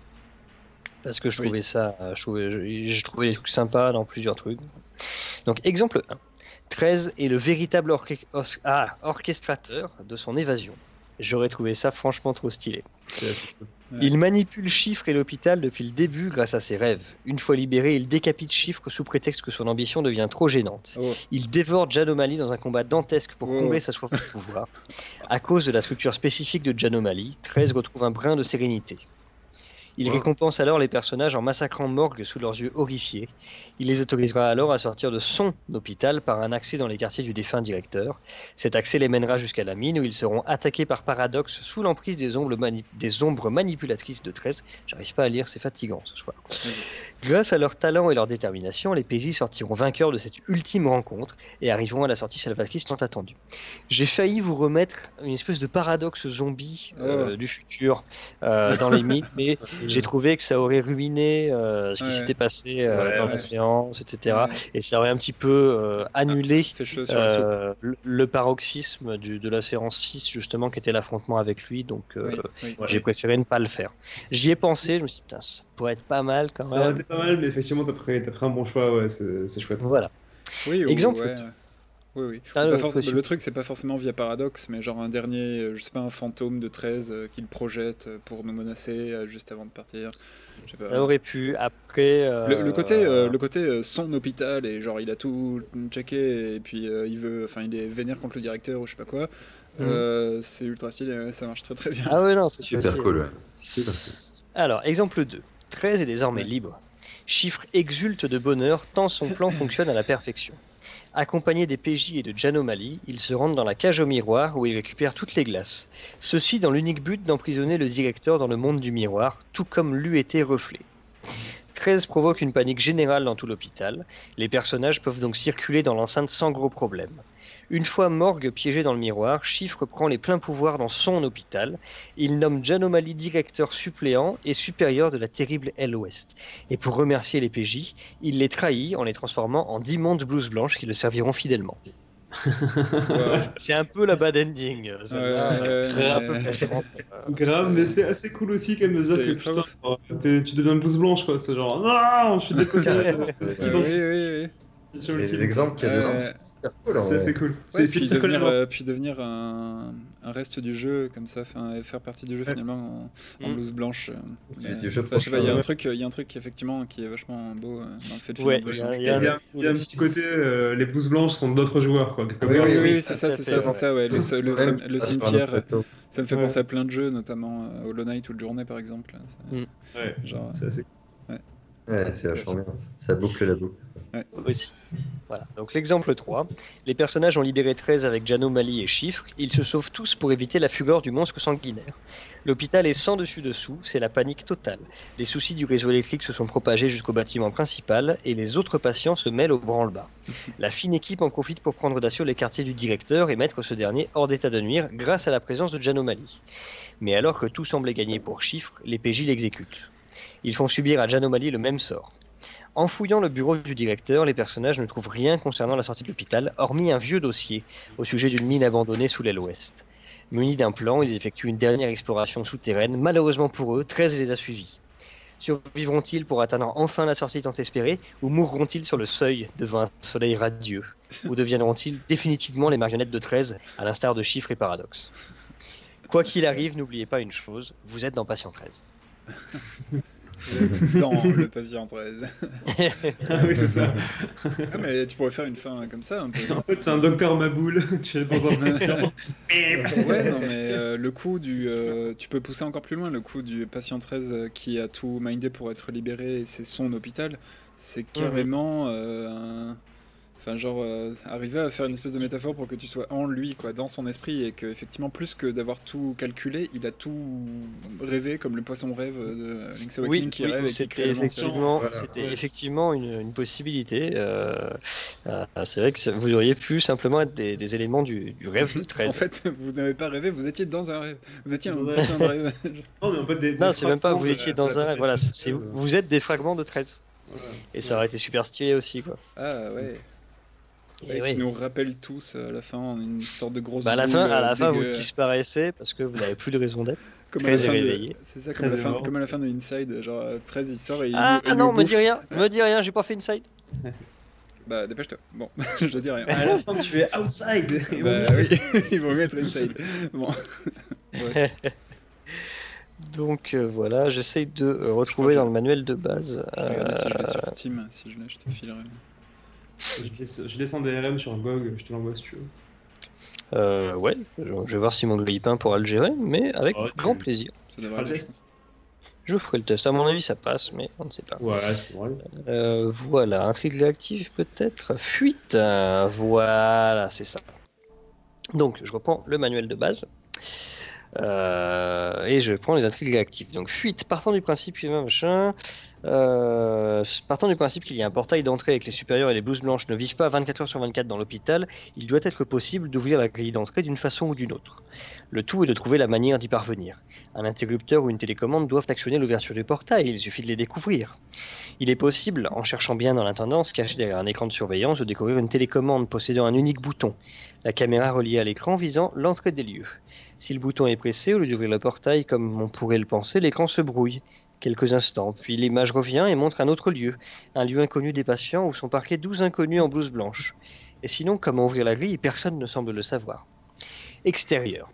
Parce que je Oui. trouvais ça, euh, je trouvais, je, je trouvais des trucs sympas dans plusieurs trucs. Donc exemple un. treize est le véritable orche- os- ah, orchestrateur de son évasion. J'aurais trouvé ça franchement trop stylé. C'est assez cool. Ouais. Il manipule Chiffre et l'hôpital depuis le début grâce à ses rêves. Une fois libéré, il décapite Chiffre sous prétexte que son ambition devient trop gênante. Oh. Il dévore Janomali dans un combat dantesque pour Oh. combler sa soif de pouvoir. À cause de la structure spécifique de Janomali, treize retrouve un brin de sérénité. Il Oh. récompense alors les personnages en massacrant Morgue sous leurs yeux horrifiés. Il les autorisera alors à sortir de son hôpital par un accès dans les quartiers du défunt directeur. Cet accès les mènera jusqu'à la mine où ils seront attaqués par Paradoxe sous l'emprise des ombres, mani- des ombres manipulatrices de treize. J'arrive pas à lire, c'est fatigant ce soir. Grâce à leur talent et leur détermination, les P J sortiront vainqueurs de cette ultime rencontre et arriveront à la sortie salvatrice tant attendue. J'ai failli vous remettre une espèce de paradoxe zombie euh, Oh. du futur euh, dans les mythes, mais j'ai trouvé que ça aurait ruiné euh, ce qui Ouais. s'était passé euh, Ouais, dans ouais. la séance, et cetera. Ouais. Et ça aurait un petit peu euh, annulé Fait chaud sur la soupe. euh, le, le paroxysme du, de la séance six, justement, qui était l'affrontement avec lui. Donc, euh, Oui, oui. Ouais. j'ai préféré ne pas le faire. J'y ai pensé, je me suis dit, putain, ça pourrait être pas mal quand Ça aurait même. été pas mal, mais effectivement, t'as pris, t'as pris un bon choix, ouais, c'est c'est chouette. Voilà. Oui, ou- Exemple. ouais. Oui, oui. Ah, Ou pas le forc- possible. le truc, c'est pas forcément via Paradoxe, mais genre un dernier, euh, je sais pas, un fantôme de treize euh, qu'il projette euh, pour nous menacer euh, juste avant de partir. Je sais pas. Ça aurait pu. Après. euh, Le, le côté, euh, le côté euh, son hôpital et genre il a tout checké et puis euh, il veut, enfin il est vénère contre le directeur ou je sais pas quoi. Mhm. Euh, c'est ultra stylé, ouais, ça marche très très bien. Ah ouais, non, c'est Super facile. cool, ouais. Super cool. Alors, exemple deux. treize est désormais Ouais. libre. Chiffre exulte de bonheur tant son plan fonctionne à la perfection. Accompagné des P J et de Janomali, ils se rendent dans la cage au miroir où ils récupèrent toutes les glaces. Ceci dans l'unique but d'emprisonner le directeur dans le monde du miroir, tout comme l'eût été Reflet. treize provoque une panique générale dans tout l'hôpital. Les personnages peuvent donc circuler dans l'enceinte sans gros problème. Une fois Morgue piégé dans le miroir, Chiffre prend les pleins pouvoirs dans son hôpital. Il nomme Janomali directeur suppléant et supérieur de la terrible L Ouest. Et pour remercier les P J, il les trahit en les transformant en d'immondes blouses blanches qui le serviront fidèlement. Ouais. C'est un peu la bad ending. euh, celle-là. Ouais, ouais, C'est un ouais, peu ouais. frustrant. Grave, mais c'est assez cool aussi quand même de dire C'est que ultra putain, ouf. genre, t'es- tu deviens blouse blanche quoi, c'est genre non, je suis déposé. Ouais. Ouais, oui, oui, oui. Sur Et le les team. exemples qu'il y a dedans, Euh, c'est super cool. C'est en- c'est cool. Ouais, C'est c'est puis, pire que devenir, la mort. euh, puis devenir un, un reste du jeu comme ça, enfin, faire partie du jeu Ouais. finalement en, en Mm. blouse blanche. euh, Du- mais, du jeu enfin, je sais pas, il y a un prochain, truc, il y a un truc effectivement qui est vachement beau euh, dans le fait de Ouais, finir en blouse il y a- blanche. il Il y a y, a, il y a un petit côté, euh, les blouses blanches sont d'autres joueurs quoi. quelque Oui, part. oui, oui, oui, oui, c'est tout ça, à c'est fait, ça, c'est ça, ouais. Le, ce- le, Ouais, ce- le ça, c'est un cimetière, autre plateau. ça me fait Ouais. penser à plein de jeux, notamment euh, Hollow Knight ou le Journée par exemple. là, c'est- Mm. Ouais, Genre, c'est assez Ouais, c'est vachement bien. Ça boucle la boucle. Aussi. Voilà. Donc l'exemple trois. Les personnages ont libéré treize avec Janomali et Chiffre. Ils se sauvent tous pour éviter la fureur du monstre sanguinaire. L'hôpital est sans dessus dessous, c'est la panique totale. Les soucis du réseau électrique se sont propagés jusqu'au bâtiment principal et les autres patients se mêlent au branle-bas. La fine équipe en profite pour prendre d'assaut les quartiers du directeur et mettre ce dernier hors d'état de nuire grâce à la présence de Janomali. Mais alors que tout semblait gagné pour Chiffre, les P J l'exécutent. Ils font subir à Janomali le même sort. En fouillant le bureau du directeur, les personnages ne trouvent rien concernant la sortie de l'hôpital, hormis un vieux dossier au sujet d'une mine abandonnée sous l'aile ouest. Munis d'un plan, ils effectuent une dernière exploration souterraine. Malheureusement pour eux, treize les a suivis. Survivront-ils pour atteindre enfin la sortie tant espérée, ou mourront-ils sur le seuil devant un soleil radieux? Ou deviendront-ils définitivement les marionnettes de treize, à l'instar de Chiffre et Paradoxe? Quoi qu'il arrive, n'oubliez pas une chose, vous êtes dans Patient treize. Dans le patient treize. Ah oui, c'est ça. Ah, mais tu pourrais faire une fin comme ça un peu. En fait, c'est un docteur Maboule. Tu es dans un patient. Ouais, non, mais euh, le coup du. Euh, tu peux pousser encore plus loin le coup du patient treize euh, qui a tout mindé pour être libéré et c'est son hôpital. C'est carrément. Euh, un... Enfin, genre, euh, arriver à faire une espèce de métaphore pour que tu sois en lui, quoi, dans son esprit, et que, effectivement, plus que d'avoir tout calculé, il a tout rêvé, comme le poisson rêve de Link's Awakening Oui, qui oui, rêve et qui c'était crée le monstre. effectivement, Voilà, c'était ouais. effectivement une, une possibilité. Euh, euh, c'est vrai que ça- vous auriez pu simplement être des, des éléments du, du rêve de En treize. fait, vous n'avez pas rêvé, vous étiez dans un rêve. Vous étiez un Ouais. putain de rêve. Non, mais en fait, des, Non, des c'est même pas, fragments vous de étiez la- dans de la un rêve. Voilà, personnalité c'est, de treize. vous êtes des fragments de treize. Voilà. Et ça aurait été super stylé aussi, quoi. Ah ouais. Et Et oui. qui nous rappelle tous euh, à la fin en une sorte de grosse Bah, à la boule, fin, à la euh, fin, vous dégueu. disparaissez parce que vous n'avez plus de raison d'être. Comme à la Très fin de- éveillé. C'est ça, comme à, la Très fin, éveillé. comme à la fin de Inside, genre euh, treize il sort et il Ah nous, il non, nous me bouffe. dis rien, me dis rien, j'ai pas fait Inside. Bah dépêche-toi. Bon, je dis rien. À la fin, tu es outside. Et Bah on- oui, il vaut mieux être Inside. Bon. Ouais. Donc euh, voilà, j'essaye de euh, retrouver que- dans le manuel de base. euh, Regardez si je l'ai sur Steam, si je l'ai, je te filerai. Je laisse- je descends des R M sur un G O G, je te l'envoie si tu veux. euh, ouais, je je vais voir si mon grille-pain pourra le gérer, mais avec Ah ouais, tu- grand plaisir. Ça Tu devrait feras le aller, je test. pense. Je ferai le test. À mon avis, ça passe, mais on ne sait pas. Ouais, c'est vrai. Euh, voilà, intrigue réactive peut-être. Fuite. euh, voilà, c'est ça. Donc, je reprends le manuel de base. Euh, et je prends les intrigues réactives. Donc, fuite, partant du principe, machin. Euh, partant du principe qu'il y a un portail d'entrée avec les supérieurs et les blouses blanches ne vivent pas vingt-quatre heures sur vingt-quatre dans l'hôpital, il doit être possible d'ouvrir la grille d'entrée d'une façon ou d'une autre. Le tout est de trouver la manière d'y parvenir. Un interrupteur ou une télécommande doivent actionner l'ouverture du portail, il suffit de les découvrir. Il est possible, en cherchant bien dans l'intendance, caché derrière un écran de surveillance, de découvrir une télécommande possédant un unique bouton, la caméra reliée à l'écran visant l'entrée des lieux. Si le bouton est pressé, au lieu d'ouvrir le portail comme on pourrait le penser, l'écran se brouille. Quelques instants, puis l'image revient et montre un autre lieu, un lieu inconnu des patients où sont parqués douze inconnus en blouse blanche. Et sinon, comment ouvrir la grille, personne ne semble le savoir. Extérieur.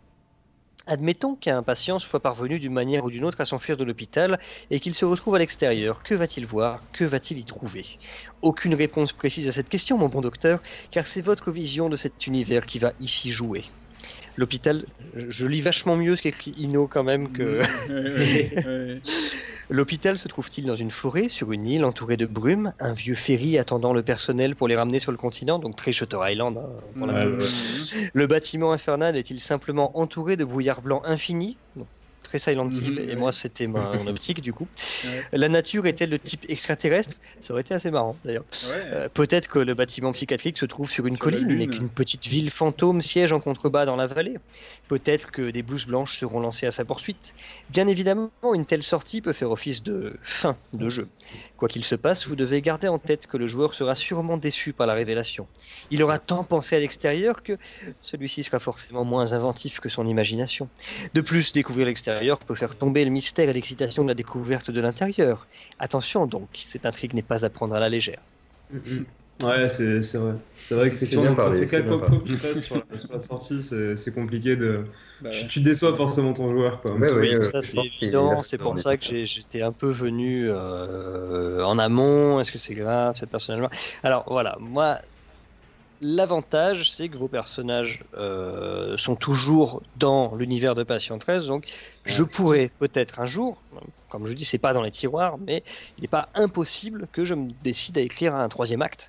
Admettons qu'un patient soit parvenu d'une manière ou d'une autre à s'enfuir de l'hôpital et qu'il se retrouve à l'extérieur. Que va-t-il voir? Que va-t-il y trouver? Aucune réponse précise à cette question, mon bon docteur, car c'est votre vision de cet univers qui va ici jouer. L'hôpital, je, je lis vachement mieux ce qu'écrit Ino quand même que... Ouais, ouais, ouais. L'hôpital se trouve-t-il dans une forêt, sur une île entourée de brume, un vieux ferry attendant le personnel pour les ramener sur le continent, donc très Shutter Island. Hein, pour la- Ouais, ouais. Le bâtiment infernal est-il simplement entouré de brouillard blanc infini? Non. Très Silent Hill, Mhm, et ouais. moi c'était ma- mon optique du coup. Ouais. La nature est-elle de type extraterrestre? Ça aurait été assez marrant d'ailleurs. Ouais. Euh, Peut-être que le bâtiment psychiatrique se trouve sur une Sur la colline et Lune. qu'une petite ville fantôme siège en contrebas dans la vallée. Peut-être que des blouses blanches seront lancées à sa poursuite. Bien évidemment, une telle sortie peut faire office de fin de jeu. Quoi qu'il se passe, vous devez garder en tête que le joueur sera sûrement déçu par la révélation. Il aura tant pensé à l'extérieur que celui-ci sera forcément moins inventif que son imagination. De plus, découvrir l'extérieur peut faire tomber le mystère et l'excitation de la découverte de l'intérieur. Attention donc, cette intrigue n'est pas à prendre à la légère. Mhm. Ouais, c'est c'est vrai. C'est vrai qu'effectivement, bien quand parlé, tu fais c'est bien quelques parlé. coups tu passes sur la, sur la sortie, c'est c'est compliqué de. Bah, tu, ouais. tu déçois forcément ton joueur, quoi. Ouais, Oui, ouais, ça je c'est pense qu'il évident, a c'est raison, pour on est ça pour que ça. j'ai- j'étais un peu venu euh, en amont. Est-ce que c'est grave, cette personnage? Alors voilà, moi, l'avantage c'est que vos personnages euh, sont toujours dans l'univers de Patient treize, donc je pourrais peut-être un jour, comme je dis, c'est pas dans les tiroirs, mais il n'est pas impossible que je me décide à écrire un troisième acte.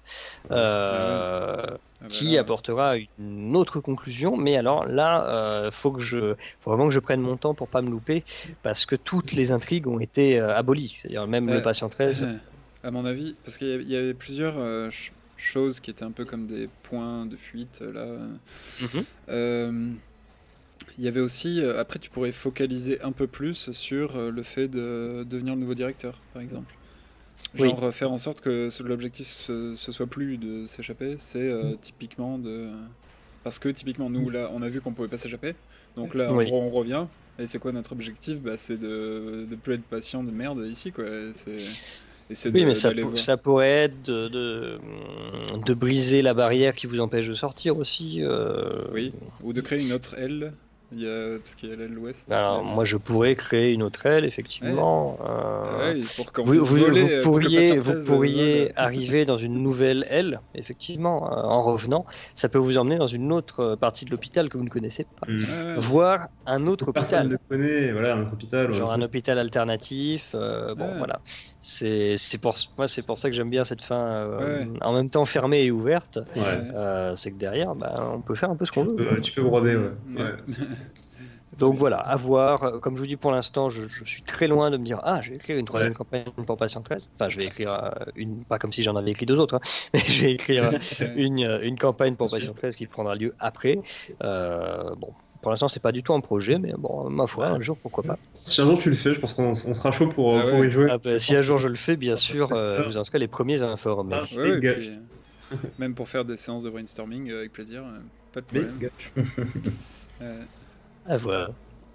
Euh, Ah bah qui là, apportera une autre conclusion, mais alors là, euh, faut que je, faut vraiment que je prenne mon temps pour pas me louper, parce que toutes les intrigues ont été euh, abolies, c'est-à-dire même Ouais. le patient treize. À mon avis, parce qu'il y avait- il y avait plusieurs euh, ch- choses qui étaient un peu comme des points de fuite euh, là. Mhm. Euh, Il y avait aussi, euh, après tu pourrais focaliser un peu plus sur euh, le fait de devenir le nouveau directeur, par exemple. Genre Oui. euh, faire en sorte que ce- l'objectif ce, ce soit plus de s'échapper, c'est euh, typiquement de... Parce que typiquement nous là on a vu qu'on pouvait pas s'échapper, donc là Oui. on, on revient, et c'est quoi notre objectif? Bah c'est de, de plus être patient de merde ici quoi, c'est... Et c'est Oui, de- mais ça, d'aller pour- voir. ça pourrait être de, de, de briser la barrière qui vous empêche de sortir aussi. euh. Oui, ou de créer une autre aile, il y a... parce qu'il y a l'aile ouest. Alors, l'aile- moi, je pourrais créer une autre aile, effectivement. Ah euh, ouais, pour qu'on Vous, puisse vous- voler, vous euh, pour que le pourriez, patient vous treize pourriez vole. arriver dans une nouvelle aile, effectivement, euh, en revenant. Ça peut vous emmener dans une autre euh, partie de l'hôpital que vous ne connaissez pas. Hmm. Ouais, ouais. Voir un autre Personne ne hôpital, connaît, voilà, un autre hôpital. ou genre un un truc. hôpital alternatif. euh, bon, Ouais. voilà. C'est c'est pour, moi, c'est pour ça que j'aime bien cette fin, euh, Ouais. en même temps fermée et ouverte. Ouais. Euh, c'est que derrière, bah, on peut faire un peu ce qu'on Tu veut. peux, tu peux broder, ouais. Ouais. Ouais. Donc voilà, à voir. Euh, Comme je vous dis pour l'instant, je, je suis très loin de me dire ah, je vais écrire une troisième Ouais. campagne pour Patient treize. Enfin, je vais écrire euh, une, pas comme si j'en avais écrit deux autres, hein, mais je vais écrire euh, une, euh, une campagne pour Patient treize qui prendra lieu après. Euh, bon, pour l'instant, c'est pas du tout un projet, mais bon, ma foi, un jour, pourquoi pas. Si un jour tu le fais, je pense qu'on on sera chaud pour, Ah pour ouais. y jouer. Ah, bah, si un jour je le fais, bien sûr, euh, vous êtes en tout cas les premiers à informer. Ah, Ouais, ouais, Big et guts. puis, euh, même pour faire des séances de brainstorming euh, avec plaisir, euh, pas de Big problème. guts. Euh, À voir.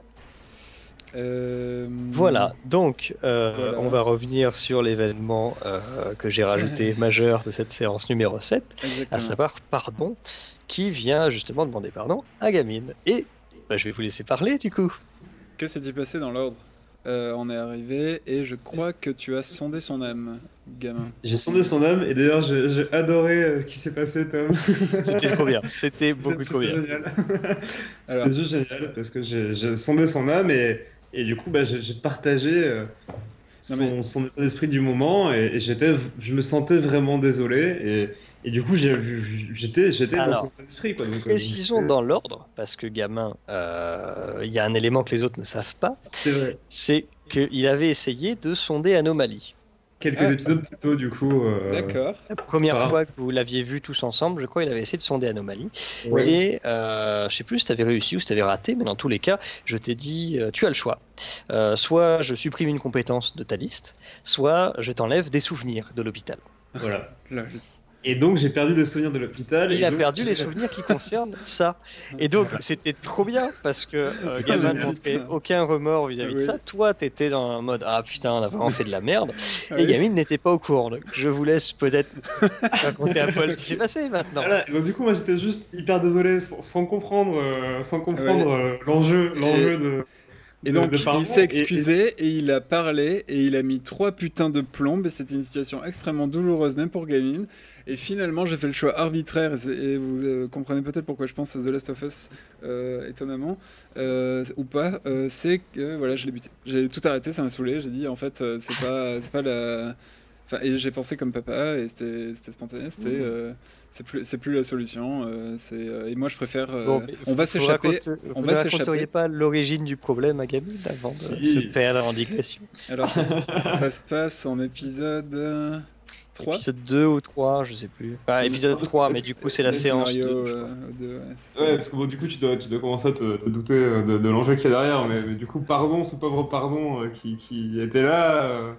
euh, Voilà, donc euh, Voilà. on va revenir sur l'événement euh, que j'ai rajouté majeur de cette séance numéro sept. Exactement. À savoir pardon, qui vient justement demander pardon à Gamine. Et bah, je vais vous laisser parler du coup. Que s'est-il passé dans l'ordre? Euh, On est arrivé et je crois que tu as sondé son âme, gamin. J'ai sondé son âme et d'ailleurs j'ai j'ai adoré euh, ce qui s'est passé, Tom. C'était trop bien, c'était beaucoup trop C'était bien. génial. Alors. C'était juste génial parce que j'ai j'ai sondé son âme et, et du coup bah, j'ai j'ai partagé euh, son, mais- son état d'esprit du moment et, et j'étais, je me sentais vraiment désolé et, et du coup j'ai- j'étais j'étais dans Alors, son état d'esprit. quoi, donc, euh, Précisons donc, dans l'ordre, parce que gamin, euh, il y a un élément que les autres ne savent pas, C'est vrai. c'est qu'il avait essayé de sonder Anomalie. Quelques Ah. épisodes plus tôt du coup. euh, D'accord. La première Ah. fois que vous l'aviez vu tous ensemble, je crois qu'il avait essayé de sonder Anomalie. ouais. Et euh, je sais plus si tu avais réussi ou si tu avais raté, mais dans tous les cas, je t'ai dit euh, tu as le choix. Euh, soit je supprime une compétence de ta liste, soit je t'enlève des souvenirs de l'hôpital. Voilà. Là, Et donc j'ai perdu des souvenirs de l'hôpital. Il et a donc, perdu j'ai- les souvenirs qui concernent ça. Et donc c'était trop bien parce que euh, C'est Gamin ne génial. montrait aucun remords vis-à-vis de Oui. ça. Toi, t'étais dans un mode ah putain, on a vraiment fait de la merde. Ah Et oui. Gamine n'était pas au courant. Donc je vous laisse peut-être raconter un peu ce qui s'est passé maintenant. Voilà, et donc du coup moi j'étais juste hyper désolé sans, sans comprendre, euh, sans comprendre euh, l'enjeu, l'enjeu de. Et de- donc, de pardon, il s'est et- excusé et, il a parlé et il a mis trois putains de plombes et c'était une situation extrêmement douloureuse, même pour Gamine. Et finalement, j'ai fait le choix arbitraire et, c'est- et vous euh, comprenez peut-être pourquoi je pense à The Last of Us, euh, étonnamment, euh, ou pas. euh, c'est que voilà, je l'ai buté. J'ai tout arrêté, ça m'a saoulé. J'ai dit en fait, euh, c'est pas, c'est pas la. Enfin, et j'ai pensé comme papa et c'était c'était spontané. C'était. euh, c'est plus, c'est plus la solution. euh, c'est, euh, et moi, je préfère. euh, Bon, on va vous s'échapper. raconte- on vous va ne s'échapper. raconteriez pas l'origine du problème à Gamine avant de Si. se perdre en digression. Alors, ça, se- ça se passe en épisode euh, trois. Épisode deux ou trois, je sais plus. Enfin, C'est- épisode c'est- trois, mais du coup, c'est la Le séance scénario, deux, je euh, crois. de- ouais, c'est ça. Ouais, parce que bon, du coup tu dois, tu dois commencer à te, te douter euh, de, de l'enjeu qu'il y a derrière, mais, mais du coup pardon, ce pauvre pardon euh, qui, qui était là. Euh...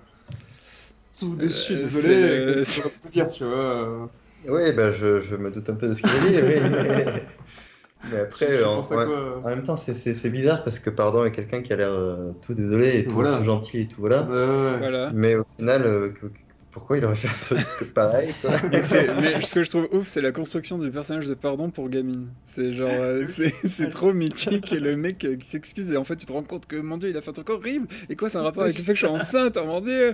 Tout déçu, Euh, désolé, c'est euh, le- qu'est-ce que je peux dire, tu vois. euh. Oui, bah, je, je me doute un peu de ce qu'il a dit, oui, mais... mais après, Tu- tu en, penses à ouais, quoi, en même temps, c'est- c'est c'est bizarre parce que Pardon est quelqu'un qui a l'air euh, tout désolé et tout, Voilà. tout gentil et tout, voilà. euh, ouais, ouais. Voilà. Mais au final, euh, que- que- pourquoi il aurait fait un truc pareil, quoi? Et c'est- mais ce que je trouve ouf, c'est la construction du personnage de Pardon pour Gamine. C'est genre, euh, c'est c'est trop mythique et le mec euh, qui s'excuse et en fait tu te rends compte que mon dieu il a fait un truc horrible. Et quoi, c'est un rapport avec le fait que je suis enceinte, oh mon dieu.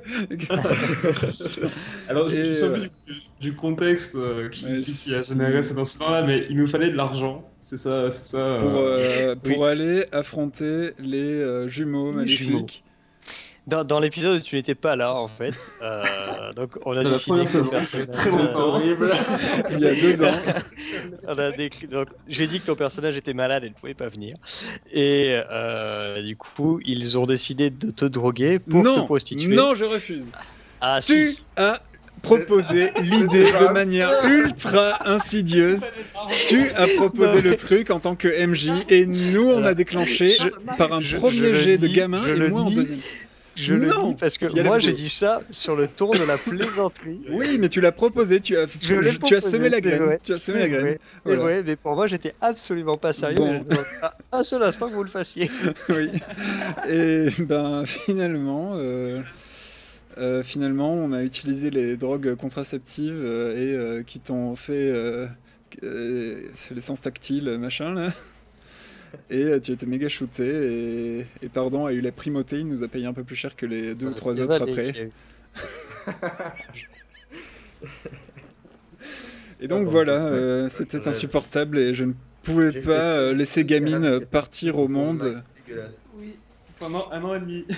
Alors, je Et, me suis euh, du, du contexte euh, qui, ouais, qui- qui a c'est- généré cet incident-là, mais il nous fallait de l'argent, c'est ça, c'est ça. Pour, euh, euh, pour oui. aller affronter les euh, jumeaux Les maléfiques. jumeaux. Dans, dans l'épisode où tu n'étais pas là, en fait, euh, donc on a Dans la décidé première que ton saison, personnage. très longtemps. Horrible. Il y a deux ans. On a décrit- donc, j'ai dit que ton personnage était malade et ne pouvait pas venir. Et euh, du coup, ils ont décidé de te droguer pour te Non, prostituer. non, je refuse. Ah Tu si. as proposé l'idée de manière ultra insidieuse. Tu as proposé le truc en tant que M J et nous on a déclenché Je- par un je- premier je le jet de nie, gamin je et le moi en nie. deuxième. Je le Non, dis parce que il y a la moi j'ai vidéo. dit ça sur le ton de la plaisanterie. Oui, mais tu l'as proposé, tu as, Je l'ai tu as proposé, semé la c'est graine. vrai, Tu as semé c'est la graine. vrai, C'est Voilà. vrai, mais pour moi j'étais absolument pas sérieux. Bon. et je demande à un seul instant que vous le fassiez. Oui. Et ben finalement, euh, euh, finalement, on a utilisé les drogues contraceptives euh, et euh, qui t'ont fait euh, euh, l'essence tactile, machin là. Et euh, tu étais méga shooté et, et pardon a eu la primauté, il nous a payé un peu plus cher que les deux ou trois C'est autres Valet après. qui a eu- Et donc Ah bon, voilà, ouais. euh, c'était Ouais. insupportable et je ne pouvais J'ai pas fait euh, tout laisser ce Gamine qu'il y a partir au monde. Dégueulasse. Oui, pendant un an et demi.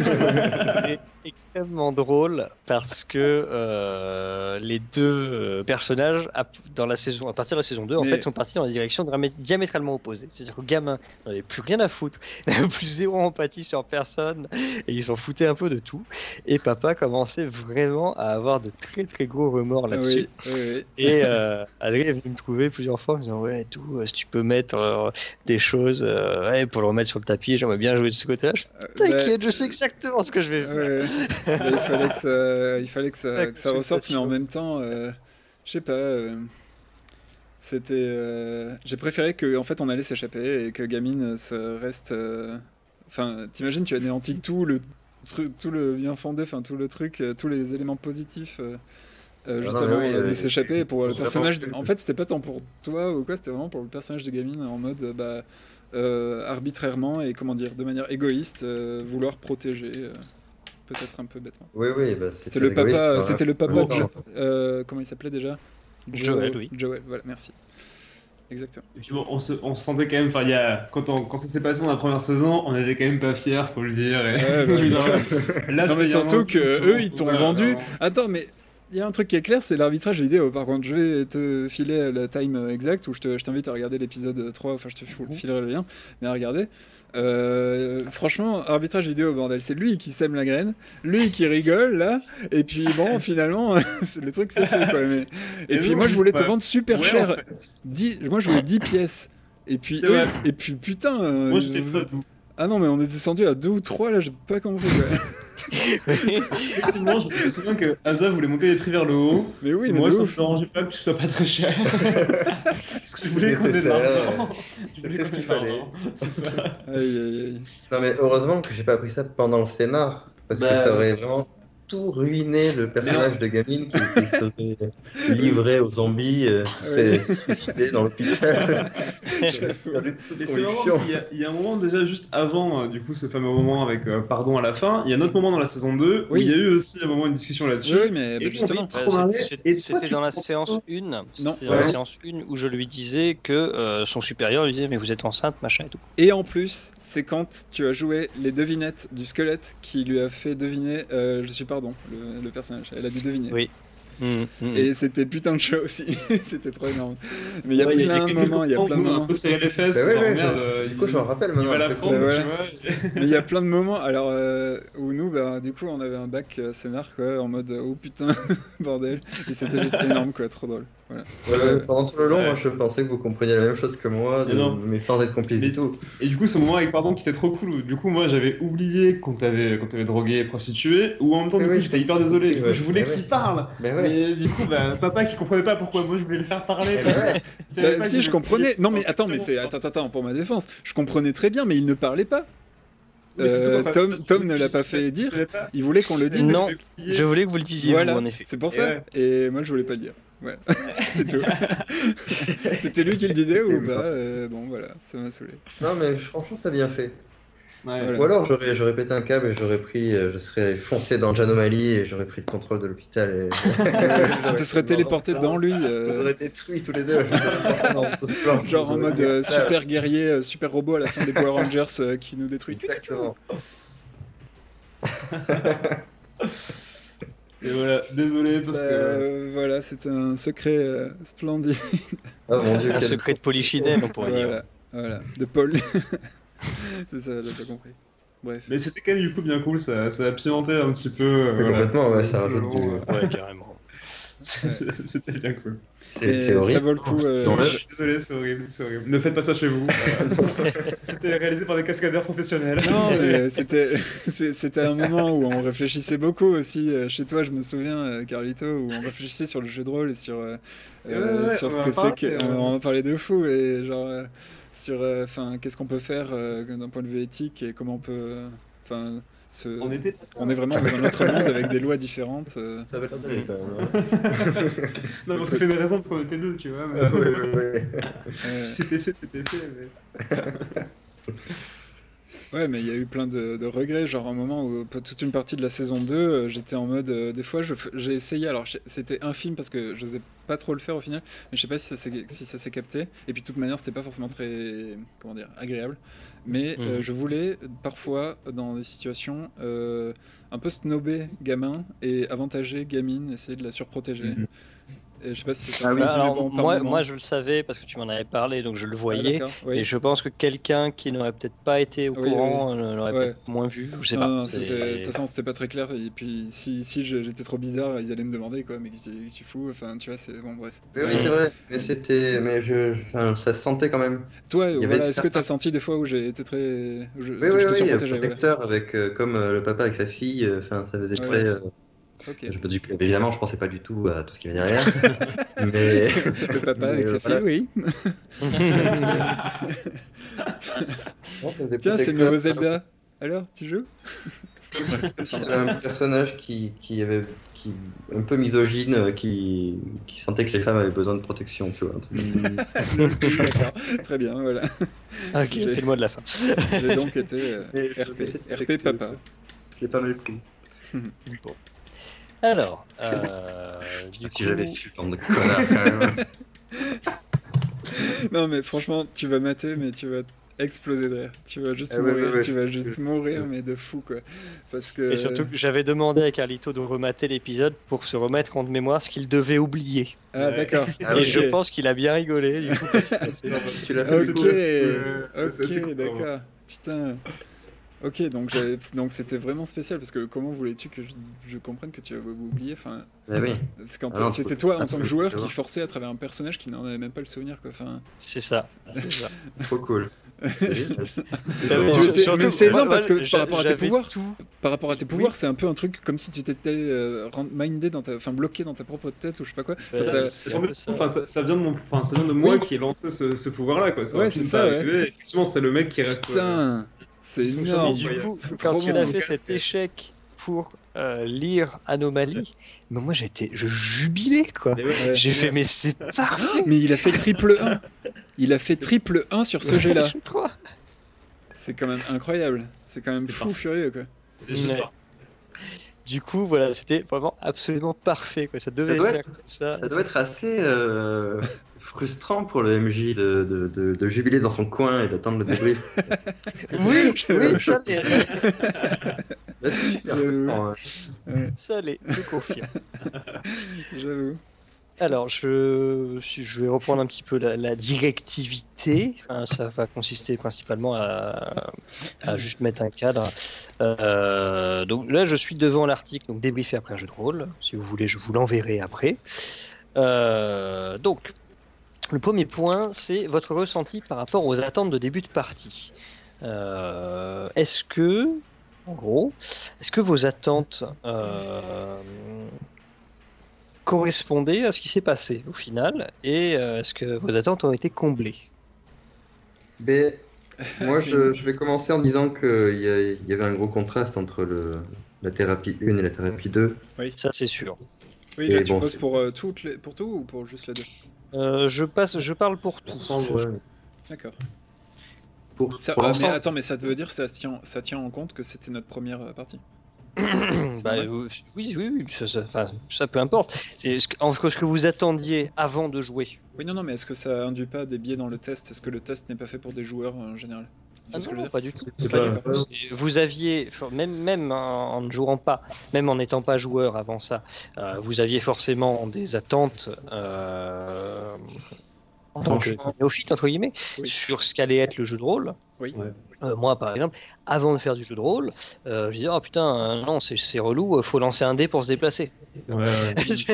C'est extrêmement drôle parce que euh, les deux euh, personnages à, dans la saison, à partir de la saison deux en Mais- fait sont partis dans des directions dramé- diamétralement opposées. C'est-à-dire que gamin n'avait plus rien à foutre, n'avait plus zéro empathie sur personne et ils s'en foutaient un peu de tout. Et papa commençait vraiment à avoir de très très gros remords là-dessus. Oui, oui, oui. Et euh, Adrien est venu me trouver plusieurs fois en me disant ouais tout, euh, si tu peux mettre euh, des choses euh, ouais, pour le remettre sur le tapis, j'aimerais bien jouer de ce côté-là. Je- Euh, T'inquiète, je sais exactement ce que je vais bah, faire. ouais. Bah, il fallait que ça, il fallait que ça, La que ça ressorte, mais en consultation. même temps, euh, je sais pas. euh, c'était, euh, j'ai préféré que, en fait, on allait s'échapper et que Gamine se reste. euh, Enfin, t'imagines, tu anéantis tout le truc, tout le bien fondé, enfin tout le truc, euh, tous les éléments positifs. euh, euh, Ah juste non, mais avant oui, euh, de oui. s'échapper pour le Vraiment, personnage de- oui. en fait c'était pas tant pour toi ou quoi, c'était vraiment pour le personnage de Gamine en mode euh, bah euh, arbitrairement et comment dire de manière égoïste euh, vouloir protéger euh, peut-être un peu bêtement. Oui, oui, bah, c'est C'était très le papa égoïste, hein. c'était le papa En de même Jo- temps, euh, comment il s'appelait déjà Joel, oui. Joel, voilà, merci. Exactement. Et puis bon, on se, on se sentait quand même, enfin, il y a, quand, on, quand ça s'est passé dans la première saison, on était quand même pas fiers, faut le dire. Et... Ouais, bah, Puis, bien non, sûr. là, Non mais c'était surtout vraiment que tout, eux ils t'ont voilà, vendu. vraiment. Attends mais il y a un truc qui est clair, c'est l'arbitrage vidéo. Par contre, je vais te filer la time exacte où je te- je t'invite à regarder l'épisode trois, enfin je te fil- filerai le lien, mais à regarder. Euh, franchement, arbitrage vidéo, bordel, c'est lui qui sème la graine, lui qui rigole là, et puis bon, finalement, c'est- le truc c'est fait quoi. Mais... Et, Et puis nous, moi je voulais te ouais. vendre super Ouais, cher, en fait. dix moi je voulais dix pièces. Et puis, C'est eux- vrai. et puis putain. euh, Moi, j'étais vous- pas tout. Ah non, mais on est descendu à deux ou trois là, j'ai pas compris quoi. Effectivement, je me souviens que Asa voulait monter les prix vers le haut. Mais oui, mais Moi, de ça me ouf. dérangeait pas que tu sois pas très cher. Parce que je voulais qu'on ait de Nécessaire, l'argent. ouais. Je voulais C'est ce qu'on ait qu'il de l'argent. C'est ça. Aïe, aïe, aïe. Non, mais heureusement que j'ai pas appris ça pendant le scénar, parce que Bah, ça aurait vraiment tout ruiné le personnage de Gamine qui, qui serait livré aux zombies, euh, serait suicidé dans l'hôpital. Perdu toute Et c'est marrant conviction. parce qu'il y, a- il y a un moment déjà juste avant, euh, du coup, ce fameux moment avec euh, pardon à la fin. Il y a un autre moment dans la saison deux où Oui. il y a eu aussi un moment, une discussion là-dessus. Oui, oui, mais Et bah, on justement. s'est trop marré. C'est- Et c'est- toi, C'était tu dans la comprends séance pas. un. Non. C'était dans la Ouais. séance un où je lui disais que euh, son supérieur lui disait mais vous êtes enceinte, machin et tout. Et en plus, c'est quand tu as joué les devinettes du squelette qui lui a fait deviner, euh, je suis pardon, le, le personnage, elle a dû deviner. Oui. Mmh, mmh. Et c'était putain de show aussi, c'était trop énorme. Mais il y a Ouais, plein de quelques moments, il y a moments plein de où on a moments. bossé L F S, Bah ouais, genre, ouais, merde, je- euh, du coup, il- j'en rappelle Il maintenant. va la après. prendre, Ouais, tu ouais. vois. Mais il y a plein de moments, alors euh, où nous, bah, du coup, on avait un bac euh, scénar, quoi, en mode oh putain, bordel. Et c'était juste énorme, quoi, trop drôle. Voilà. Ouais, ouais, pendant tout le long, Ouais. moi je pensais que vous compreniez la même chose que moi, de- Mais non. mais sans être complice Mais- du tout. Et du coup, ce moment avec pardon qui était trop cool. où, Du coup, moi, j'avais oublié qu'on t'avait qu'on t'avait drogué et prostitué. Ou en même temps, du Oui, coup, oui. j'étais hyper désolé. Du coup, Ouais, je voulais mais qu'il ouais. parle. Mais ouais. Mais du coup, bah, papa qui comprenait pas pourquoi moi je voulais le faire parler. Eh parce ben que ouais. il savait Bah, pas si, que je j'avais- comprenais. Non, mais attends, mais c'est. Exactement. Attends, attends, pour ma défense. Je comprenais très bien, mais il ne parlait pas. Oui, c'est Euh, tout, enfin, Tom- toi, tu- Tom ne tu- l'a pas tu- fait tu dire. savais pas. Il voulait qu'on le Tu dise. savais Non, pas oublié. Je voulais que vous le disiez, Voilà, vous, en effet. c'est pour Et ça. ouais. Et moi, je voulais pas le dire. Ouais, c'est tout. C'était lui qui le disait ou pas euh, Bon, voilà, ça m'a saoulé. Non, mais franchement, ça a bien fait. Ouais. Voilà. Ou alors j'aurais j'aurais pété un câble et j'aurais pris, euh, je serais foncé dans Janomaly et j'aurais pris le contrôle de l'hôpital. Et... Tu te serais téléporté dans lui. euh, Vous aurez détruit tous les deux. Je me serais porté dans une pause blanche. Genre en Vous mode aurez- euh, super guerrier, euh, super robot à la fin des Power Rangers euh, qui nous détruit. Exactement. Et voilà, désolé parce Bah, que. euh, voilà, c'était un secret euh, splendide. Oh mon dieu, Un quel- secret de polichinelle, on pourrait dire. Voilà, voilà, de Paul. C'est ça, j'ai pas compris. Bref. Mais c'était quand même du coup bien cool, ça, ça a pimenté un petit peu. euh, Mais voilà. complètement, ouais, ça Tout le rajoute long, du- euh, Ouais, carrément. C'est- C'était bien cool. C'est Et c'est horrible. ça vaut le coup. euh, Non, là, Je suis désolé, c'est horrible, c'est horrible. Ne faites pas ça chez vous. Euh, C'était réalisé par des cascadeurs professionnels. Non, mais c'était c'est- c'était un moment où on réfléchissait beaucoup aussi. euh, Chez toi, je me souviens, euh, Carlito, où on réfléchissait sur le jeu de rôle et sur, euh, euh, Ouais, ouais, sur on ce en a que c'est parlé, que. euh. On en a parlé de fou et genre euh, sur, enfin, qu'est-ce qu'on peut faire euh, d'un point de vue éthique et comment on peut, enfin, se. On était. On est vraiment dans un autre monde avec des lois différentes. euh. Ça avait l'air d'aller quand même. Non, mais on s'est fait des raisons parce qu'on était deux, tu vois. Mais... Ah, ouais, ouais, ouais. Euh, C'était fait, c'était fait. Mais... Ouais, mais il y a eu plein de, de regrets, genre un moment où pe- toute une partie de la saison deux, euh, j'étais en mode, euh, des fois je f- j'ai essayé, alors j'ai- c'était infime parce que je n'osais pas trop le faire au final, mais je sais pas si ça s'est si ça s'est capté, et puis de toute manière c'était pas forcément très, comment dire, agréable, mais euh, Mhm. je voulais parfois dans des situations euh, un peu snobber gamin et avantager gamine, essayer de la surprotéger. Mhm. Et je sais pas si ça Ah s'est oui. Bah, continué alors, bon, par moi, moment. moi, je le savais parce que tu m'en avais parlé, donc je le Ah, voyais. d'accord, oui. Et je pense que quelqu'un qui n'aurait peut-être pas été au Oui, oui, courant euh, l'aurait Ouais. peut-être moins vu. Je sais Non, pas. non, C'est- c'était- de toute façon, c'était pas très clair. Et puis, si, si je- j'étais trop bizarre, ils allaient me demander quoi. Mais qu'est-ce que tu fous? Enfin, tu vois, c'est bon, bref. Oui, oui, c'est vrai. Mais c'était, mais je, enfin, ça se sentait quand même. Toi, Il y avait voilà, est-ce que certains- tu as senti des fois où j'ai été très. où je, Oui, que oui, je te oui, surprotégeais, voilà. protecteur avec, euh, comme euh, le papa avec sa fille. euh, Enfin, ça faisait Ouais. très. euh, Ok. je- du coup, évidemment, je pensais pas du tout à tout ce qui venait derrière. mais Le papa mais, avec euh, sa voilà. fille, oui. Non, ça faisait Tiens, c'est le protecteur. nouveau Zelda. Alors, tu joues? C'était un personnage qui, qui avait, qui un peu misogyne, euh, qui, qui sentait que les femmes avaient besoin de protection, tu vois. un truc. D'accord. Très bien, voilà. Ok, J'ai- c'est le mot de la fin. J'ai donc été euh, Mais- R P. mais c'était R P avec, euh, papa. Je l'ai pas mal pris. Alors, euh, du Si coup, j'avais su, bande de connards, quand même. Non, mais franchement, tu vas mater, mais tu vas exploser de rire. Tu vas juste Ah ouais, mourir, ouais, ouais, tu je- vas juste je- mourir, mais de fou, quoi. Parce que... et surtout que j'avais demandé à Carlito de remater l'épisode pour se remettre en mémoire ce qu'il devait oublier. Ah, Ouais. d'accord. Ah, et ok. je pense qu'il a bien rigolé. Du coup, quand il s'est fait- Tu l'as fait Ok, C'est cool, c'est cool. C'est assez ok, cool, d'accord. Putain. Ok, donc j'avais- donc c'était vraiment spécial parce que comment voulais-tu que je, je comprenne que tu avais oublié, enfin, Bah oui. c'est quand Ah non, c'était tu toi peux- en tant que tu peux joueur qui savoir. forçait à travers un personnage qui n'en avait même pas le souvenir, quoi. Enfin, C'est ça. C'est ça. Trop cool. C'est génial. Mais tu- tu- surtout, mais c'est moi, énorme parce que moi, par rapport à tes j'avais pouvoirs, tout. par rapport à tes pouvoirs, c'est un peu un truc comme si tu t'étais euh, rend- mindé dans ta, enfin bloqué dans ta propre tête ou je sais pas quoi. Ouais, Ça- ça- c'est un peu ça. Enfin, ça, ça vient de mon, enfin, ça vient de moi Oui. qui ai lancé ce, ce pouvoir-là, quoi. Ça Ouais, aurait c'est pu ne ça, pas ouais. arriver. Effectivement, c'est le mec qui reste. euh, Putain, c'est ils sont Et énorme. du coup, C'est quand trop il bon. a fait cet échec pour euh, lire Anomalie, mais moi j'étais, je jubilais quoi. mais ouais, Ouais. J'ai fait mais c'est parfait. Mais il a fait triple un. Il a fait triple un sur ce jet-là. Je crois. C'est quand même incroyable. C'est quand même C'était fou parfait. furieux, quoi. c'est juste Ouais. ça. Du coup voilà, c'était vraiment absolument parfait quoi. Ça devait Ça doit se être- faire comme ça. Ça doit être assez euh, frustrant pour le M J de, de, de, de jubiler dans son coin et d'attendre le débrief. Oui, oui, ça l'est, Ça doit être super Euh, frustrant. hein. Ouais, ça l'est, je confirme. j'avoue. Alors, je, si je vais reprendre un petit peu la, la directivité. Enfin, ça va consister principalement à, à juste mettre un cadre. Euh, donc là, je suis devant l'article, donc débriefer après un jeu de rôle. Si vous voulez, je vous l'enverrai après. Euh, donc, le premier point, c'est votre ressenti par rapport aux attentes de début de partie. Euh, est-ce que, en gros, est-ce que vos attentes euh, correspondaient à ce qui s'est passé au final, et euh, est-ce que vos attentes ont été comblées? Mais moi, C'est- je, je vais commencer en disant qu'il y, a- il y avait un gros contraste entre le, la thérapie un et la thérapie deux. Ça, c'est sûr. Oui, là, Et tu bon, poses c'est- pour, euh, toutes les... pour tout ou pour juste les deux? Euh, je passe, je parle pour tout. D'accord. Pour, Ça- pour ah, mais l'ensemble, attends, mais ça veut dire que ça tient, ça tient en compte que c'était notre première euh, partie? Bah, vrai euh, oui, oui, oui, ça, ça, enfin, ça peu importe. C'est ce que, en- ce que vous attendiez avant de jouer. Oui, non, non, mais est-ce que ça induit pas des biais dans le test? Est-ce que le test n'est pas fait pour des joueurs en général? Tu Ah vois ce que je non, veux dire? pas du tout. C'est pas pas- d'accord. C'est- Vous aviez, enfin, même, même en, en ne jouant pas, même en n'étant pas joueur avant ça, euh, vous aviez forcément des attentes euh, en tant que Franchement. néophyte, entre guillemets, Oui. sur ce qu'allait être le jeu de rôle. Oui. Ouais. Euh, moi, par exemple, avant de faire du jeu de rôle, euh, je disais, oh putain, euh, non, c'est c'est relou, euh, faut lancer un dé pour se déplacer. Ouais, ouais.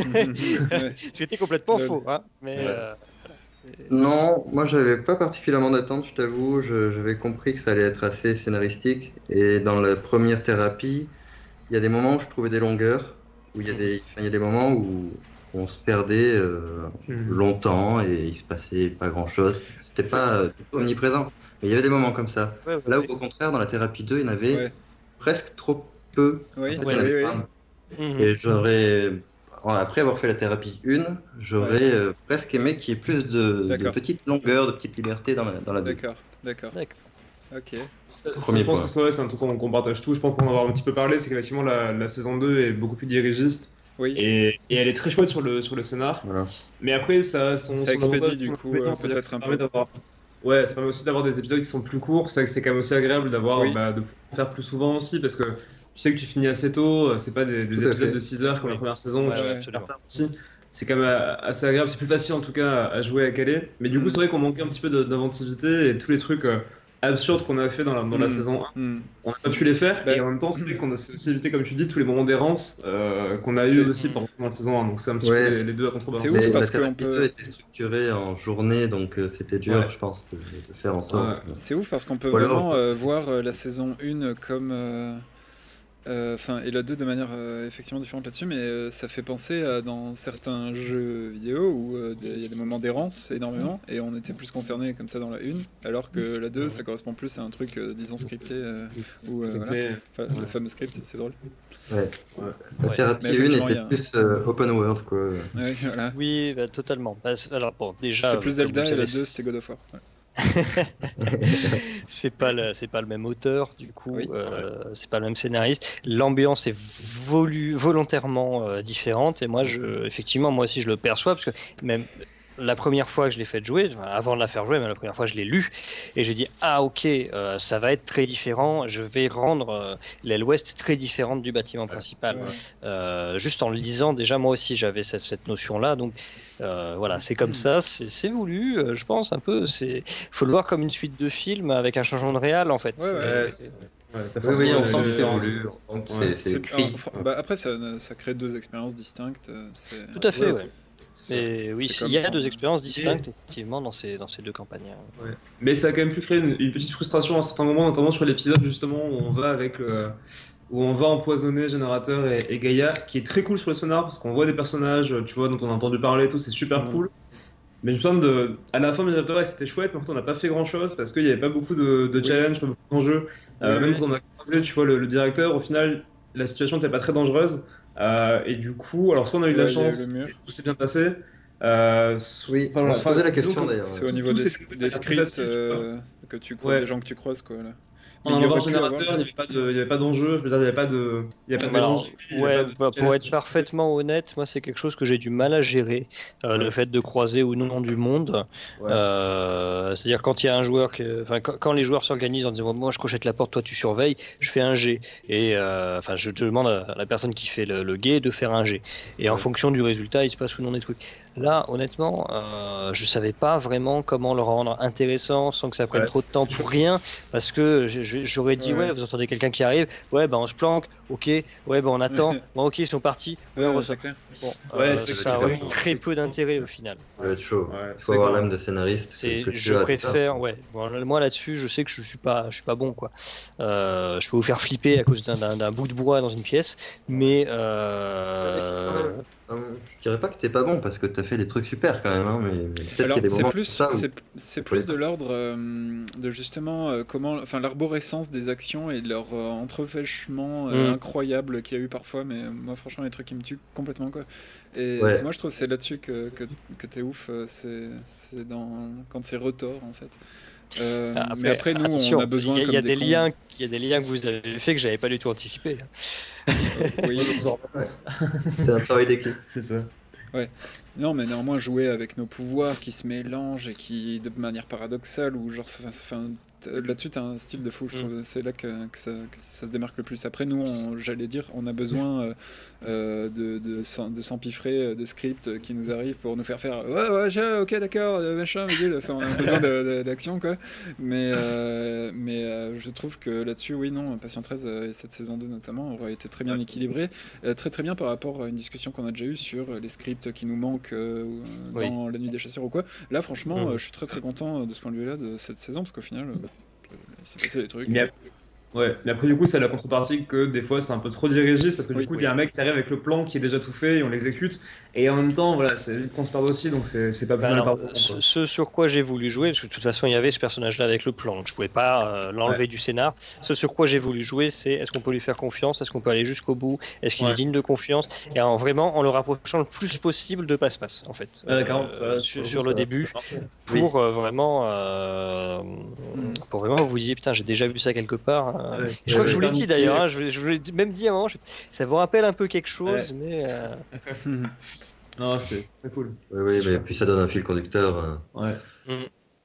Ouais. C'était complètement Lol. faux, hein, mais... Ouais. euh, voilà, c'est- Non, moi j'avais pas particulièrement d'attente, je t'avoue. Je- J'avais compris que ça allait être assez scénaristique. Et dans la première thérapie, il y a des moments où je trouvais des longueurs, où il y a des, enfin, il y a des moments où on se perdait euh, Mhm. longtemps et il se passait pas grand-chose. C'était C'est- pas euh, omniprésent, mais il y avait des moments comme ça. Ouais, ouais, Là où ouais. au contraire, dans la thérapie deux, il y en avait Ouais. presque trop peu. Oui, En fait, Ouais, il y en oui, avait oui. pas. Mhm. Et j'aurais, après avoir fait la thérapie un, j'aurais euh, presque aimé qu'il y ait plus de, de D'accord. petites longueurs, de petites libertés dans la, dans la deux. D'accord, d'accord. D'accord. Ok. Ça- ça, Premier je pense point. que c'est ouais, c'est un truc qu'on qu'on partage tous. Je pense qu'on en avoir un petit peu parlé. C'est qu'effectivement, la, la saison deux est beaucoup plus dirigiste. Oui. Et, et elle est très chouette sur le, sur le scénar. Voilà. Mais après, ça a son, Ça son expédie, avantage, du son coup, inconvénient, euh, c'est-à-dire peut-être que ça un permet peu. d'avoir- Ouais, ça permet aussi d'avoir des épisodes qui sont plus courts. C'est vrai que c'est quand même aussi agréable d'avoir Oui. bah, de pouvoir faire plus souvent aussi parce que tu sais que tu finis assez tôt. euh, C'est pas des, des Tout à épisodes fait. de six heures comme la première saison. Ouais, où tu ouais, fais absolument. tard aussi. C'est quand même euh, assez agréable. C'est plus facile en tout cas à à jouer à caler. Mais du coup, Mm. c'est vrai qu'on manquait un petit peu de- d'inventivité et tous les trucs euh, absurdes qu'on a fait dans la, dans la Mm. saison un. Hmm. On n'a pas pu les faire Bah, et en même temps, c'est vrai qu'on a aussi évité, comme tu dis, tous les moments d'errance euh, qu'on a C'est- eu aussi pendant la saison un. Donc c'est un petit Ouais. peu les, les deux à contrebalancer. C'est ouf Mais parce la qu'on thérapie peut- deux était structurée en journée, donc euh, c'était dur, Ouais. je pense, de, de faire en sorte. C'est ouf parce qu'on peut Ou alors, vraiment je- euh, voir euh, la saison un comme. euh, euh, Enfin, et la deux de manière euh, effectivement différente là-dessus, mais euh, ça fait penser à dans certains jeux vidéo où euh, des- il y a des moments d'errance énormément et on était plus concerné comme ça dans la une, alors que la deux ça correspond plus à un truc, euh, disons, scripté, euh, ou euh, voilà. Mais- Enfin, le fameux script, c'est drôle. Ouais. Ouais. La Ouais. thérapie Mais un effectivement, il y était a- plus euh, open world, quoi. Ouais, voilà. Oui, bah, totalement. Bah, c'est- alors bon, déjà, C'était plus comme vous Zelda le et la deux savez, c'était God of War. Ouais. c'est pas le, c'est pas le même auteur, du coup, Oui. euh, c'est pas le même scénariste. L'ambiance est volu- volontairement euh, différente, et moi, je, effectivement, moi aussi, je le perçois parce que même la première fois que je l'ai fait jouer, enfin, avant de la faire jouer, mais la première fois, je l'ai lu, et j'ai dit ah ok, euh, ça va être très différent. Je vais rendre euh, l'aile ouest très différente du bâtiment principal. Ouais. Euh, juste en le lisant, déjà moi aussi j'avais cette, cette notion-là, donc euh, voilà, c'est comme ça, c'est c'est voulu, euh, je pense un peu. C'est, faut le voir comme une suite de films avec un changement de réal en fait. Ouais, ouais. Ouais, C'est- c'est- ouais, t'as Oui, oui, forcément on le- sent que le- c'est voulu, on sent que Ouais. c'est- c'est C'est- écrit. enfin, bah, après, ça, ça crée deux expériences distinctes. euh, c'est- Tout à fait, Ouais, ouais. c'est ça. Mais oui, C'est il y a comme- deux expériences distinctes effectivement dans ces, dans ces deux campagnes. Ouais. Mais ça a quand même pu créer une, une petite frustration à certains moments, notamment sur l'épisode justement où on va avec le- où on va empoisonner Générateur et, et Gaïa, qui est très cool sur le sonar parce qu'on voit des personnages, tu vois, dont on a entendu parler et tout, c'est super Mhm. cool. Mais je me souviens de, à la fin, Générateur, ouais, c'était chouette, mais en fait, on n'a pas fait grand chose parce qu'il n'y avait pas beaucoup de, de Oui. challenges, pas beaucoup d'enjeux. Euh, Oui, même oui. quand on a croisé, tu vois, le, le directeur, au final, la situation n'était pas très dangereuse. Euh, et du coup, alors soit on a eu de la Ouais, il y a eu chance, le mur. et tout s'est bien passé. Euh, so- Oui, enfin, on voilà, se posait la disons question que- d'ailleurs. C'est au niveau Tout des, s'est fait des très scripts facile, tu vois. euh, que tu croises, Ouais. des gens que tu croises, quoi. Là. En Mais il y avoir aurait pu générateur, avoir- il n'y avait pas de, il y avait pas d'enjeu. Je veux dire, il n'y avait pas de, il y avait pas de Alors, mélange, il y avait ouais, pas de bah, pour challenge. être parfaitement honnête, moi c'est quelque chose que j'ai du mal à gérer, euh, le fait de croiser ou non du monde. Ouais. Euh, c'est-à-dire quand il y a un joueur, que, enfin quand, quand les joueurs s'organisent en disant moi je crochette la porte, toi tu surveilles, je fais un G et euh, enfin je, je demande à la personne qui fait le, le guet de faire un G et en Ouais. fonction du résultat il se passe ou non des trucs. Là honnêtement, euh, je savais pas vraiment comment le rendre intéressant sans que ça prenne Ouais, trop de c'est- temps c'est pour rien parce que je- je- j'aurais dit Ouais. ouais vous entendez quelqu'un qui arrive, ouais ben on se planque, ok, ouais ben on attend, bon ok ils sont partis, ouais, Ouais, on ouais, ressort. c'est clair. Bon, Ouais, euh, c'est ça a exactement. vraiment très peu d'intérêt au final. Ça va être chaud. Ouais, Il c'est faut avoir d'accord. l'âme de scénariste. C'est, que tu je as, préfère, tout ouais. Bon, moi là-dessus, je sais que je suis pas, je suis pas bon quoi. Euh, je peux vous faire flipper à cause d'un, d'un- d'un bout de bois dans une pièce, mais euh, ça. Euh, Je dirais pas que t'es pas bon parce que t'as fait des trucs super quand même, hein, mais mais peut-être Alors, qu'il y a des c'est moments plus, comme ça où- c'est, c'est faut les plus de l'ordre euh, de justement euh, comment, enfin l'arborescence des actions et leur euh, entrefêchement euh, Mm. incroyable qu'il y a eu parfois. Mais euh, moi, franchement, les trucs qui me tuent complètement quoi. Et Ouais. c'est- moi, je trouve que c'est là-dessus que, que, que t'es ouf. euh, C'est, c'est dans quand c'est retors en fait. Euh, après, mais après, nous, attention, on a besoin il y a, il y a comme des cons. liens, il y a des liens que vous avez fait que j'avais pas du tout anticipé. Euh, oui. C'est un travail d'équipe. C'est ça. Non, mais néanmoins, jouer avec nos pouvoirs qui se mélangent et qui, de manière paradoxale, ou genre, enfin, enfin, là-dessus, tu as un style de fou, je Mm. trouve. C'est là que, que, ça, que ça se démarque le plus. Après, nous, on- j'allais dire, on a besoin euh, euh, de, de, s'en- de s'empiffrer euh, de scripts qui nous arrivent pour nous faire faire ouais, ouais, j'ai- ok, d'accord, euh, machin, bidule. Enfin, on a besoin de- de- d'action, quoi. Mais, euh, mais euh, je trouve que là-dessus, oui, non, Patient treize euh, et cette saison deux notamment auraient été très bien équilibrés. Euh, très très bien par rapport à une discussion qu'on a déjà eue sur euh, les scripts qui nous manquent euh, ou, euh, Oui. dans La Nuit des Chasseurs ou quoi. Là, franchement, Mhm. euh, je suis très très content euh, de ce point de vue-là de cette saison parce qu'au final, euh, il s'est passé des trucs. Mais, ap- ouais. Mais après, du coup, c'est la contrepartie que des fois, c'est un peu trop dirigiste parce que Oui. du coup, il y a un mec qui arrive avec le plan qui est déjà tout fait et on l'exécute. Et en même temps, voilà, c'est vite qu'on se perde aussi, donc c'est c'est pas plus Bah mal alors, par contre, ce, quoi. ce sur quoi j'ai voulu jouer, parce que de toute façon il y avait ce personnage-là avec le plan, donc je pouvais pas euh, l'enlever Ouais. du scénar. Ce sur quoi j'ai voulu jouer, c'est est-ce qu'on peut lui faire confiance, est-ce qu'on peut aller jusqu'au bout, est-ce qu'il Ouais. est digne de confiance, et en vraiment en le rapprochant le plus possible de passe-passe en fait. Ah, d'accord, Euh, ça, sur, pour sur coup, le ça- début, ça marchait. pour euh, vraiment, euh, Mm. pour vraiment vous disiez putain j'ai déjà vu ça quelque part. hein. Ah ouais. Et je crois que je vous l'ai Ouais. dit d'ailleurs, hein, je, vous- je vous l'ai dit- même dit avant, je- ça vous rappelle un peu quelque chose, mais euh, Mhm. Non, c'était très cool. Oui, oui, mais puis ça donne un fil conducteur. hein. Ouais. Mm.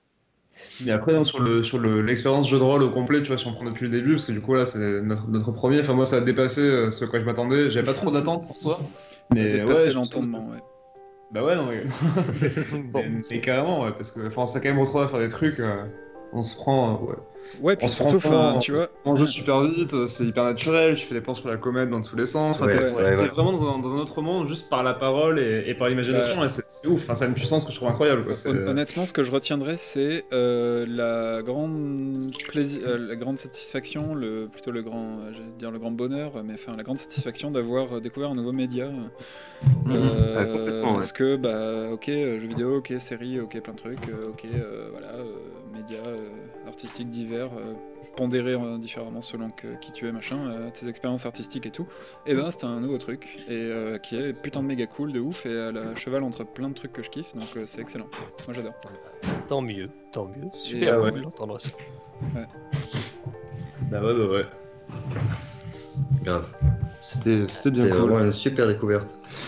Mais après, non, sur le sur le- l'expérience jeu de rôle au complet, tu vois, si on prend depuis le début, parce que du coup là, c'est notre, notre premier. Enfin, moi, ça a dépassé euh, ce à quoi je m'attendais. J'avais pas trop d'attentes en soi. Mais Dépasser ouais, je- l'entendement, ouais. Bah ouais, non, mais, bon. mais, mais carrément, ouais, parce que enfin, ça quand même retrouve à faire des trucs. euh, on se prend, euh, ouais. Ouais, On puis se surtout, prend enfin, tu vois. on joue super vite, euh, c'est hyper naturel, tu fais des plans sur la comète dans tous les sens. Enfin, Ouais, t'es ouais, t'es ouais. vraiment dans un, dans un autre monde juste par la parole et, et par l'imagination. Bah, et c'est c'est ouf. Enfin, ça a une puissance que je trouve incroyable. Quoi. C'est- Hon- Honnêtement, ce que je retiendrai, c'est euh, la grande plaisir, euh, la grande satisfaction, le plutôt le grand, euh, j'allais dire le grand bonheur, mais enfin la grande satisfaction d'avoir euh, découvert un nouveau média. Euh, Ah, complètement, parce que bah ok, euh, jeux vidéo, ok, séries, ok, plein de trucs, euh, ok, euh, voilà, euh, médias euh, artistiques divers. euh, pondérés euh, différemment selon que, qui tu es, machin, euh, tes expériences artistiques et tout, et ben c'était un nouveau truc, et euh, qui est putain de méga cool, de ouf, et à la cheval entre plein de trucs que je kiffe, donc euh, c'est excellent. Moi j'adore. Tant mieux, tant mieux. Et, Super euh, cool ouais. d'entendre ça. Bah ouais, bah ouais. Grave. C'était c'était bien C'est cool. vraiment une super découverte.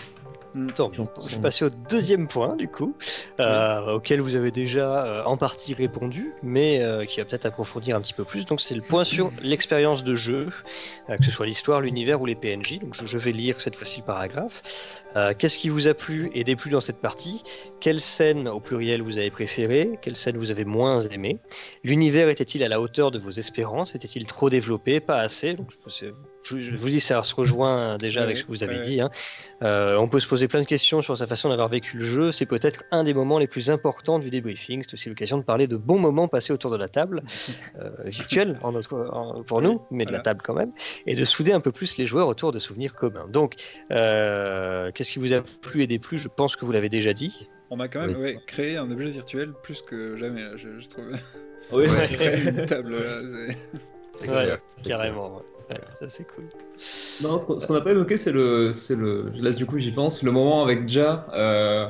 Tant mieux. Je vais passer au deuxième point, du coup, euh, auquel vous avez déjà euh, en partie répondu, mais euh, qui va peut-être approfondir un petit peu plus. Donc, c'est le point sur l'expérience de jeu, euh, que ce soit l'histoire, l'univers ou les P N J. Donc, je, je vais lire cette fois-ci le paragraphe. Euh, Qu'est-ce qui vous a plu et déplu dans cette partie? Quelle scène, au pluriel, vous avez préférée? Quelle scène vous avez moins aimée? L'univers était-il à la hauteur de vos espérances? Était-il trop développé? Pas assez? Donc, c'est- je, je vous dis, ça se rejoint déjà Ouais, avec ce que vous avez ouais. dit. Hein. Euh, on peut se poser plein de questions sur sa façon d'avoir vécu le jeu. C'est peut-être un des moments les plus importants du débriefing. C'est aussi l'occasion de parler de bons moments passés autour de la table, euh, virtuelle en notre, en- pour nous, mais de la Voilà. table quand même, et de souder un peu plus les joueurs autour de souvenirs communs. Donc, euh, qu'est-ce qui vous a plu et déplu? Je pense que vous l'avez déjà dit. On a quand même Oui. ouais, créé un objet virtuel plus que jamais, là, je, je trouve. Oui, Ouais. Créer une table, là, c'est- C'est Ouais, clair. carrément. ouais. Ouais, ça c'est cool. Non, ce qu'on ce qu'on n'a pas évoqué, c'est le, c'est le, là du coup j'y pense, le moment avec Ja euh,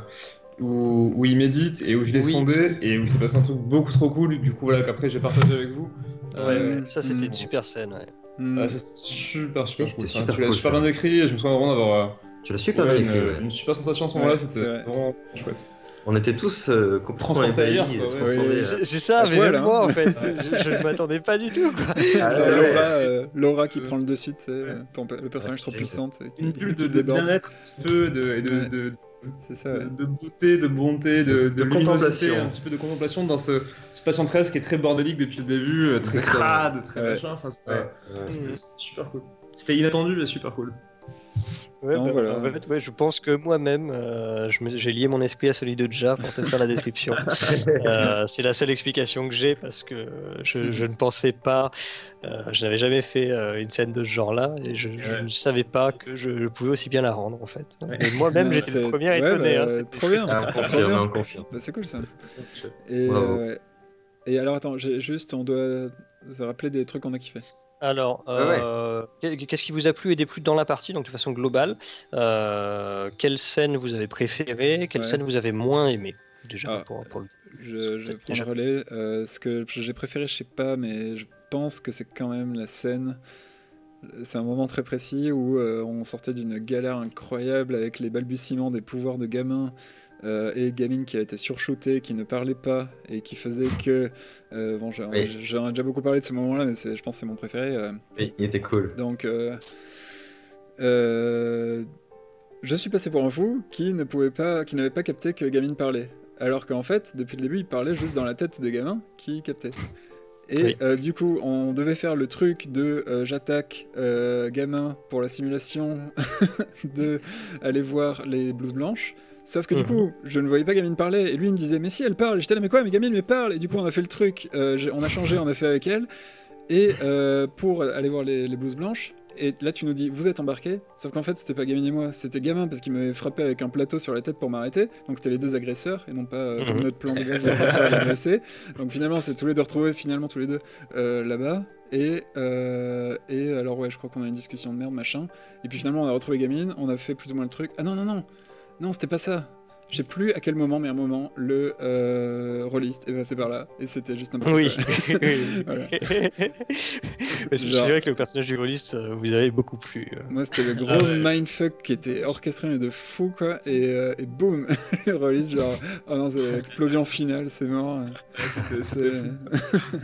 où, où il médite et où je l'ai Oui. sondé et où il s'est passé un truc beaucoup trop cool. Du coup voilà qu'après j'ai partagé avec vous. Ouais, Euh, ouais, ça c'était mm. une super scène. Ouais. Hmm. ouais, c'était super super Oui, cool. c'était Enfin, super tu l'as cool, super ça. bien décrit et je me souviens vraiment d'avoir euh, Tu l'as super ouais, bien décrit, une, ouais. une super sensation à ce moment-là. Ouais, C'était c'est vrai. c'était vraiment chouette. On était tous euh, complètement Transportés ébahis, ailleurs, quoi, ouais. transcendés, Oui. hein. C'est c'est ça, À mais poil, même hein. moi en fait, je, je ne m'attendais pas du tout. Quoi. Ah, Genre ouais, Laura, ouais. euh, Laura qui Euh, prend le dessus, tu sais, ton- le personnage trop Ouais, puissante. et qui- Une bulle de, qui de déborde. bien-être un petit peu de, et de, Ouais. de, C'est ça, de, ouais. de beauté, de bonté, de, de, De luminosité, contemplation. un petit peu de contemplation dans ce, ce Patient treize qui est très bordélique depuis le début, euh, très Exactement. crade, très Ouais. machin. Enfin, c'était Ouais, ouais. c'était- c'était super cool. C'était inattendu mais super cool. Ouais, Non, bah, voilà. en fait, ouais, je pense que moi-même, euh, je me- j'ai lié mon esprit à celui de Ja pour te faire la description. Euh, c'est la seule explication que j'ai parce que je, je ne pensais pas, euh, je n'avais jamais fait euh, une scène de ce genre-là et je, je Ouais. ne savais pas que je, je pouvais aussi bien la rendre en fait. Ouais. Et moi-même, Non, j'étais le c'est- premier ouais, étonné. bah, hein, c'était- trop bien. Ah, on Trop confirme, bien. on confirme. Bah, c'est cool ça. Et, Bravo. euh, et alors attends, j'ai- juste on doit se rappeler des trucs qu'on a kiffé. Alors, Ouais, ouais. euh, qu'est- qu'est-ce qui vous a plu et déplu dans la partie, donc de façon globale? Euh, quelle scène vous avez préférée? Quelle Ouais. scène vous avez moins aimée? Déjà, Ah, pour, pour le... Je, je Peut-être prends déjà. le relais. Euh, ce que j'ai préféré, je sais pas, mais je pense que c'est quand même la scène. C'est un moment très précis où euh, on sortait d'une galère incroyable avec les balbutiements des pouvoirs de gamin euh, et gamine qui a été surshooté, qui ne parlait pas et qui faisait que euh, bon j'en Oui. ai déjà beaucoup parlé de ce moment là mais c'est, je pense que c'est mon préféré euh, Oui, il était cool. donc euh, euh, je suis passé pour un fou qui ne pouvait pas, qui n'avait pas capté que gamine parlait, alors qu'en fait depuis le début il parlait juste dans la tête des gamins qui captaient. Et Oui. euh, du coup, on devait faire le truc de euh, j'attaque euh, gamin pour la simulation de aller voir les blouses blanches. Sauf que du Mhm. coup, je ne voyais pas gamine parler. Et lui, il me disait, mais si, elle parle. Et j'étais là, mais quoi, mais gamine, mais parle. Et du coup, on a fait le truc. Euh, j'ai- on a changé, on a fait avec elle. Et euh, pour aller voir les, les blouses blanches. Et là, tu nous dis, vous êtes embarqués. Sauf qu'en fait, c'était pas gamine et moi, c'était gamin parce qu'il m'avait frappé avec un plateau sur la tête pour m'arrêter. Donc c'était les deux agresseurs et non pas euh, comme Mhm. notre plan de base, l'agresseur et l'agressé. Donc finalement, c'est tous les deux retrouvés, finalement, tous les deux euh, là-bas. Et, euh, et alors, ouais, je crois qu'on a une discussion de merde, machin. Et puis finalement, on a retrouvé gamine, on a fait plus ou moins le truc. Ah non, non, non, non, c'était pas ça. Je sais plus à quel moment, mais à un moment, le euh, rôliste est passé par là. Et c'était juste un peu. Oui. Voilà. Mais c'est Genre- c'est vrai que le personnage du rôliste euh, vous avez beaucoup plu. euh. Moi, c'était le gros Ah ouais. mindfuck qui était orchestré, mais de fou, quoi. Et, euh, et boum, le release, genre, oh non, c'est l'explosion finale, c'est mort. Ouais, c'était- C'est- c'était fou.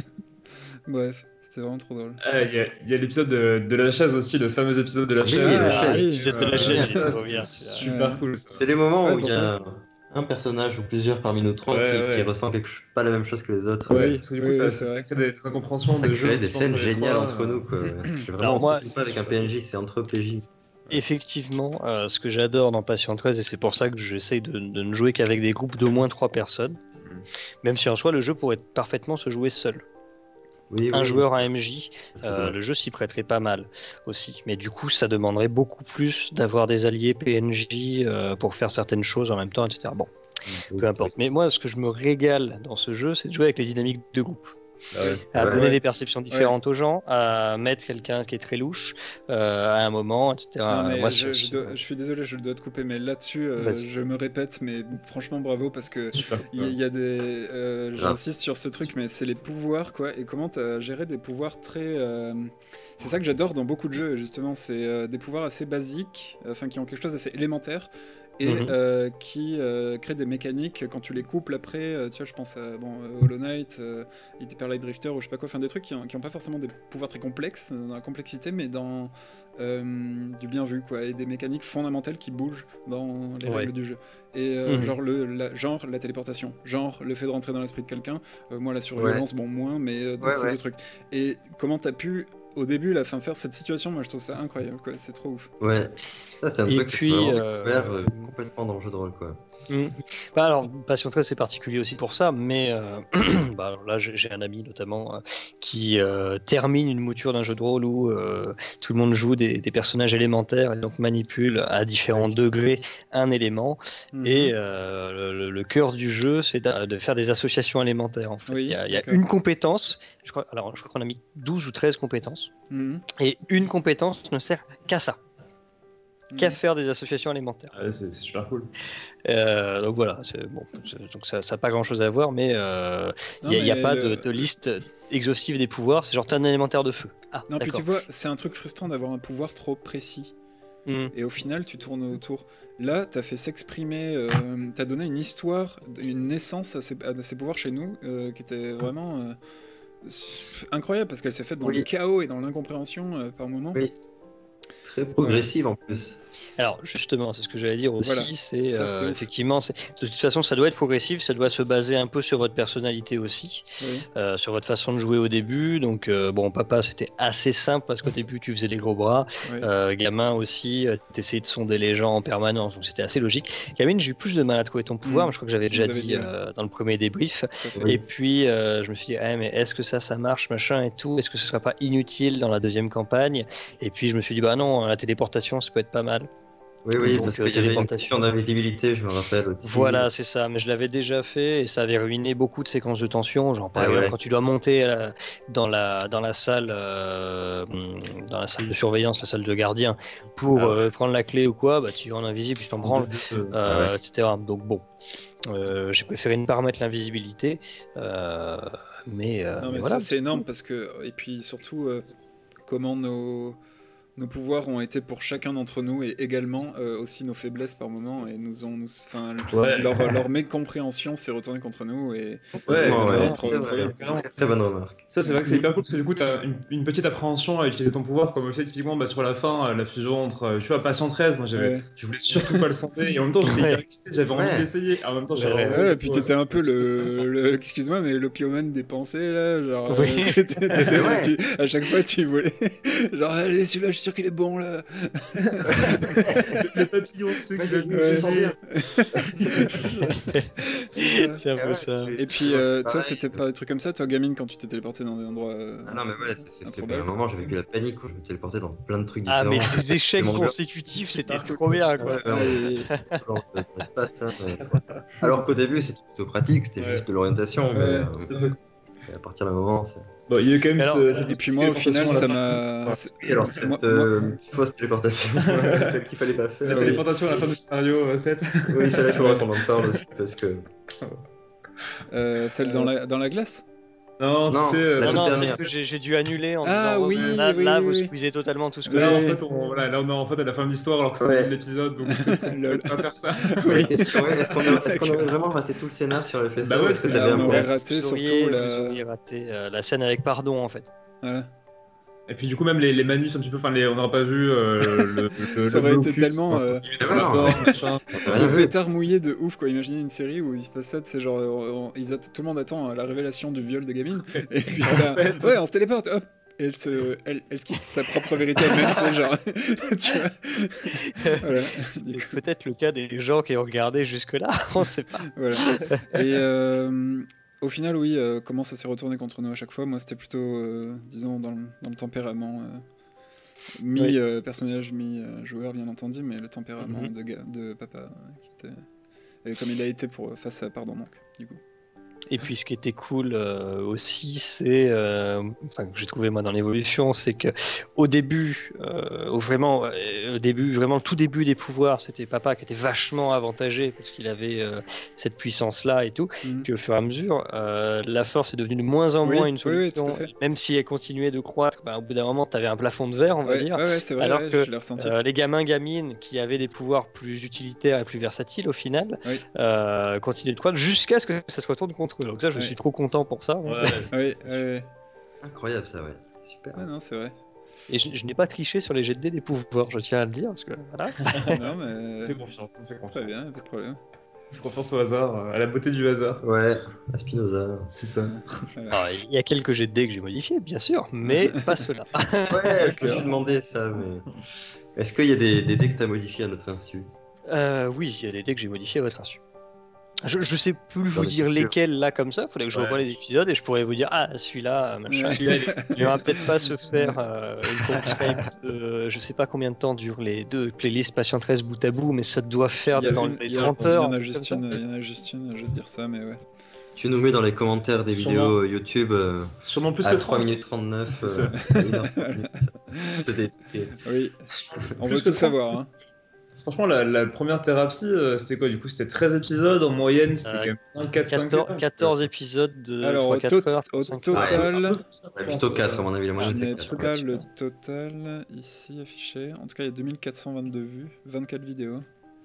Bref, c'était vraiment trop drôle. Ah, Il y a, il y a l'épisode de, de la chaise aussi, le fameux épisode de la Oui, chaise. la Ah, chaise. oui. l'épisode de la Euh, chaise, il ça, est trop c'est bien. super Ouais. cool. Ça. C'est les moments Ouais, où il y a un personnage ou plusieurs parmi nous trois Ouais, qui, ouais. qui ressent quelque chose, pas la même chose que les autres. Ouais. Ouais, Oui, parce que du oui, coup, ça, oui, ça, c'est ça vrai. crée des incompréhensions, Ça des crée jeux. des qui scènes entre les géniales trois, entre euh, nous. Quoi. C'est Alors vraiment, moi, c'est pas avec un P N J, c'est entre P J. Effectivement, euh, ce que j'adore dans Patient treize, et c'est pour ça que j'essaye de, de ne jouer qu'avec des groupes d'au moins trois personnes, même si en soi le jeu pourrait parfaitement se jouer seul. Oui, Un oui, joueur à M J, c'est euh, vrai. le jeu s'y prêterait pas mal aussi. Mais du coup, ça demanderait beaucoup plus d'avoir des alliés P N J euh, pour faire certaines choses en même temps, et cetera. Bon, peu importe. Mais moi, ce que je me régale dans ce jeu, c'est de jouer avec les dynamiques de groupe. Ah ouais. À Ouais. donner Ouais. des perceptions différentes aux gens, à mettre quelqu'un qui est très louche euh, à un moment, et cetera. Non, mais Moi, je, c'est- je dois- je suis désolé, je dois te couper, mais là-dessus, euh, Vas-y. je me répète, mais franchement, bravo, parce que Super. il y, il y a des. euh, Ah. J'insiste sur ce truc, mais c'est les pouvoirs, quoi, et comment tu as géré des pouvoirs très. euh, C'est ça que j'adore dans beaucoup de jeux, justement, c'est euh, des pouvoirs assez basiques, enfin, qui ont quelque chose d'assez élémentaire. Et Mhm. euh, qui euh, créent des mécaniques quand tu les couples après. euh, tu vois, je pense à bon, euh, Hollow Knight, euh, Hyper Light Drifter ou je sais pas quoi, enfin des trucs qui ont, qui ont pas forcément des pouvoirs très complexes euh, dans la complexité, mais dans euh, du bien vu, quoi, et des mécaniques fondamentales qui bougent dans les Ouais. règles du jeu. Et euh, Mhm. genre, le, la, genre la téléportation, genre le fait de rentrer dans l'esprit de quelqu'un, euh, moi la surviolence, bon, moins, mais euh, Ouais, c'est ouais. des trucs. Et comment t'as pu, au début, la fin, faire cette situation, moi je trouve ça incroyable, quoi, c'est trop ouf. Ouais, ça c'est un Et truc puis, que j'ai vraiment euh, découvert euh, complètement dans le jeu de rôle. Quoi. Mm. Bah alors, Passion treize c'est particulier aussi pour ça, mais euh, bah alors là j'ai j'ai un ami notamment euh, qui euh, termine une mouture d'un jeu de rôle où euh, tout le monde joue des, des personnages élémentaires et donc manipule à différents degrés un élément. Mhm. Et euh, le, le cœur du jeu c'est de, de faire des associations élémentaires. En fait. Oui, il y a, il y a d'accord. une compétence, je crois, alors je crois qu'on a mis douze ou treize compétences, Mhm. et une compétence ne sert qu'à ça, qu'à Mhm. faire des associations élémentaires. Ah ouais, c'est c'est super cool. Euh, donc voilà, c'est- bon, c'est- donc ça n'a pas grand chose à voir, mais euh, il Non, n'y a, mais pas le- de, de liste exhaustive des pouvoirs, c'est genre t'as un élémentaire de feu. Ah, Non, puis d'accord. tu vois, c'est un truc frustrant d'avoir un pouvoir trop précis. Mm. Et au final, tu tournes autour. Là, t'as fait s'exprimer, euh, t'as donné une histoire, une naissance à ces, à ces pouvoirs chez nous, euh, qui était vraiment euh, s- incroyable, parce qu'elle s'est faite dans Oui. le chaos et dans l'incompréhension euh, par moment. Oui. Très progressive en plus. Alors justement, c'est ce que j'allais dire aussi, Voilà. c'est Ça, euh, c'était ouf. effectivement, c'est- de toute façon ça doit être progressif, ça doit se baser un peu sur votre personnalité aussi, Oui. euh, sur votre façon de jouer au début. Donc euh, bon, papa c'était assez simple parce qu'au début tu faisais les gros bras, Oui. euh, gamin aussi, euh, t'essayais de sonder les gens en permanence, donc c'était assez logique. Gamine, j'ai eu plus de mal à trouver ton pouvoir, Mm. mais je crois que j'avais Tu déjà nous avais dit dit, ouais. euh, dans le premier débrief. Tout à fait. Oui. Et puis euh, je me suis dit, ah, mais est-ce que ça, ça marche, machin et tout, est-ce que ce sera pas inutile dans la deuxième campagne? Et puis je me suis dit, bah non, la téléportation ça peut être pas mal. Oui, oui, Donc, parce euh, qu'il y avait une téléportation. question d'invisibilité, je me rappelle aussi. Voilà, c'est ça, mais je l'avais déjà fait et ça avait ruiné beaucoup de séquences de tension. Genre, par Ah exemple, ouais. quand tu dois monter euh, dans, la, dans, la salle, euh, dans la salle de surveillance, la salle de gardien, pour Ah ouais. euh, prendre la clé ou quoi, bah, tu es en invisible, tu t'en branles, Euh, euh, Ah ouais. et cetera. Donc, bon, euh, j'ai préféré ne pas remettre l'invisibilité, euh, mais, euh, Non, mais mais voilà. ça, c'est énorme, parce que. Et puis surtout, euh, comment nos. nos pouvoirs ont été pour chacun d'entre nous et également euh, aussi nos faiblesses par moment et nous ont, nous, enfin, Ouais. leur, leur mécompréhension s'est retournée contre nous et Ouais, Ouais, vraiment, ouais, trop- c'est trop vrai, bien. Clairement. très, très bonne remarque. Ça, c'est vrai que c'est hyper cool parce que du coup, tu as une, une petite appréhension à utiliser ton pouvoir, comme aussi typiquement bah, sur la fin, euh, la fusion entre, euh, tu vois, Patient treize. Moi, j'avais, Ouais. je voulais surtout pas le sonder et en même temps, j'étais Ouais. hyper excité, j'avais envie Ouais. d'essayer. En même temps, j'avais Ouais, vraiment- Ouais, et puis t'étais un peu le, le excuse-moi, mais l'opiomane des pensées là, genre Oui. euh, t'étais- t'étais- Ouais. tu- à chaque fois tu voulais, genre allez celui-là, je suis sûr qu'il est bon là. le papillon, tu sais, qui va Ouais, nous c'est aider. C'est un peu Ouais, ça. tu- Et puis euh, toi, Pareil, c'était c'est- pas des trucs comme ça, toi gamine, quand tu t'es téléporté dans des endroits. euh, Ah non, mais ouais, c'est- c'est- c'est Improbable. à un moment, j'avais vu la panique, quoi. Je me téléportais dans plein de trucs Ah, différents. mais des échecs Mon gars. consécutifs, c'était trop bien, quoi. Ouais, ouais, et- genre, euh, l'espace, hein, mais- Alors qu'au début, c'était plutôt pratique, c'était Ouais. juste de l'orientation, mais Ouais. euh, C'était vrai. à partir d'un moment, c'est... Bon, il y a eu quand même Alors, ce- cette Et puis moi, au final, téléportation ça à la fin. m'a. Ouais. c'est- Et alors, cette moi- euh, moi- fausse téléportation euh, qu'il fallait pas La faire. oui. téléportation à la fin du scénario euh, sept. Oui, il fallait faudra qu'on en parle aussi, parce que... euh, celle dans la, dans la glace. Non, tu Non, sais, euh, la Non, bah, non, toute c'est dernière. que j'ai j'ai dû annuler en Ah, disant oui, oh, là, oui, là oui, vous oui. squeezez totalement tout ce que là, en j'ai. fait, on, voilà, là, on est en fait à la fin de l'histoire alors que c'est Ouais. le début de l'épisode, donc on Lol. peut pas faire ça. Oui. La question est, est-ce qu'on a- est-ce qu'on aurait vraiment raté tout le scénar sur le Bah ouais, Est-ce que c'est- t'avais Ah, un on point aurait raté Vous surtout auriez, vous la. auriez raté euh, la scène avec Pardon, en fait. Voilà. Et puis du coup, même les, les manifs, un petit peu, enfin, les, on n'aura pas vu euh, le, le. Ça le aurait été blocus, tellement, enfin, euh, le Ah ouais, non. rapport, machin. On a rien Le vu. pétard mouillé de ouf, quoi. Imaginez une série où il se passe ça, c'est genre, euh, on- ils att- tout le monde attend euh, la révélation du viol de gamine, et puis là, fait. ouais, on se téléporte, hop, et elle se, elle, elle skip sa propre vérité elle-même, c'est genre, tu vois. Voilà. Du coup, C'est peut-être le cas des gens qui ont regardé jusque-là, on sait pas. voilà. Et euh, au final, oui, euh, comment ça s'est retourné contre nous à chaque fois? Moi, c'était plutôt, euh, disons, dans le, dans le tempérament. euh, Oui. Mi-personnage, mi-joueur, bien entendu, mais le tempérament Mhm. de, ga- de papa, euh, qui était. Et comme il a été pour, face à Pardon, donc, du coup. Et puis ce qui était cool euh, aussi, c'est, euh, enfin que j'ai trouvé moi dans l'évolution, c'est que au début, euh, au vraiment, euh, au début, vraiment le tout début des pouvoirs, c'était papa qui était vachement avantagé parce qu'il avait euh, cette puissance-là et tout. Mhm. Puis au fur et à mesure, euh, la force est devenue de moins en Oui, moins une oui, oui, solution. tout à fait. Même si elle continuait de croître, bah, au bout d'un moment, tu avais un plafond de verre, on va Ouais, dire. ouais, ouais, c'est vrai, Alors ouais, que, je l'ai ressenti. Euh, les gamins gamines qui avaient des pouvoirs plus utilitaires et plus versatiles au final Oui. euh, continuaient de croître jusqu'à ce que ça se retourne contre eux. Donc ça, je Ouais. suis trop content pour ça. Ouais, Oui, ouais, ouais. Incroyable ça, ouais. Super. Ouais, non, c'est vrai. Et je, je n'ai pas triché sur les jets de dés des pouvoirs, je tiens à le dire, parce que voilà. Non, mais. Fais confiance, fais confiance. Très bien, pas de problème. Fais confiance au hasard, euh, à la beauté du hasard. Ouais, à Spinoza. C'est ça. Voilà. Alors, il y a quelques jets de dés que j'ai modifiés, bien sûr, mais pas ceux-là. Ouais, je me suis demandé ça, mais... Est-ce qu'il y a des, des dés que t'as modifiés à notre insu? Euh, oui, il y a des dés que j'ai modifiés à votre insu. Je, je sais plus vous mais dire c'est sûr. lesquels là comme ça, faudrait que je Ouais. revoie les épisodes et je pourrais vous dire ah celui-là, euh, machin, Ouais. celui-là, il- il va peut-être pas se faire euh, une pompe Skype de je sais pas combien de temps durent les deux playlists Patient treize bout à bout, mais ça doit faire Il y a dans une- les il y a- trente Il y heures. en un a truc juste comme ça. une, il y en a juste une, je vais te dire ça, mais ouais. Tu nous mets dans les commentaires des Sûrement. vidéos YouTube euh, Sûrement plus à que trois trente. minutes trente-neuf. C'est Euh, une heure trente minutes. C'est des trucs. Oui, on Plus veut que tout trente. savoir. Hein. Franchement, la, la première thérapie, euh, c'était quoi? Du coup, c'était treize épisodes. En moyenne, c'était Euh, quand même quatre cinq quatorze, heures. quatorze épisodes de Alors, trois au, quatre tot- heures. au cinq heures. total, Ouais, plutôt quatre à mon avis, la je moyenne n'ai c'est pas quatre. le total ici affiché. En tout cas, il y a deux mille quatre cent vingt-deux vues, vingt-quatre vidéos.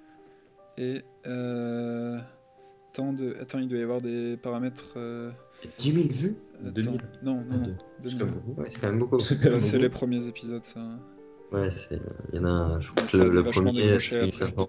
Et euh, tant de. Attends, il doit y avoir des paramètres. euh, dix mille vues attends. deux mille. Non, non, non. C'est deux quand mille. même beaucoup. Ouais, c'est quand même beaucoup. C'est quand Bah, même c'est beaucoup. les premiers épisodes, ça. Ouais, c'est- il y en a, je crois Ouais, que ça a le, le vachement premier, décroché c'est après. mille cinq cents.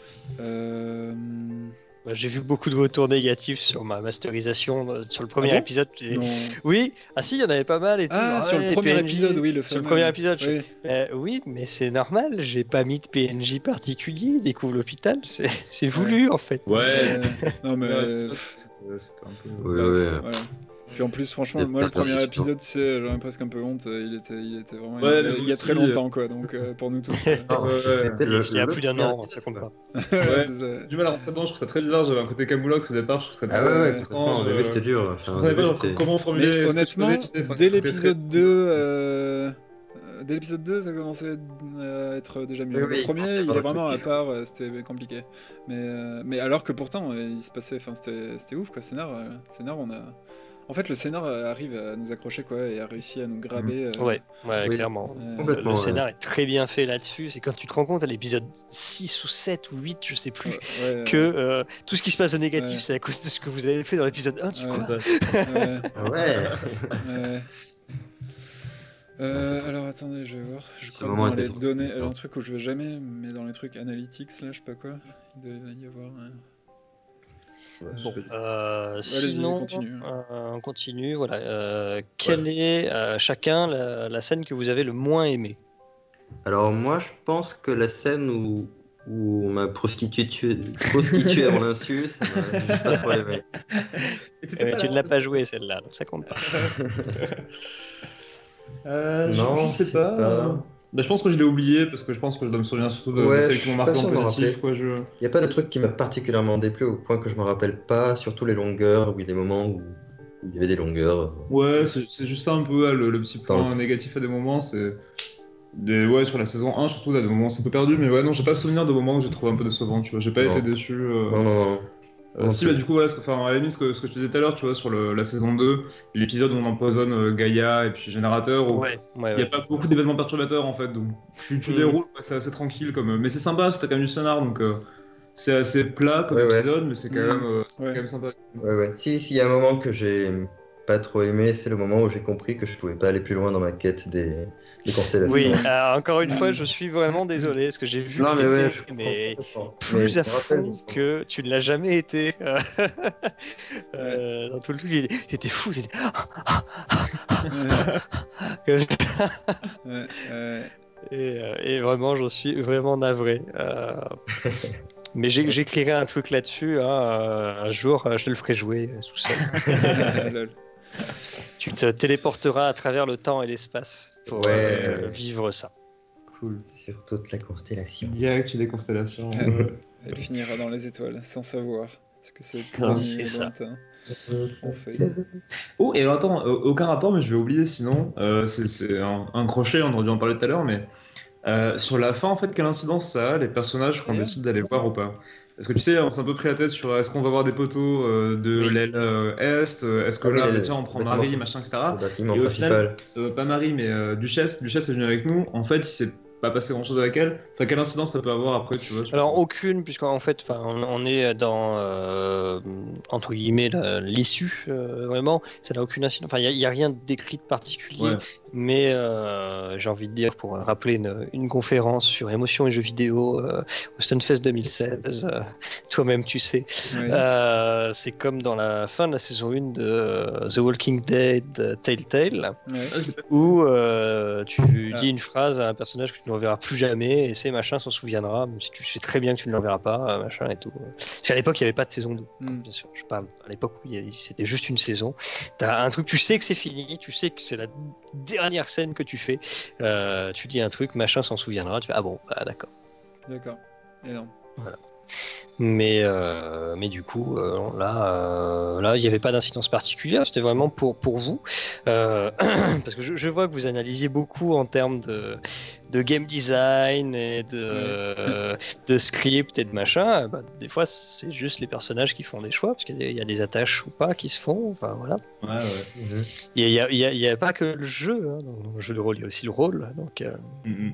Euh... Bah, j'ai vu beaucoup de retours négatifs sur ma masterisation euh, sur le premier Ah bon épisode. j'ai- Non. Oui, ah si, il y en avait pas mal et tout. Ah, genre, sur ouais, le premier P N J, épisode, oui, le Sur le fameux. premier épisode, je- Oui. Euh, oui, mais c'est normal, j'ai pas mis de P N J particulier, il découvre l'hôpital, c'est c'est voulu en fait. Ouais. Euh, non, mais. Ouais, c'était c'était un peu. Oui, Bah, oui. voilà. Puis en plus, franchement, Il y a moi, le plein de premier choses, épisode, c'est, j'en ai presque un peu honte. euh, Il était, il était vraiment. Ouais, il, mais il y a moi très aussi, longtemps, quoi. Donc, euh, pour nous tous. euh, Ah, Ouais, ouais. c'était le- Il y a le plus d'un premier an, épisode, ça compte quoi. pas. Ouais. c'est ça. Du mal à rentrer dedans, je trouve ça très bizarre. J'avais un côté camoulox au départ, je trouve ça Ah très ouais, ouais, étrange, complètement, au début euh, c'était dur. Enfin, Je au comprenais début, pas c'était- comment formuler. Mais ce que je honnêtement, faisais, tu sais, enfin, dès c'était l'épisode très- deux, euh, euh, dès l'épisode deux, ça commençait à être déjà mieux. Oui, Le oui, premier, c'est il pas est le vraiment à truc qui- part, euh, c'était compliqué. Mais, euh, mais alors que pourtant, euh, il se passait, enfin, c'était, c'était ouf, quoi. Scénar, euh, scénar, on a, En fait, le scénar euh, arrive à nous accrocher quoi et a réussi à nous graber. euh, Ouais, ouais, Oui. clairement. euh, Le, Complètement, le ouais. scénar est très bien fait là-dessus. C'est quand tu te rends compte à l'épisode six ou sept ou huit, je sais plus, ouais, ouais, que euh, tout ce qui se passe de négatif, Ouais. c'est à cause de ce que vous avez fait dans l'épisode un. Tu Ouais. quoi Ça. ouais, Ah ouais. ouais. Euh, alors attendez, je vais voir. Je Ce crois que moment dans était les trop données, puissant. un truc où je vais jamais, mais dans les trucs analytics là, je sais pas quoi, il doit y avoir. euh, Bon, euh, Allez-y, sinon, continue. euh, on continue. Voilà. Euh, quelle est euh, chacun la, la scène que vous avez le moins aimée? Alors moi, je pense que la scène où, où on m'a prostitué, prostitué à mon insu, ça m'a j'ai pas trop aimé. Et t'étais Euh, pas tu là. ne l'as pas joué celle-là, donc ça compte pas. Euh, je- Non, je, sais je sais pas. pas. euh, Bah, je pense que je l'ai oublié parce que je pense que je dois me souvenir surtout de, de Ouais, celles je qui m'ont suis marqué pas en sûr de me positif. rappeler. Quoi, je... Il n'y a pas de truc qui m'a particulièrement déplu au point que je me rappelle pas, surtout les longueurs, où il y a des moments où, où il y avait des longueurs. Ouais, c'est c'est juste ça un peu, ouais, le, le petit point Dans négatif à des moments. C'est des... Ouais, sur la saison un, surtout, là, des moments c'est un peu perdu. Mais ouais, non, j'ai pas souvenir de moments où j'ai trouvé un peu décevant. Tu vois, j'ai pas Non. été déçu. euh. Non, non, non. Euh, Non si, plus. bah, du coup, ouais, ce que, enfin, à la limite, ce que, ce que je te disais tout à l'heure, tu vois, sur le- la saison deux, l'épisode où on empoisonne euh, Gaïa et puis Générateur, où Ouais, ouais, il n'y a ouais. pas beaucoup d'événements perturbateurs en fait, donc tu, tu Mm. déroules, quoi, c'est assez tranquille, comme... mais c'est sympa, c'est quand même du scénar, donc euh, c'est assez plat comme Ouais, ouais. épisode, mais c'est quand, Mm. même, euh, c'est Ouais. quand même sympa. Ouais, ouais. Si, s'il y a un moment que j'ai pas trop aimé, c'est le moment où j'ai compris que je pouvais pas aller plus loin dans ma quête des, des constellations. Oui, euh, encore une fois, je suis vraiment désolé parce que j'ai vu Non, que mais ouais, t'étais, je comprends mais complètement. plus Mais je à me rappelle fond de ce que tu ne l'as jamais été. euh, euh, dans tout le truc, il- t'étais fou. T'étais... Ouais, ouais, ouais. et, euh, et vraiment, j'en suis vraiment navré. Euh, mais j'ai- j'écrirai un truc là-dessus. Hein, euh, un jour, euh, je te le ferai jouer euh, tout seul. Lol. Tu te téléporteras à travers le temps et l'espace pour Ouais, euh, ouais. vivre ça. Cool. Sur toute la constellation. Direct sur les constellations. Ouais. ouais. Elle finira dans les étoiles, sans savoir ce que c'est le Ah, plus c'est ça. lointain. On fait. Oh, et alors, attends, euh, aucun rapport, mais je vais oublier sinon, euh, c'est c'est un, un crochet, on aurait dû en parler tout à l'heure, mais euh, sur la fin, en fait, quelle incidence ça a, les personnages qu'on décide d'aller voir ou pas? Parce que tu sais, on s'est un peu pris la tête sur est-ce qu'on va voir des poteaux euh, de Oui. l'aile euh, Est, euh, est-ce que Ah oui, là, les- tiens, on prend bâtiment- Marie, machin, et cetera. Le bâtiment Et au principal. final, euh, pas Marie, mais euh, Duchesse, Duchesse est venue avec nous, en fait, il s'est pas passé grand-chose avec elle. Enfin, quelle incidence ça peut avoir après, tu vois? sur- Alors aucune, puisqu'en fait, enfin, on, on est dans euh, entre guillemets la- l'issue euh, vraiment. Ça n'a aucune incidence. Enfin, il n'y a, rien décrit de particulier, Ouais. mais euh, j'ai envie de dire pour rappeler une, une conférence sur émotion et jeux vidéo euh, au Stunfest deux mille seize. euh, toi-même, tu sais. Ouais. Euh, c'est comme dans la fin de la saison un de euh, The Walking Dead euh, Telltale, Ouais. Ah, j'ai pas- où euh, tu Ah. dis une phrase à un personnage que tu ne reverras plus jamais, et c'est machin s'en souviendra, même si tu sais très bien que tu ne le reverras pas, euh, machin et tout. Parce qu'à l'époque, il n'y avait pas de saison deux, Mm. bien sûr. Je sais pas, à l'époque, oui, il y avait- c'était juste une saison. T'as un truc, tu sais que c'est fini, tu sais que c'est la dernière scène que tu fais. Euh, tu dis un truc, machin s'en souviendra, tu fais ah bon, bah, d'accord. D'accord. Énorme. Mais, euh, mais du coup, euh, là, euh, là, il n'y avait pas d'incidence particulière. C'était vraiment pour, pour vous. Euh, parce que je, je vois que vous analysiez beaucoup en termes de, de game design et de, euh, de script et de machin. Bah, des fois, c'est juste les personnages qui font des choix, parce qu'il y a des, il y a des attaches ou pas qui se font. Enfin, voilà. Ouais, ouais. Mhm. Il n'y a, il y a- il y a pas que le jeu. Hein. Dans le jeu de rôle, il y a aussi le rôle. Donc, euh, Mhm.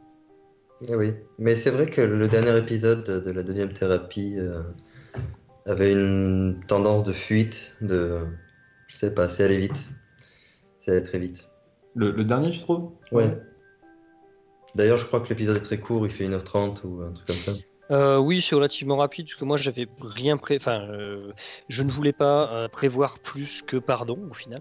Eh oui, mais c'est vrai que le dernier épisode de, de la deuxième thérapie euh, avait une tendance de fuite, de, je sais pas, c'est aller vite, c'est aller très vite. Le, le dernier, tu trouves? Ouais. D'ailleurs, je crois que l'épisode est très court, il fait une heure trente ou un truc comme ça. Euh, oui, c'est relativement rapide, parce que moi j'avais rien pré... Enfin, euh, je ne voulais pas euh, prévoir plus que pardon, au final.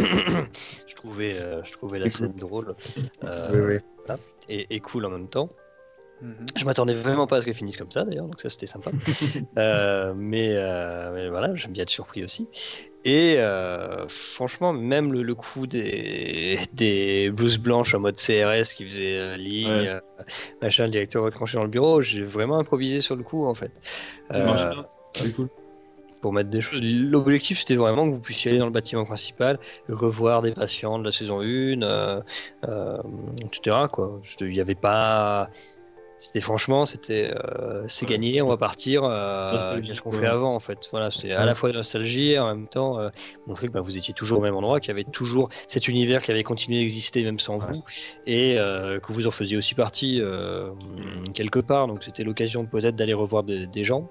je trouvais, euh, je trouvais la C'est scène drôle euh, Oui, oui. et, et cool en même temps. Mhm. Je m'attendais vraiment pas à ce qu'elle finisse comme ça, d'ailleurs, donc ça c'était sympa. Euh, mais, euh, mais voilà, j'aime bien être surpris aussi. Et euh, franchement, même le, le coup des, des blouses blanches en mode C R S qui faisait euh, ligne, Ouais. euh, machin, le directeur retranché dans le bureau, j'ai vraiment improvisé sur le coup en fait. Ça Euh, marche bien, c'est cool. pour mettre des choses. L'objectif c'était vraiment que vous puissiez aller dans le bâtiment principal, revoir des patients de la saison un, euh, euh, et cetera. Quoi. Il n'y avait pas. C'était franchement, c'était euh, c'est gagné, on va partir. Euh, Qu'est-ce qu'on fait avant en fait? Voilà, c'est à la fois de nostalgie et en même temps euh, montrer que bah, vous étiez toujours au même endroit, qu'il y avait toujours cet univers qui avait continué d'exister même sans vous, et euh, que vous en faisiez aussi partie euh, quelque part. Donc c'était l'occasion peut-être d'aller revoir des, des gens.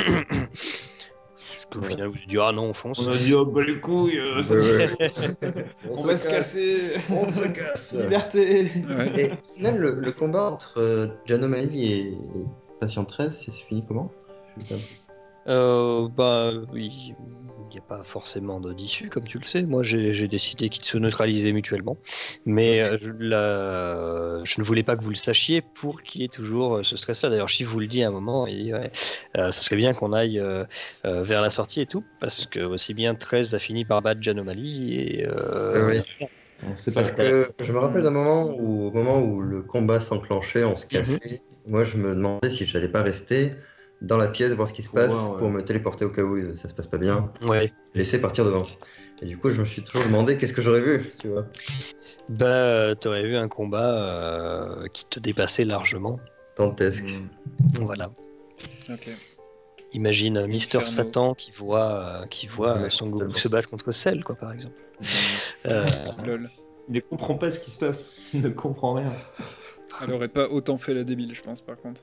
Au Ouais. final, vous avez dit ah non, on fonce. On a dit oh bah les couilles, euh, ça Ouais, fait- on va se casser, On se casse. liberté. Ouais. Et au final, le, le combat entre euh, John O'Malley et, et Patient treize, c'est c'est fini comment? Je sais pas. Euh, bah oui, il n'y a pas forcément de- d'issue comme tu le sais. Moi j'ai j'ai décidé qu'ils se neutralisaient mutuellement, mais euh, je, la- je ne voulais pas que vous le sachiez pour qu'il y ait toujours euh, ce stress-là. D'ailleurs, si vous le dit à un moment, il dit, ouais, euh, ce serait bien qu'on aille euh, euh, vers la sortie et tout, parce que aussi bien treize a fini par battre John O'Malley et euh, Euh, oui. On sait Parce que je me rappelle d'un moment où, au moment où le combat s'enclenchait, on se cachait. Moi, je me demandais si j'allais pas rester dans la pièce, voir ce qui se Pour passe, voir, ouais. pour me téléporter au cas où euh, ça se passe pas bien, ouais. laisser partir devant. Et du coup, je me suis toujours demandé qu'est-ce que j'aurais vu, tu vois. Bah t'aurais eu un combat euh, qui te dépassait largement. Dantesque. Mm. Voilà. Ok. Imagine euh, Mister Inferno. Satan qui voit, euh, qui voit euh, Ouais, Son Goku totalement. se battre contre Cell, quoi, par exemple. Euh, Lol. Il ne comprend pas ce qui se passe, il ne comprend rien. Elle aurait pas autant fait la débile, je pense, par contre.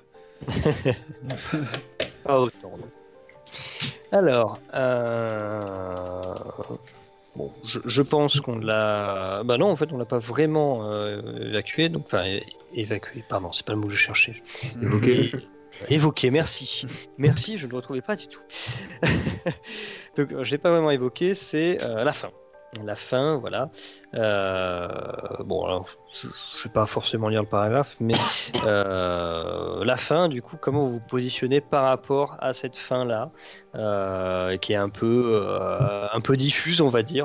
pas autant. non. Alors, euh... bon, je, je pense qu'on l'a. Bah non, en fait, on l'a pas vraiment euh, évacué. Donc, enfin, é- évacué. Pardon, c'est pas le mot que je cherchais. Évoqué. Évoqué, merci. Merci, je ne le retrouvais pas du tout. Donc, je l'ai pas vraiment évoqué, c'est euh, la fin. La fin, voilà. Euh, bon, alors, je ne vais pas forcément lire le paragraphe, mais euh, la fin, du coup, comment vous vous positionnez par rapport à cette fin-là, euh, qui est un peu, euh, un peu diffuse, on va dire.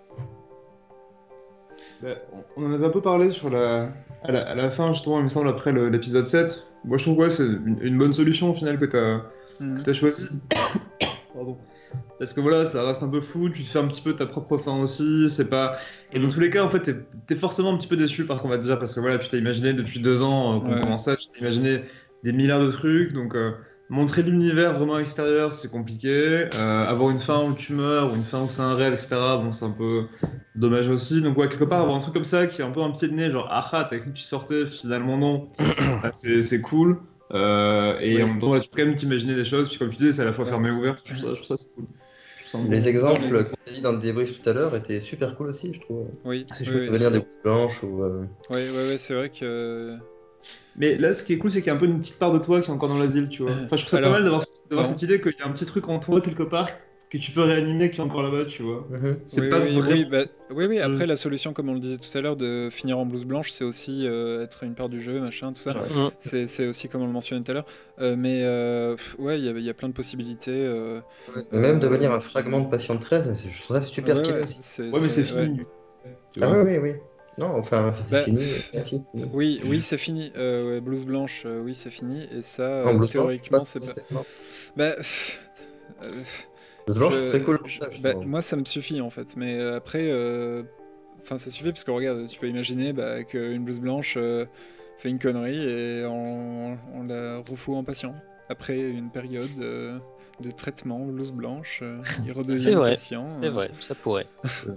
Bah, on on en avait un peu parlé sur la... À, la, à la fin, justement, il me semble, après le- l'épisode sept. Moi, je trouve que ouais, c'est une, une bonne solution au final que t'as Mhm. que t'as choisi. Pardon. Parce que voilà, ça reste un peu fou, tu te fais un petit peu ta propre fin aussi, c'est pas... Et dans tous les cas, en fait, t'es t'es forcément un petit peu déçu par contre, déjà, parce que voilà, tu t'es imaginé depuis deux ans euh, qu'on Ouais. commence ça, tu t'es imaginé des milliards de trucs, donc euh, montrer l'univers vraiment extérieur, c'est compliqué. Euh, avoir une fin où tu meurs, ou une fin où c'est un rêve, et cetera, bon, c'est un peu dommage aussi. Donc ouais, quelque part, avoir un truc comme ça, qui est un peu un pied de nez, genre, ah ah, t'as cru que tu sortais, finalement non, bah, c'est c'est cool. Euh, et Oui. en même temps, ouais, tu peux quand même t'imaginer des choses, puis comme tu disais, c'est à la fois Ouais. fermé et ouvert, je trouve ça, je trouve ça c'est cool. Je trouve ça un bon- Les exemples Dans les- qu'on t'a dit dans le débrief tout à l'heure étaient super cool aussi, je trouve. Oui, C'est oui, chouette oui, De venir des boucles blanches ou. euh, oui, oui, oui, c'est vrai que. Mais là, ce qui est cool, c'est qu'il y a un peu une petite part de toi qui est encore dans l'asile, tu vois. Enfin, je trouve ça Alors, pas mal d'avoir d'avoir non. cette idée qu'il y a un petit truc en toi quelque part que tu peux réanimer qui est encore là-bas, tu vois. mhm. C'est oui, pas oui, vraiment... oui, bah, oui, oui, après Mm. la solution, comme on le disait tout à l'heure, de finir en blouse blanche, c'est aussi euh, être une part du jeu, machin, tout ça. Ouais. Mm. C'est c'est aussi comme on le mentionnait tout à l'heure. Euh, mais euh, pff, ouais, il y, a- il y a plein de possibilités. euh, Ouais. Mais même devenir un fragment de Patient treize, c'est- je trouve ça super ouais, stylé ouais, aussi. c'est- Ouais, mais c'est ouais. fini. Tu Ah vois. oui, oui, oui. Non, enfin, c'est Bah, fini. Merci. Oui, oui, c'est fini. Euh, ouais, blouse blanche, euh, oui, c'est fini. Et ça, En euh, blouse blanche, théoriquement, pas c'est pas. forcément. Bah, pff, euh, Blouse blanche, je- c'est très cool pour je- ça, bah, justement. moi, ça me suffit en fait. Mais euh, après, euh, enfin, ça suffit parce que regarde, tu peux imaginer bah, qu'une blouse blanche euh, fait une connerie et on, on la refout en patient. Après une période euh, de traitement, blouse blanche, euh, il redevient C'est vrai, patient. c'est euh, vrai, ça pourrait.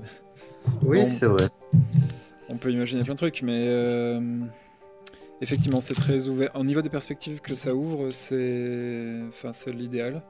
Oui, bon. c'est vrai. On peut imaginer plein de trucs, mais euh, effectivement, c'est très ouvert. Au niveau des perspectives que ça ouvre, c'est, enfin, c'est l'idéal.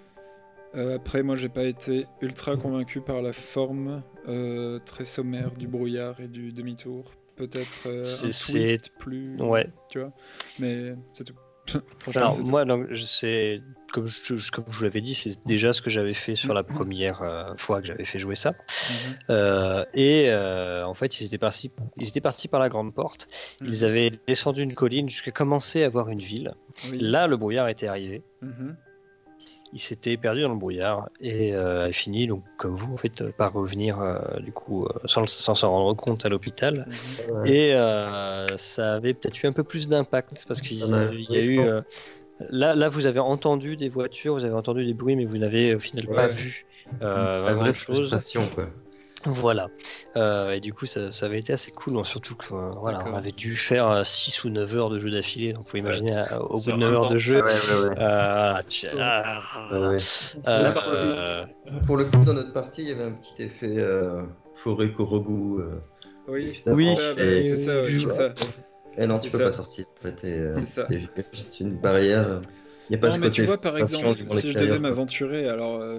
Euh, après, moi, j'ai pas été ultra convaincu par la forme euh, très sommaire du brouillard et du demi-tour. Peut-être euh, C'est- un c'est- twist plus, Ouais. tu vois. Mais c'est tout. Franchement, Alors c'est tout. moi, donc, je sais, comme je, je- comme je vous l'avais dit, c'est déjà ce que j'avais fait sur la première euh, fois que j'avais fait jouer ça. Mhm. Euh, et euh, en fait, ils étaient partis, ils étaient partis par la grande porte. Ils Mhm. avaient descendu une colline jusqu'à commencer à voir une ville. Oui. Là, le brouillard était arrivé. Mhm. Il s'était perdu dans le brouillard et euh, a fini, donc comme vous, en fait, euh, par revenir euh, du coup euh, sans le- sans s'en rendre compte à l'hôpital. Mhm. Ouais. Et euh, ça avait peut-être eu un peu plus d'impact parce qu'il y a, Ouais, il y a oui, je eu. pense. euh, là, là, vous avez entendu des voitures, vous avez entendu des bruits, mais vous n'avez au final pas Ouais. vu euh, La vraie vraiment de choses. frustration, quoi. Voilà. Euh, et du coup, ça, ça avait été assez cool, hein, surtout que euh, voilà, on avait dû faire six ou neuf heures de jeu d'affilée. Donc, faut imaginer, ouais, à, au bout de neuf heures de jeu. Ouais, ouais, ouais. Euh, tu... ah, ouais, ouais. Euh, euh, pour le coup, dans notre partie, il y avait un petit effet euh, forêt Korogu. Euh, oui, oui, c'est ça, ouais, c'est ça. Et non, tu peux ça. pas sortir. En fait, euh, c'est c'est une barrière. Il n'y a pas non, ce mais côté tu vois, par exemple, si je devais quoi. m'aventurer, alors euh,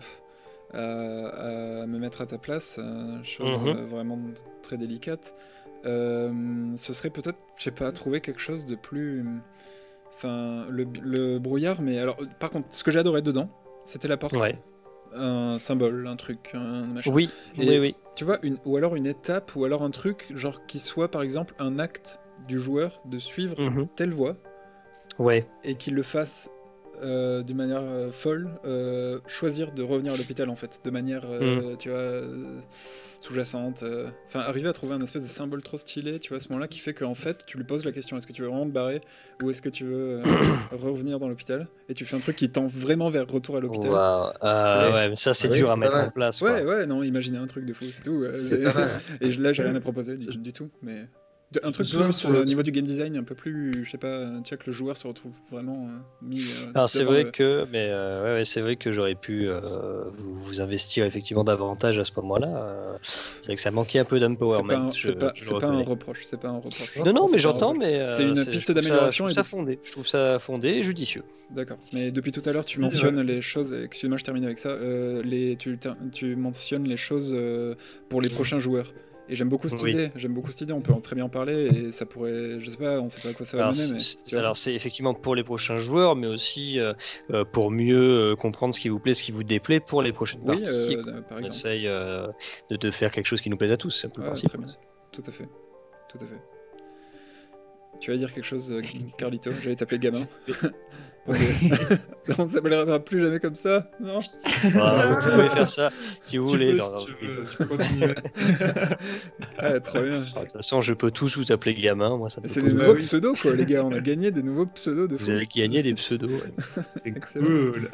à, à me mettre à ta place, euh, chose mm-hmm. euh, vraiment très délicate, euh, ce serait peut-être, je sais pas, trouver quelque chose de plus, enfin, le, le brouillard. Mais alors, par contre, ce que j'adorais dedans, c'était la porte. Ouais. Un symbole, un truc, un machin. Oui, et, oui, oui. Tu vois, une, ou alors une étape, ou alors un truc, genre qui soit par exemple un acte du joueur de suivre mm-hmm. telle voie, ouais. et qu'il le fasse euh, d'une manière euh, folle, euh, choisir de revenir à l'hôpital en fait, de manière, euh, mm. tu vois, euh, sous-jacente. Enfin, euh, arriver à trouver un espèce de symbole trop stylé, tu vois, à ce moment-là, qui fait qu'en fait, tu lui poses la question, est-ce que tu veux vraiment te barrer, ou est-ce que tu veux euh, revenir dans l'hôpital, et tu fais un truc qui tend vraiment vers retour à l'hôpital. Wow. Euh, ouais, mais ça c'est oui, dur à mettre en place. Ouais, quoi. ouais, non, imaginez un truc de fou, c'est tout. C'est et là, j'ai rien à proposer du, du tout, mais... Un truc plus sur le niveau du game design, un peu plus, je sais pas, tu vois, que le joueur se retrouve vraiment euh, mis. Euh, Alors c'est vrai le... que, mais euh, ouais, ouais, c'est vrai que j'aurais pu euh, vous, vous investir effectivement davantage à ce moment-là. Euh, c'est vrai que ça manquait un peu d'empowerment. C'est pas, un, pas, pas un reproche, c'est pas un reproche. Non, non, mais j'entends, mais euh, c'est une piste d'amélioration. Je trouve ça fondé. Je trouve ça fondé et judicieux. D'accord. Mais depuis tout à l'heure, tu mentionnes les choses. Excuse-moi, je termine avec ça. Euh, les, tu, tu mentionnes les choses euh, pour les prochains joueurs. Et j'aime beaucoup cette oui. idée, j'aime beaucoup cette idée, on peut en très bien en parler et ça pourrait, je sais pas, on sait pas à quoi ça va alors, mener. Mais, alors c'est effectivement pour les prochains joueurs, mais aussi euh, pour mieux euh, comprendre ce qui vous plaît, ce qui vous déplaît pour les prochaines oui, parties. Euh, par exemple. On essaye euh, de, de faire quelque chose qui nous plaise à tous, c'est un peu ouais, le principe. Très bien. Tout à fait, tout à fait. Tu vas dire quelque chose, Carlito? J'allais t'appeler gamin. On ne s'appellera plus jamais comme ça, non? Ah, vous pouvez faire ça si vous tu voulez. Peux, dans... si tu, veux, tu peux continuer. Ah, trop bien. De toute façon, je peux tous vous appeler gamin. Moi, ça c'est des nouveaux bah, pseudos, oui. quoi, les gars. On a gagné des nouveaux pseudos de fou. Vous avez gagné des pseudos. Ouais. C'est cool.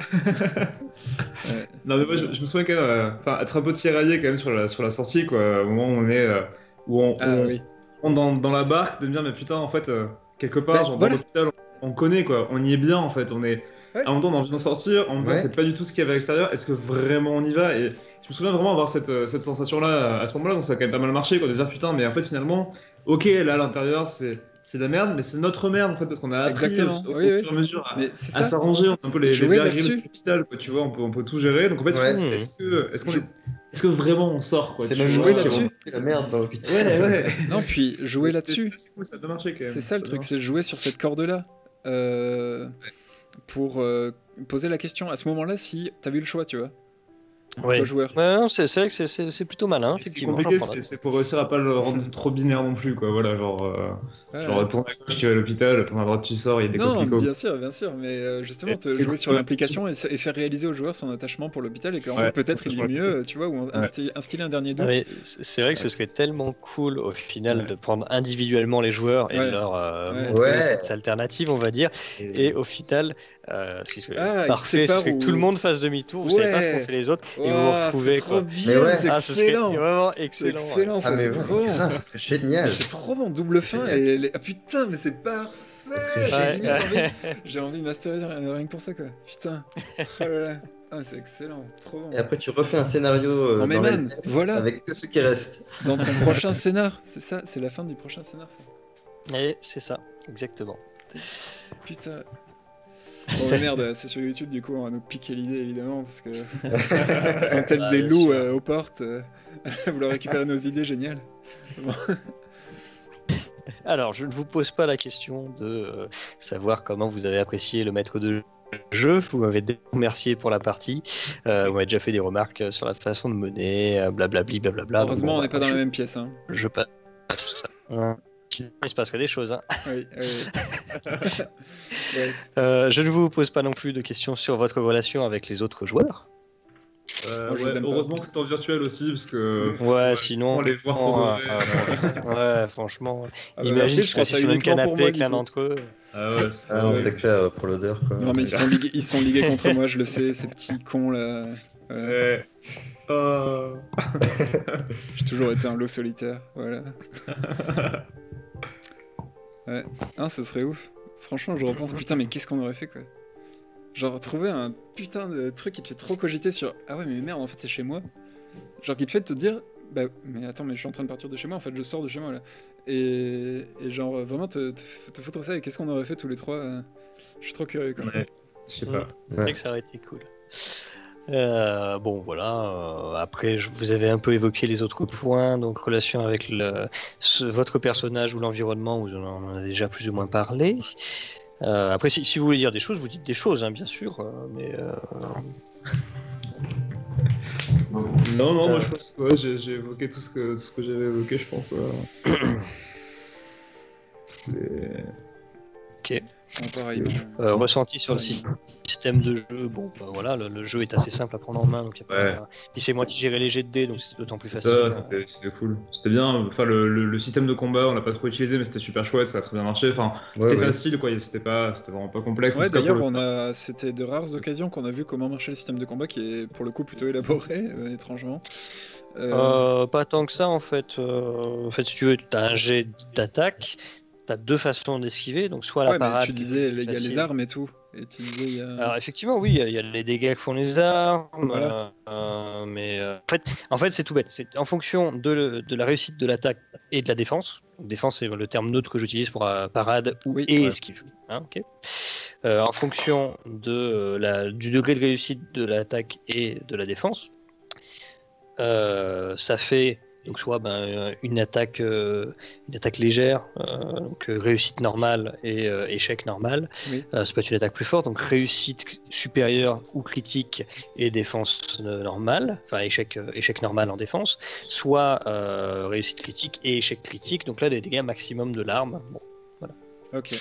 Ouais. Non, mais moi, je, je me souviens quand même, enfin, euh, être un peu tiraillé quand même sur la, sur la sortie, quoi, au moment où on est, euh, où on, ah, on, oui. on dans, dans la barque, de me dire, mais putain, en fait, euh, quelque part, bah, genre, voilà. dans l'hôpital, on, on connaît, quoi, on y est bien, en fait, on est. Ouais. À un moment donné, on a envie d'en sortir, en même temps, ouais. c'est pas du tout ce qu'il y avait à l'extérieur. Est-ce que vraiment on y va? Et je me souviens vraiment avoir cette, cette sensation-là à ce moment-là, donc ça a quand même pas mal marché, quoi, de dire putain, mais en fait, finalement, ok, là, à l'intérieur, c'est. C'est de la merde, mais c'est notre merde en fait, parce qu'on a appris Exactement. au, au, oui, au oui. fur et à mesure à, à s'arranger. On a un peu les, les Bear Grylls de l'hôpital, quoi, tu vois, on peut, on peut tout gérer. Donc en fait, ouais. est-ce que, est-ce qu'on est, est-ce que vraiment on sort, quoi? C'est même jouer là-dessus. La merde dans l'hôpital. Ouais, ouais. Non, puis jouer là-dessus. C'est cool, ça peut marcher quand même. C'est ça le truc, c'est jouer sur cette corde-là. Euh, pour euh, poser la question à ce moment-là si t'as vu le choix, tu vois. Ouais. Joueur. Ouais, c'est vrai que c'est plutôt malin. Ce qui est compliqué, c'est pour réussir à pas le rendre trop binaire non plus, quoi. Voilà, genre, euh, ouais. genre tourne à gauche, tu vas à l'hôpital, tourne à droite, tu sors, il y a des non, complications. bien sûr, bien sûr, mais euh, justement, te jouer sur l'implication et, et faire réaliser au joueur son attachement pour l'hôpital et qu'en ouais, fait, peut-être il est mieux, tu vois, ou instiller, ouais. instiller un dernier doute. C'est vrai que ce serait tellement cool au final ouais. de prendre individuellement les joueurs et ouais. de leur euh, ouais. montrer ouais. cette alternative, on va dire, et, et au final, euh, ce qui serait ah, parfait, ce serait où... que tout le monde fasse demi-tour, vous ouais. savez pas ce qu'ont fait les autres, oh, et vous vous retrouvez. Trop quoi. bien, ouais. c'est ah, excellent. Ce vraiment excellent. excellent, ah, mais c'est trop bon. C'est génial. C'est trop bon, double fin et les... ah putain, mais c'est parfait. J'ai envie, j'ai envie de masteriser rien que pour ça, quoi. Putain. Oh là là. Ah, c'est excellent, trop bon. Et après, tu refais un scénario euh, non, mais dans man, la voilà. avec que ceux qui restent. Dans ton prochain scénar, c'est ça, c'est la fin du prochain scénar, ça. Et c'est ça, exactement. Putain. Bon, mais merde, c'est sur YouTube, du coup, on va nous piquer l'idée, évidemment, parce que sont tels ah, des loups euh, aux portes. Euh, vouloir récupérer nos idées, génial. Bon. Alors, je ne vous pose pas la question de euh, savoir comment vous avez apprécié le maître de jeu. Vous m'avez remercié pour la partie. Euh, vous m'avez déjà fait des remarques sur la façon de mener, blablabli, blablabla. Heureusement, bon, on n'est bah, pas dans je, la même pièce. Hein. Je passe ça. Hein. Il se passerait des choses. Hein. Oui, oui. ouais. euh, je ne vous pose pas non plus de questions sur votre relation avec les autres joueurs. Euh, Moi, ouais, heureusement que c'est en virtuel aussi, parce que. Ouais, ouais sinon. On les voir pour ouais, ouais, ouais, franchement. Ah bah imagine merci, je que sur le même canapé avec l'un d'entre eux. Ah ouais, c'est ah, ouais. clair pour l'odeur, quoi. Non, mais ils sont, ligués, ils sont ligués contre moi, je le sais, ces petits cons là. Ouais. Ouais. Oh. J'ai toujours été un loup solitaire, voilà. Ouais. Ah, ça serait ouf. Franchement, je repense, putain, mais qu'est-ce qu'on aurait fait, quoi. Genre, trouver un putain de truc qui te fait trop cogiter sur « Ah ouais, mais merde, en fait, c'est chez moi. » Genre, qui te fait te dire « Bah, mais attends, mais je suis en train de partir de chez moi, en fait, je sors de chez moi, là. » Et, et genre, vraiment, te, te, te foutre ça, et qu'est-ce qu'on aurait fait tous les trois euh... Je suis trop curieux, quoi. Ouais, je sais pas. C'est vrai que ça aurait été cool. Euh, bon voilà, euh, après je, vous avez un peu évoqué les autres points, donc relation avec le, ce, votre personnage ou l'environnement, vous en en avez déjà plus ou moins parlé. Euh, après si, si vous voulez dire des choses, vous dites des choses, hein, bien sûr, euh, mais... Euh... Non, non, Euh. moi je pense que ouais, j'ai j'ai évoqué tout ce que, tout ce que j'avais évoqué, je pense. euh. C'est- Ok. Bon, pareil. Euh, ressenti sur le système de jeu, bon bah voilà, le, le jeu est assez simple à prendre en main, donc y a pas... Ouais. Puis c'est moi qui gérais les jets de dés, donc c'est d'autant plus C'est facile. ça, c'était c'était cool. C'était bien. Enfin, le, le, le système de combat, on l'a pas trop utilisé, mais c'était super chouette, ça a très bien marché. Enfin, Ouais, c'était ouais. facile, quoi. C'était pas, c'était vraiment pas complexe. en Ouais, tout cas, pour d'ailleurs, le on faire. a... c'était de rares occasions qu'on a vu comment marchait le système de combat, qui est pour le coup plutôt élaboré, euh, étrangement. Euh... Euh, pas tant que ça en fait. Euh, en fait, si tu veux, tu as un jet d'attaque, tu as deux façons d'esquiver, donc soit la Ouais, mais parade. tu qui est disais, plus il y a les facile. armes et tout. Et tu disais, il y a... Alors effectivement, oui, il y, a- il y a les dégâts que font les armes, Voilà. euh, euh, mais euh, en fait, en fait c'est tout bête. C'est en fonction de, le- de la réussite de l'attaque et de la défense. Donc, défense, c'est le terme neutre que j'utilise pour euh, parade ou Oui. et Ouais. esquive. Hein, ok. Euh, en fonction de, euh, la, du degré de réussite de l'attaque et de la défense, euh, ça fait donc soit ben, une attaque, euh, une attaque légère, euh, donc euh, réussite normale et euh, échec normal. Oui. Euh, ça peut être une attaque plus forte, donc réussite supérieure ou critique et défense euh, normale, enfin échec, euh, échec normal en défense, soit euh, réussite critique et échec critique, donc là des dégâts maximum de l'arme. Bon, Ok.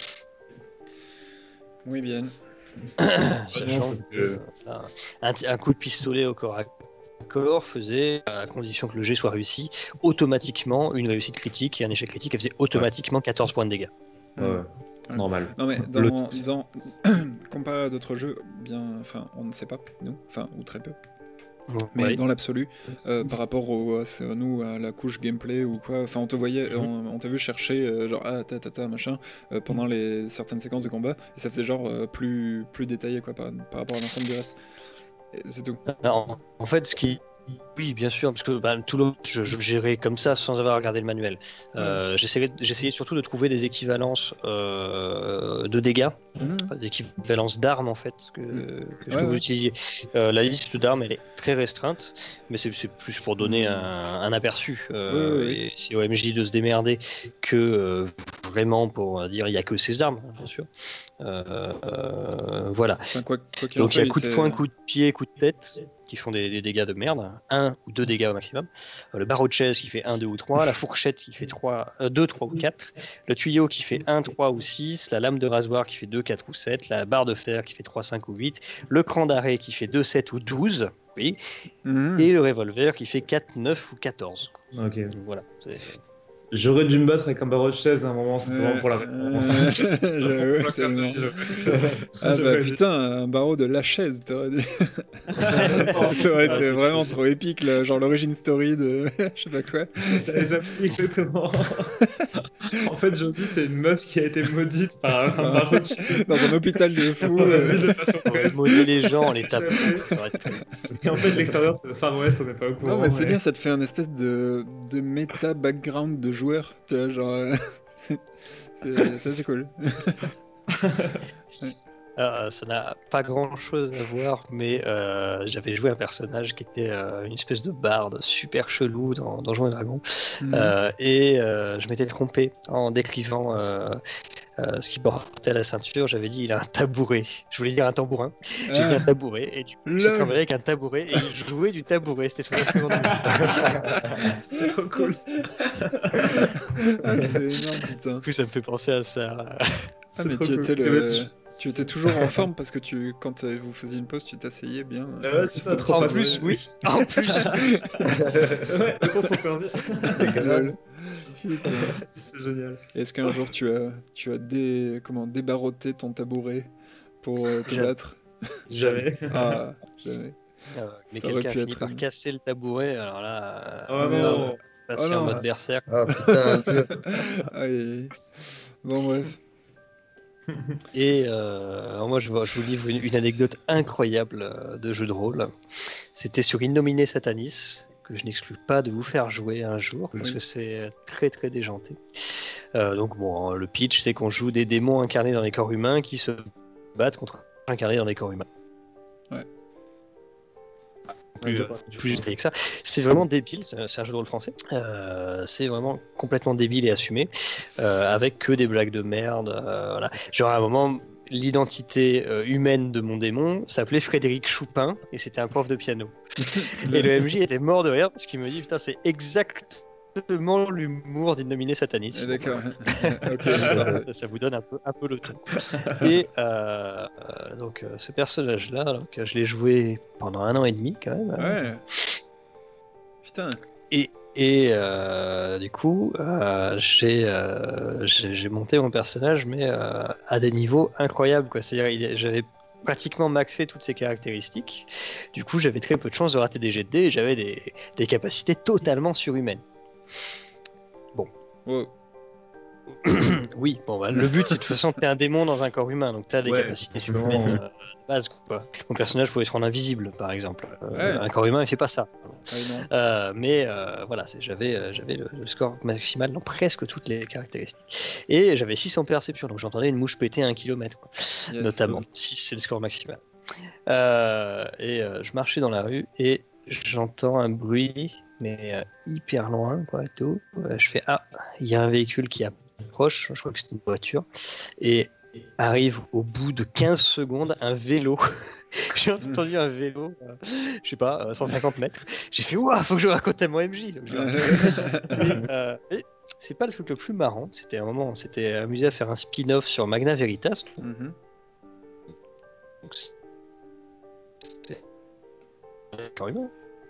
Oui, bien. sachant que euh, un, un coup de pistolet au corps à corps faisait, à condition que le jet soit réussi, automatiquement une réussite critique et un échec critique, elle faisait automatiquement quatorze points de dégâts. Ouais, ouais. Normal. Non mais dans, Le- dans... comparé à d'autres jeux, bien, enfin, on ne sait pas, nous, enfin, ou très peu. Mais Ouais. dans l'absolu, euh, par rapport au, à, ce- nous, à la couche gameplay ou quoi, enfin, on te voyait, Mhm. on, on t'a vu chercher, euh, genre, ah, ta, ta, ta, machin, euh, pendant les certaines séquences de combat, et ça faisait genre euh, plus, plus détaillé, quoi, par, par rapport à l'ensemble du reste. Et c'est tout. Alors, en fait, ce qui. Oui, bien sûr, parce que bah, tout le je, je le gérais comme ça sans avoir regardé le manuel. Euh, j'essayais, j'essayais surtout de trouver des équivalences euh, de dégâts, Mhm. enfin, des équivalences d'armes en fait, que, que ce Ouais, que vous ouais. utilisiez. Euh, la liste d'armes elle est très restreinte, mais c'est, c'est plus pour donner un, un aperçu. Euh, Oui, oui, oui. Et c'est au M J de se démerder que euh, vraiment pour dire il n'y a que ces armes, bien sûr. Euh, euh, voilà. Enfin, quoi, quoi qu'il en Donc il y soit, a coup de était- poing, coup de pied, coup de tête qui font des, des dégâts de merde, un ou deux dégâts au maximum. Euh, le barreau de chaise qui fait un, deux ou trois, la fourchette qui fait trois, euh, deux, trois ou quatre, le tuyau qui fait un, trois ou six, la lame de rasoir qui fait deux, quatre ou sept, la barre de fer qui fait trois, cinq ou huit, le cran d'arrêt qui fait deux, sept ou douze, oui, Mhm. et le revolver qui fait quatre, neuf ou quatorze. Ok. Donc voilà. c'est- J'aurais dû me battre avec un barreau de chaise à un moment, c'est vraiment pour la Euh, référence. j'avoue, Pour la tellement. carte de jeu. Ah bah J'aurais dit. putain, un barreau de la chaise, t'aurais dit. Ça aurait été vraiment trop épique, là, genre l'origine story de je sais pas quoi. Ça les a pris exactement. En fait, Josie, c'est une meuf qui a été maudite par un barreau de chaise. Dans un hôpital de fous. Dans euh, l'asile de façon On va brève. maudire les gens, on les tape. Jamais. Ça aurait été- Et en fait, l'extérieur, c'est le Far West, on n'est pas au courant. Non mais c'est ouais. bien, ça te fait un espèce de, de méta background de joueur, tu vois, genre... euh, c'est- c'est ça, c'est cool. Euh, ça n'a pas grand chose à voir, mais euh, j'avais joué un personnage qui était euh, une espèce de barde super chelou dans Donjons et Dragons. Mhm. Euh, et euh, je m'étais trompé en décrivant euh, euh, ce qu'il portait à la ceinture. J'avais dit il a un tabouret. Je voulais dire un tambourin. J'ai dit Ah, un tabouret. Et du coup, Lol. j'ai travaillé avec un tabouret et il jouait du tabouret. C'était son instrument de musique. C'est trop cool. ah, c'est énorme, putain. Du coup, ça me fait penser à ça. Ah C'est mais trop tu cool. étais, Eh le... ben, tu- tu étais toujours en forme parce que tu, quand euh, vous faisiez une pause, tu t'asseyais bien. Ah euh, ouais, c'est ça, petit trop peu. En pas plus, mal. oui. En plus, Ouais, autant s'en servir. Lol. Putain. C'est génial. Est-ce qu'un jour tu as, tu as dé... comment, débarrotté ton tabouret pour euh, te Jamais. battre? Jamais. Ah, jamais. Euh, mais Ça aurait quelqu'un a pu fini être par une- casser le tabouret, alors là, Oh euh, non. passer Oh en non. mode berserk. Ah putain, dur. Aïe, aïe, aïe. Bon, bref. Et euh, alors moi, je, vous- je vous livre une, une anecdote incroyable euh, de jeu de rôle. C'était sur Innominé Satanis, que je n'exclus pas de vous faire jouer un jour, parce Oui. que c'est très très déjanté. Euh, donc bon, le pitch, c'est qu'on joue des démons incarnés dans les corps humains qui se battent contre incarnés dans les corps humains. Plus, Ouais, euh, je- plus détaillé que ça. C'est vraiment débile, c'est c'est un jeu de rôle français. Euh, c'est vraiment complètement débile et assumé, euh, avec que des blagues de merde. euh, voilà. Genre à un moment, l'identité euh, humaine de mon démon s'appelait Frédéric Choupin et c'était un prof de piano. Et le M J était mort de rire parce qu'il me dit putain, c'est exactement l'humour d'Innominé Satanis. Ah, d'accord. Ok. ça, ça vous donne un peu, un peu le ton. Et euh, euh, donc euh, ce personnage-là, donc, je l'ai joué pendant un an et demi quand même. hein. Ouais. Putain. Et, et euh, du coup, euh, j'ai euh, j'ai j'ai monté mon personnage, mais euh, à des niveaux incroyables, quoi. C'est-à-dire, il est- j'avais pratiquement maxé toutes ses caractéristiques. Du coup, j'avais très peu de chances de rater des jets de dés et j'avais des, des capacités totalement surhumaines. Wow. Oui, bon, bah, le but, c'est de toute façon que t'es un démon dans un corps humain, donc t'as des Ouais, capacités forcément. surhumaines euh, de base, quoi. Mon personnage pouvait se rendre invisible, par exemple. Euh, Ouais. Un corps humain, il fait pas ça. Ouais, non. Euh, mais euh, voilà, c'est- j'avais euh, j'avais le, le score maximal dans presque toutes les caractéristiques. Et j'avais six en perception, donc j'entendais une mouche péter à un kilomètre, quoi. Yes. Notamment. six, c'est le score maximal. Euh, et euh, je marchais dans la rue et j'entends un bruit, mais euh, hyper loin, quoi, et tout. Euh, je fais, ah, il y a un véhicule qui approche, je crois que c'est une voiture, et arrive au bout de quinze secondes un vélo. J'ai entendu un vélo, euh, je sais pas, euh, cent cinquante mètres. J'ai fait, ouah, faut que je raconte à mon M J. Donc, j'ai et, euh, et c'est pas le truc le plus marrant. C'était un moment, on s'était amusé à faire un spin-off sur Magna Veritas. Mhm. Donc, c'est encore humain.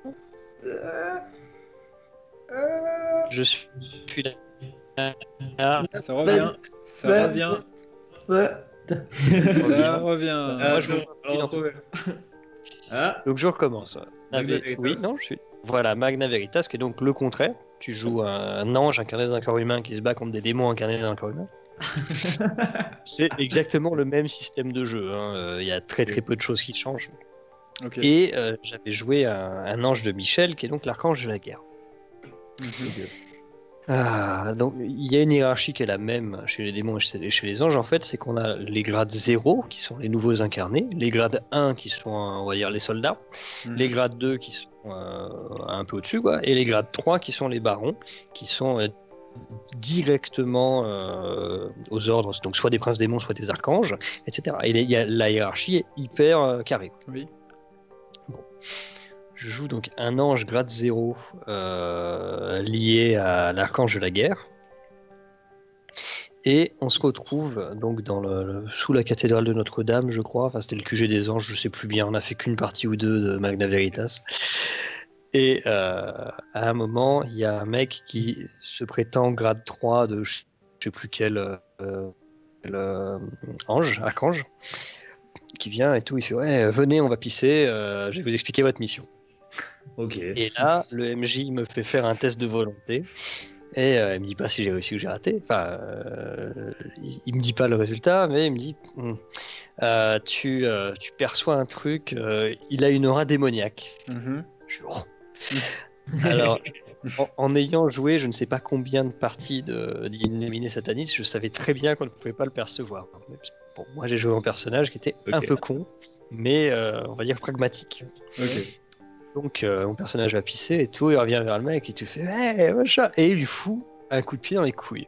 Je suis là. Ah, Ça revient. Ça Ouais. revient. Ouais. Ça revient. Ah, Moi, je attends, vous- alors, retrouver. Ah, donc je recommence. Magna Navi- Veritas. Oui, non, je suis. Voilà, Magna Veritas, qui est donc le contraire. Tu joues un, un ange incarné dans un corps humain qui se bat contre des démons incarnés dans un corps humain. C'est exactement le même système de jeu. hein. Euh, Il y a très très peu de choses qui changent. Ok. Et euh, j'avais joué un, un ange de Michel, qui est donc l'archange de la guerre. Mhm. Ah, donc il y a une hiérarchie qui est la même chez les démons et chez chez les anges. En fait, c'est qu'on a les grades zéro, qui sont les nouveaux incarnés, les grades un, qui sont, on va dire, les soldats, Mhm. les grades deux, qui sont euh, un peu au-dessus, quoi, et les grades trois, qui sont les barons, qui sont euh, directement euh, aux ordres, donc soit des princes démons, soit des archanges, et cetera. Et les- il y a, la hiérarchie est hyper euh, carrée. Oui. Je joue donc un ange grade zéro euh, lié à l'archange de la guerre. Et on se retrouve donc dans le, le- sous la cathédrale de Notre-Dame, je crois. Enfin, c'était le Q G des anges, je sais plus bien. On a fait qu'une partie ou deux de Magna Veritas. Et euh, à un moment, il y a un mec qui se prétend grade trois de je sais plus quel, euh, quel, euh, ange, archange, qui vient et tout. Il fait ouais, venez, on va pisser. euh, je vais vous expliquer votre mission. ok. Et là, le M J me fait faire un test de volonté. Et euh, il me dit pas si j'ai réussi ou j'ai raté. Enfin, euh, il, il me dit pas le résultat, mais il me dit Hum, euh, tu, euh, tu perçois un truc, euh, il a une aura démoniaque. Mhm. Je suis, oh. Alors, en, en ayant joué je ne sais pas combien de parties de d'Innominé Satanis, je savais très bien qu'on ne pouvait pas le percevoir. Mais, bon, moi j'ai joué un personnage qui était un Ok. peu con, mais euh, on va dire pragmatique. Ok. Donc euh, mon personnage va pisser et tout, il revient vers le mec et tu fais hey, machin, et il lui fout un coup de pied dans les couilles.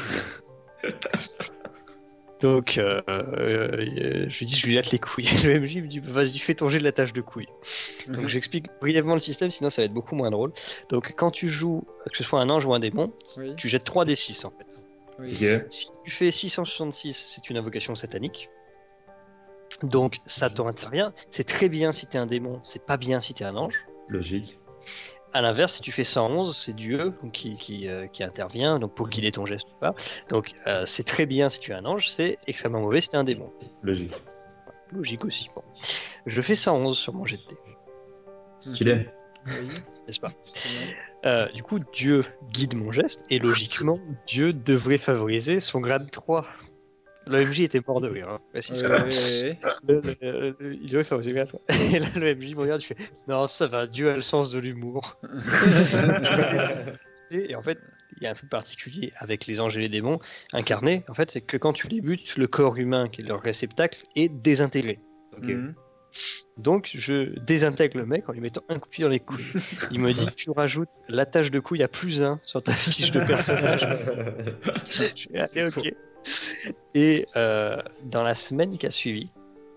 Donc euh, euh, je lui dis je lui latte les couilles. Le M J me dit vas-y fais ton jet de la tâche de couilles. Donc j'explique brièvement le système, sinon ça va être beaucoup moins drôle. Donc quand tu joues, que ce soit un ange ou un démon, Oui. tu jettes trois d six en fait. Oui. Ok. Si tu fais six cent soixante-six, c'est une invocation satanique. Donc ça t'intervient. C'est très bien si t'es un démon, c'est pas bien si t'es un ange. Logique. À l'inverse, si tu fais cent onze, c'est Dieu donc, qui, qui, euh, qui intervient donc pour guider ton geste ou pas. Donc euh, c'est très bien si tu es un ange, c'est extrêmement mauvais si tu es un démon. Logique. Logique aussi. Bon. Je fais cent onze sur mon jet de dés. Stylé. Oui. n'est-ce pas? Très bien. Euh, Du coup, Dieu guide mon geste, et logiquement, Dieu devrait favoriser son grade trois. L'O M J était mort de rire. Hein. Ouais, si, Ouais, ça ouais, va. ouais. Le- le- le- il devrait favoriser le grade trois. Et là, l'O M J me regarde, je fais non, ça va, Dieu a le sens de l'humour. Et en fait, il y a un truc particulier avec les anges et les démons incarnés, en fait, c'est que quand tu les butes, le corps humain, qui est leur réceptacle, est désintégré. Ok. Mhm. Donc, je désintègre le mec en lui mettant un coup de pied dans les couilles. Il me dit, tu rajoutes l'attache de couille à plus un sur ta fiche de personnage. Je fais, C'est allez, faux. ok. Et euh, dans la semaine qui a suivi,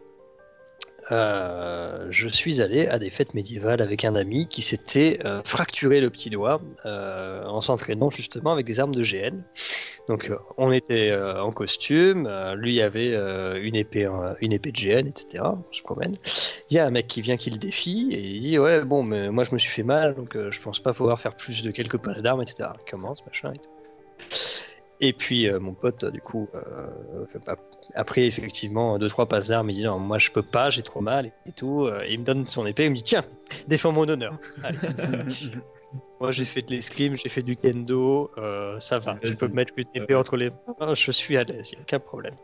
euh, je suis allé à des fêtes médiévales avec un ami qui s'était euh, fracturé le petit doigt euh, en s'entraînant justement avec des armes de G N. Donc euh, on était euh, en costume, euh, lui avait euh, une épée, euh, une épée de G N, et cetera. On se promène. Il y a un mec qui vient qui le défie et il dit ouais bon mais moi je me suis fait mal donc euh, je pense pas pouvoir faire plus de quelques passes d'armes, et cetera. Il commence machin. Et tout. Et puis euh, mon pote, du coup, euh, après effectivement deux trois passes d'armes, il dit non, moi je peux pas, j'ai trop mal et, et tout. Euh, et il me donne son épée, il me dit tiens, défends mon honneur. Allez. Moi j'ai fait de l'escrime, j'ai fait du kendo, euh, ça va. C'est Je peux me mettre une épée entre les mains, je suis à l'aise, il n'y a aucun problème.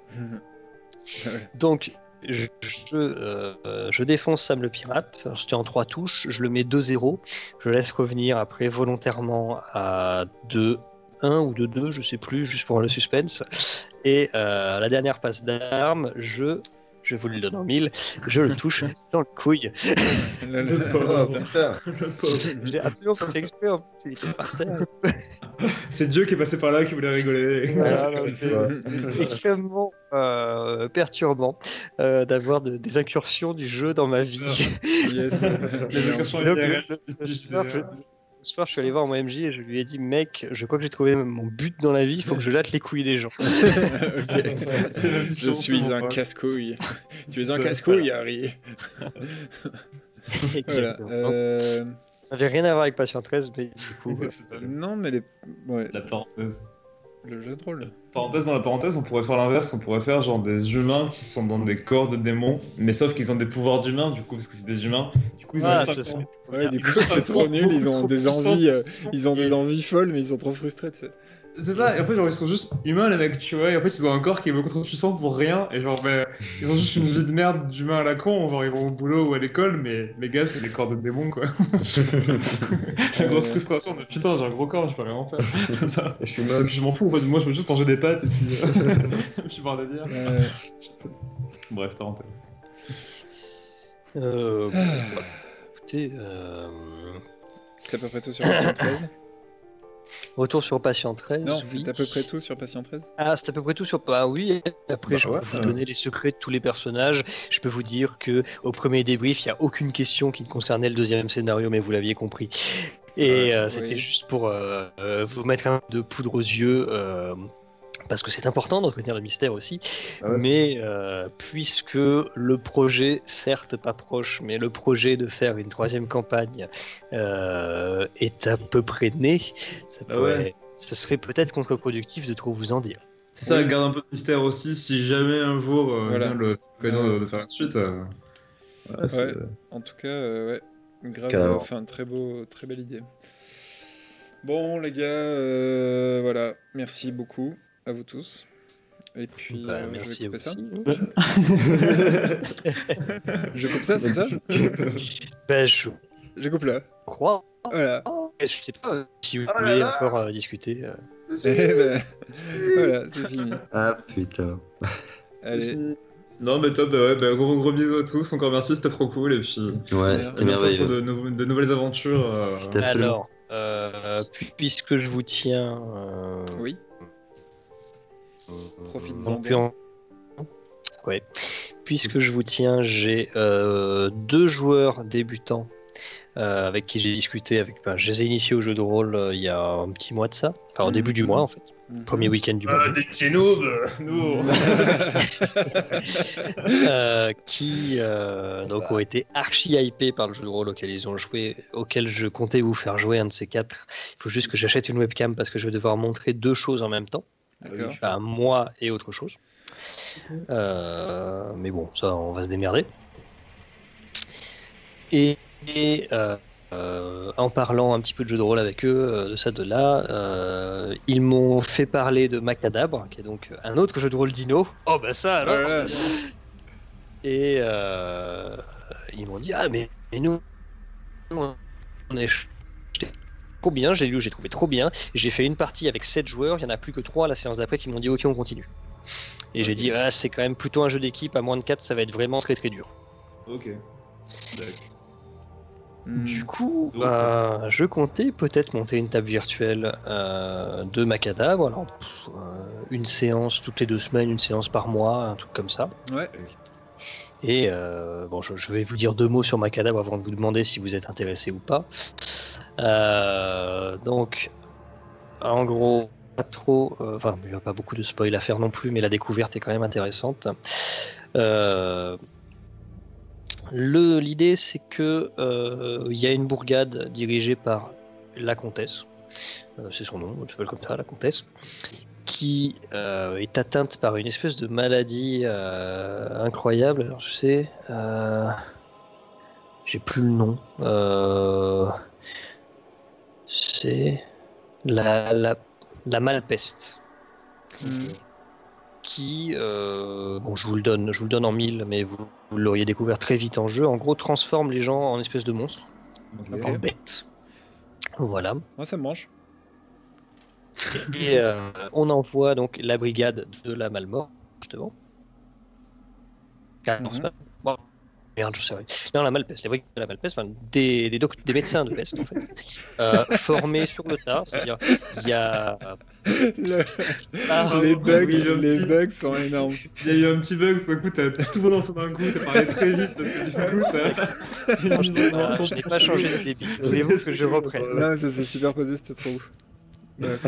Ouais. Donc je, je, euh, je défonce Sam le pirate, alors, c'était en trois touches, je le mets deux zéro, je laisse revenir après volontairement à deux un ou de deux, je sais plus, juste pour le suspense. Et euh, la dernière passe d'armes, je, je vous le donne en mille, je le touche dans le couille. Le- Le le- pauvre. Oh putain. Le pauvre. J'ai absolument pas fait exprès, en plus, il était par terre. C'est Dieu qui est passé par là qui voulait rigoler. Voilà, non, c'est- c'est extrêmement euh, perturbant euh, d'avoir de- des incursions du jeu dans ma vie. Yes. Les incursions Donc, I R le, L. le- le soir, je, le soir, je suis allé voir mon M J et je lui ai dit mec, je crois que j'ai trouvé mon but dans la vie, il faut que je latte les couilles des gens. Ok. C'est la Je mission. suis c'est un mon casse-couille. Tu es C'est un ça, casse-couille, Harry. Voilà. Exactement. Euh, Ça n'avait rien à voir avec Patient treize, mais du coup, voilà. euh, C'est ça, Non, mais les... ouais, la parenthèse. le jeu de rôle. Parenthèse dans la parenthèse, on pourrait faire l'inverse, on pourrait faire genre des humains qui sont dans des corps de démons, mais sauf qu'ils ont des pouvoirs d'humains du coup, parce que c'est des humains. Du coup, ils ont Ah, juste ça un corps. serait- Ouais, du Ils coup, ont c'est un trop corps nul. Ils beaucoup ont trop des puissant, envies, euh, puissant. ils ont des envies folles, mais ils sont trop frustrés. tu sais. C'est ça, et après, genre, ils sont juste humains, les mecs, tu vois, et en fait, ils ont un corps qui est beaucoup trop puissant pour rien, et genre, ben, ils ont juste une vie de merde d'humain à la con, genre, ils vont au boulot ou à l'école, mais les gars, c'est les corps de démons, quoi. La grosse Ouais. frustration de putain, j'ai un gros corps, je peux rien en faire. C'est ça. Je suis Et moche. puis, je m'en fous, en fait, moi, je veux juste manger des pâtes, et puis. euh, et puis, voir la bière. Ouais. Bref, parenthèse. euh, bon, bah, écoutez, euh, C'est à peu près tout sur Patient treize. retour sur Patient treize. Non, oui. c'est à peu près tout sur Patient treize. Ah, c'est à peu près tout sur. Ah oui, après Bah je ouais, peux vous euh. donner les secrets de tous les personnages. Je peux vous dire que au premier débrief, il n'y a aucune question qui ne concernait le deuxième scénario, mais vous l'aviez compris. Et Ouais, euh, oui. c'était juste pour euh, euh, vous mettre un peu de poudre aux yeux. euh, Parce que c'est important d'entretenir le mystère aussi, Ah ouais, mais euh, puisque le projet, certes pas proche, mais le projet de faire une troisième campagne euh, est à peu près né, ça Ah pourrait- ouais. ce serait peut-être contre-productif de trop vous en dire. C'est ça, Oui. garde un peu de mystère aussi, si jamais un jour euh, Voilà. vient le- l'occasion Ouais. de, de faire une suite. euh, ouais, c'est- En tout cas, euh, ouais, grave, Carrément. euh, enfin, très beau, très belle idée. Bon, les gars, euh, voilà, merci beaucoup à vous tous. Et puis, Bah, euh, merci je à vais vous couper ça. aussi. Je coupe ça, c'est ça Ben, je Je coupe là. crois. Voilà. Je sais pas euh, si vous Oh là voulez là. encore euh, discuter. euh. Eh ben, voilà, c'est fini. Ah putain. Allez, Non, mais top, bah ouais, bah, gros, gros bisous à tous, encore merci, c'était trop cool, et puis Ouais, Merde. c'était à bientôt pour merveilleux. de, nou- de nouvelles aventures. euh, C'était absolument. Alors, euh, pu- puisque je vous tiens. euh, oui, profites-en Donc, bien. en- Ouais. Puisque je vous tiens, j'ai euh, deux joueurs débutants euh, avec qui j'ai discuté. Avec, ben, je les ai initiés au jeu de rôle euh, il y a un petit mois de ça. Enfin, au début du mois, en fait. Mhm. Premier week-end du mois. Ah, des petits noobs, euh, nous. Euh, qui euh, donc ont été archi hypés par le jeu de rôle auquel ils ont joué, auquel je comptais vous faire jouer un de ces quatre. Il faut juste que j'achète une webcam parce que je vais devoir montrer deux choses en même temps. D'accord. Enfin, moi et autre chose. Euh, mais bon, ça, on va se démerder. Et et euh, euh, en parlant un petit peu de jeu de rôle avec eux, euh, de ça, de là, euh, ils m'ont fait parler de Macadabre, qui est donc un autre jeu de rôle dino. Oh bah ça alors. Voilà. Et euh, ils m'ont dit ah mais, mais nous, nous, on est j'étais trop bien, j'ai lu, j'ai trouvé trop bien. J'ai fait une partie avec sept joueurs, il y en a plus que trois à la séance d'après qui m'ont dit ok on continue. Et j'ai Ok. dit ah, c'est quand même plutôt un jeu d'équipe, à moins de quatre ça va être vraiment très très dur. Ok. D'accord. Hmm. Du coup, Donc, bah, je comptais peut-être monter une table virtuelle euh, de Macadabre. Alors, pff, euh, une séance toutes les deux semaines, une séance par mois, un truc comme ça. Ouais. Et euh, bon, je, je vais vous dire deux mots sur Macadabre avant de vous demander si vous êtes intéressé ou pas. Euh, donc, en gros, pas trop. euh, Enfin, il n'y a pas beaucoup de spoil à faire non plus, mais la découverte est quand même intéressante. Euh, Le, l'idée, c'est que euh, il y a une bourgade dirigée par la comtesse, euh, c'est son nom, elle s'appelle comme ça, la comtesse, qui euh, est atteinte par une espèce de maladie euh, incroyable. Alors je sais, euh, j'ai plus le nom. Euh, c'est la, la, la malpeste. Hmm. Qui, euh, bon, je vous le donne, je vous le donne en mille, mais vous, vous l'auriez découvert très vite en jeu. En gros, transforme les gens en espèces de monstres, Ok. en bêtes. Voilà. Moi, ça me branche. Et euh, on envoie donc la brigade de la Malmort, justement. Ah, non, c'est Mhm. pas- bon, merde, je sais rien. Non, la Malpeste, la brigade de la Malpeste, enfin, des, des, doc- des médecins de peste, en fait, euh, formés sur le tas. C'est-à-dire, il y a. Le- Ah, les bugs, oui, j'ai un les petit- bugs sont énormes. Il y a eu un petit bug, du coup t'as tout balancé d'un coup, t'as parlé très vite parce que du coup ça. non, je n'ai pas, je n'ai pas changé de débit. Voulez-vous que je reprenne? Non, ça s'est superposé, c'était trop ouf. Bref.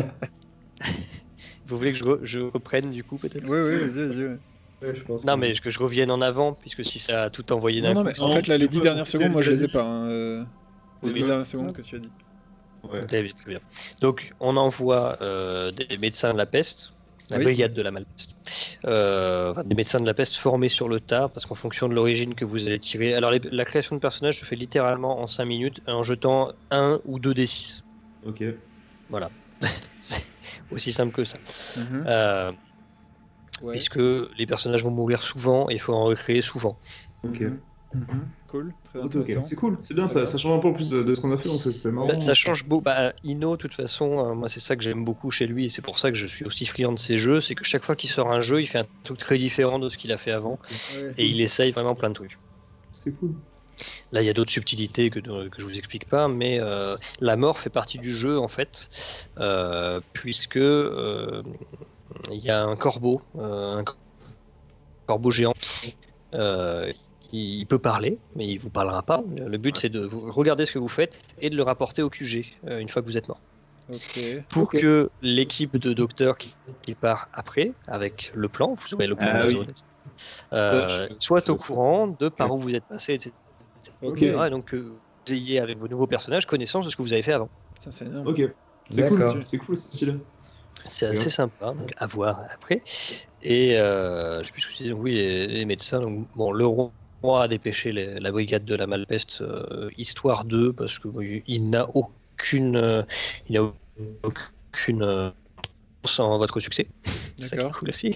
Vous voulez que je, re- je reprenne du coup peut-être? Oui, oui, vas-y, vas-y. ouais. Ouais, je pense Non que- mais que je revienne en avant puisque si ça a tout envoyé d'un Non, non, coup. mais c'est- en fait, là, les tu dix peux dernières répéter secondes, moi, le je les ai quasi. pas. hein, euh, Les Oui, dix oui. dernières secondes que tu as dit. Ouais. Très bien, très bien. Donc on envoie euh, des médecins de la peste, la Oui. brigade de la malpeste, euh, enfin, des médecins de la peste formés sur le tas parce qu'en fonction de l'origine que vous allez tirer. Alors les- la création de personnages se fait littéralement en cinq minutes en jetant un ou deux d six. Ok. Voilà. C'est aussi simple que ça. Mhm. Euh, Ouais. Puisque les personnages vont mourir souvent et il faut en recréer souvent. Ok. Mhm. Mhm. Cool, très Ok, ok. intéressant. C'est cool, c'est bien, ça, ça change un peu en plus de, de ce qu'on a fait, donc c'est c'est marrant. Bah, ça change beaucoup. Bah, Ino, de toute façon, euh, moi c'est ça que j'aime beaucoup chez lui et c'est pour ça que je suis aussi friand de ses jeux. C'est que chaque fois qu'il sort un jeu, il fait un truc très différent de ce qu'il a fait avant Ouais. et il essaye vraiment plein de trucs. C'est cool. Là, il y a d'autres subtilités que, que je vous explique pas, mais euh, la mort fait partie du jeu en fait, euh, puisque euh, il y a un corbeau, euh, un corbeau géant. Euh, il peut parler, mais il vous parlera pas. Le but, c'est de vous regarder ce que vous faites et de le rapporter au Q G euh, une fois que vous êtes mort. Ok. Pour Ok. que l'équipe de docteurs qui, qui part après, avec le plan, vous aurez le plan Ah de oui. zone, euh, Ça, je- soit ça, au ça. courant de par où vous êtes passé, et cetera. Ok. Et donc que vous ayez avec vos nouveaux personnages connaissance de ce que vous avez fait avant. Putain, c'est énorme. Ok. C'est cool, D'accord. c'est cool, c'est stylé. C'est D'accord. assez sympa, donc à voir après. Et euh, je sais plus ce que c'est, donc oui, les, les médecins. Donc, bon, le roi a dépêché les- la brigade de la malpeste, euh, histoire d'eux, parce que bon, il n'a aucune, euh, il n'a aucune euh, chance en votre succès. C'est ça qui est D'accord. cool aussi.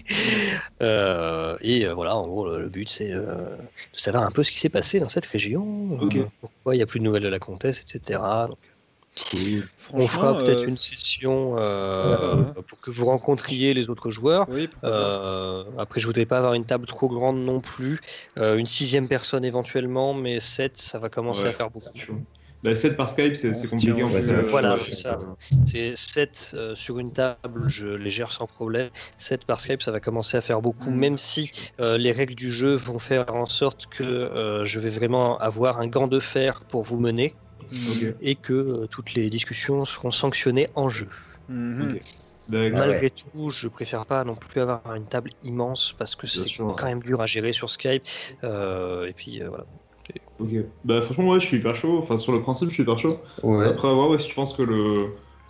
Euh, et euh, voilà, en gros, le, le but c'est euh, de savoir un peu ce qui s'est passé dans cette région, Ok. euh, pourquoi il n'y a plus de nouvelles de la comtesse, et cetera. Donc, on Franchement, fera peut-être euh, une session euh, sympa, hein. pour que vous rencontriez les autres joueurs. Oui, pourquoi pas. Euh, après, je voudrais pas avoir une table trop grande non plus. Euh, une sixième personne éventuellement, mais sept, ça va commencer Ouais, à faire beaucoup. c'est chaud. Bah, sept par Skype, c'est On c'est se compliqué tient en au fait. jeu, euh, euh, Voilà, ouais, c'est ça. euh, C'est sept euh, sur une table, je les gère sans problème. sept par Skype, ça va commencer à faire beaucoup, Mm. même si euh, les règles du jeu vont faire en sorte que euh, je vais vraiment avoir un gant de fer pour vous mener Ok. et que euh, toutes les discussions seront sanctionnées en jeu. Mhm. Ok. D'accord. Ah ouais. Malgré tout, je préfère pas non plus avoir une table immense parce que Bien c'est sûr. quand même dur à gérer sur Skype. Euh, et puis euh, voilà. Ok. Bah franchement, ouais, je suis hyper chaud. Enfin, sur le principe, je suis hyper chaud. Ouais. Après avoir, ouais, si tu penses que le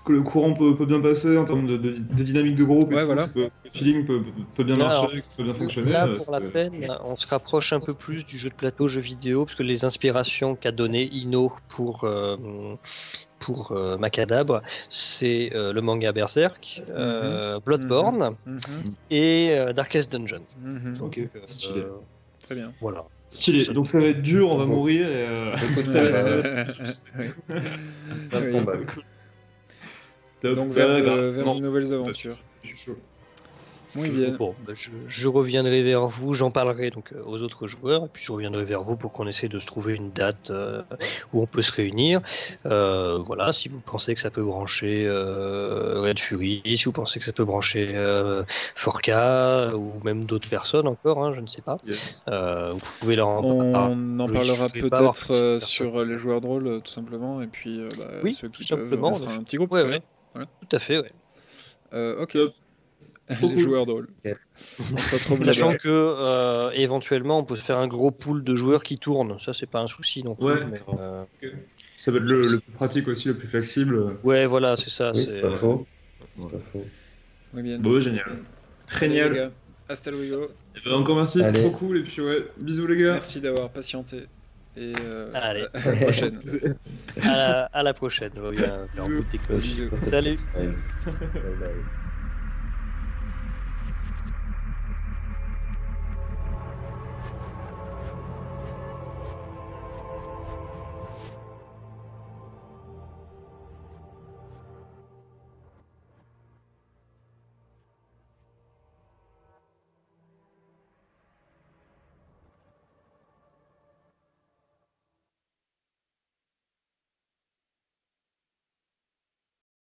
que le courant peut, peut bien passer en termes de, de, de dynamique de groupe et Ouais, tout, voilà. que le feeling peut, peut bien Là, marcher, alors, que ça peut bien fonctionner. Là, euh, pour la c'est- peine, on se rapproche un peu plus du jeu de plateau, jeu vidéo, parce que les inspirations qu'a donné Ino pour, euh, pour euh, Macadabre, c'est euh, le manga Berserk, euh, Bloodborne Mhm. et euh, Darkest Dungeon. Mhm. Ok, Donc, euh, stylé. Très bien. voilà. Stylé. Donc ça va être dur, on va Bon. mourir et. Euh... Beaucoup de ça va combats. être- Oui. Plein de Oui. combats. Top. Donc vers, Ouais, de, grave. vers Non, de nouvelles aventures. je suis chaud. Muy Je- bien. Bon, bah, je, je reviendrai vers vous, j'en parlerai donc euh, aux autres joueurs, et puis je reviendrai vers vous pour qu'on essaie de se trouver une date euh, où on peut se réunir. Euh, voilà, si vous pensez que ça peut brancher euh, Red Fury, si vous pensez que ça peut brancher euh, Forca, ou même d'autres personnes encore, hein, je ne sais pas. Yes. Euh, vous pouvez leur en parler. On en je- parlera je vais pas avoir peut-être forcément euh, personne. sur les joueurs de rôle, euh, tout simplement, et puis euh, bah, Oui, ceux qui tout peuvent, simplement. on fera un petit groupe. Ouais, c'est ouais. bien. Tout à fait, ouais. Euh, ok. Top. Trop Les cool. joueurs de rôle. Ok. On se retrouve Sachant là-bas. que euh, éventuellement on peut se faire un gros pool de joueurs qui tournent, ça c'est pas un souci non plus. Ouais. mais, euh, Ça va être le, le plus pratique aussi, le plus flexible. Ouais, voilà, c'est ça. Oui, c'est c'est pas faux. C'est pas faux. Muy bien. Bon, génial. Allez, les Génial. gars. Hasta luego. Eh ben, encore merci, c'est Allez. trop cool. Et puis ouais, bisous les gars. Merci d'avoir patienté. Et euh, Allez. à la prochaine. À la, à la prochaine. On revient vers vous dès que Bisous. possible. Salut. Bye bye.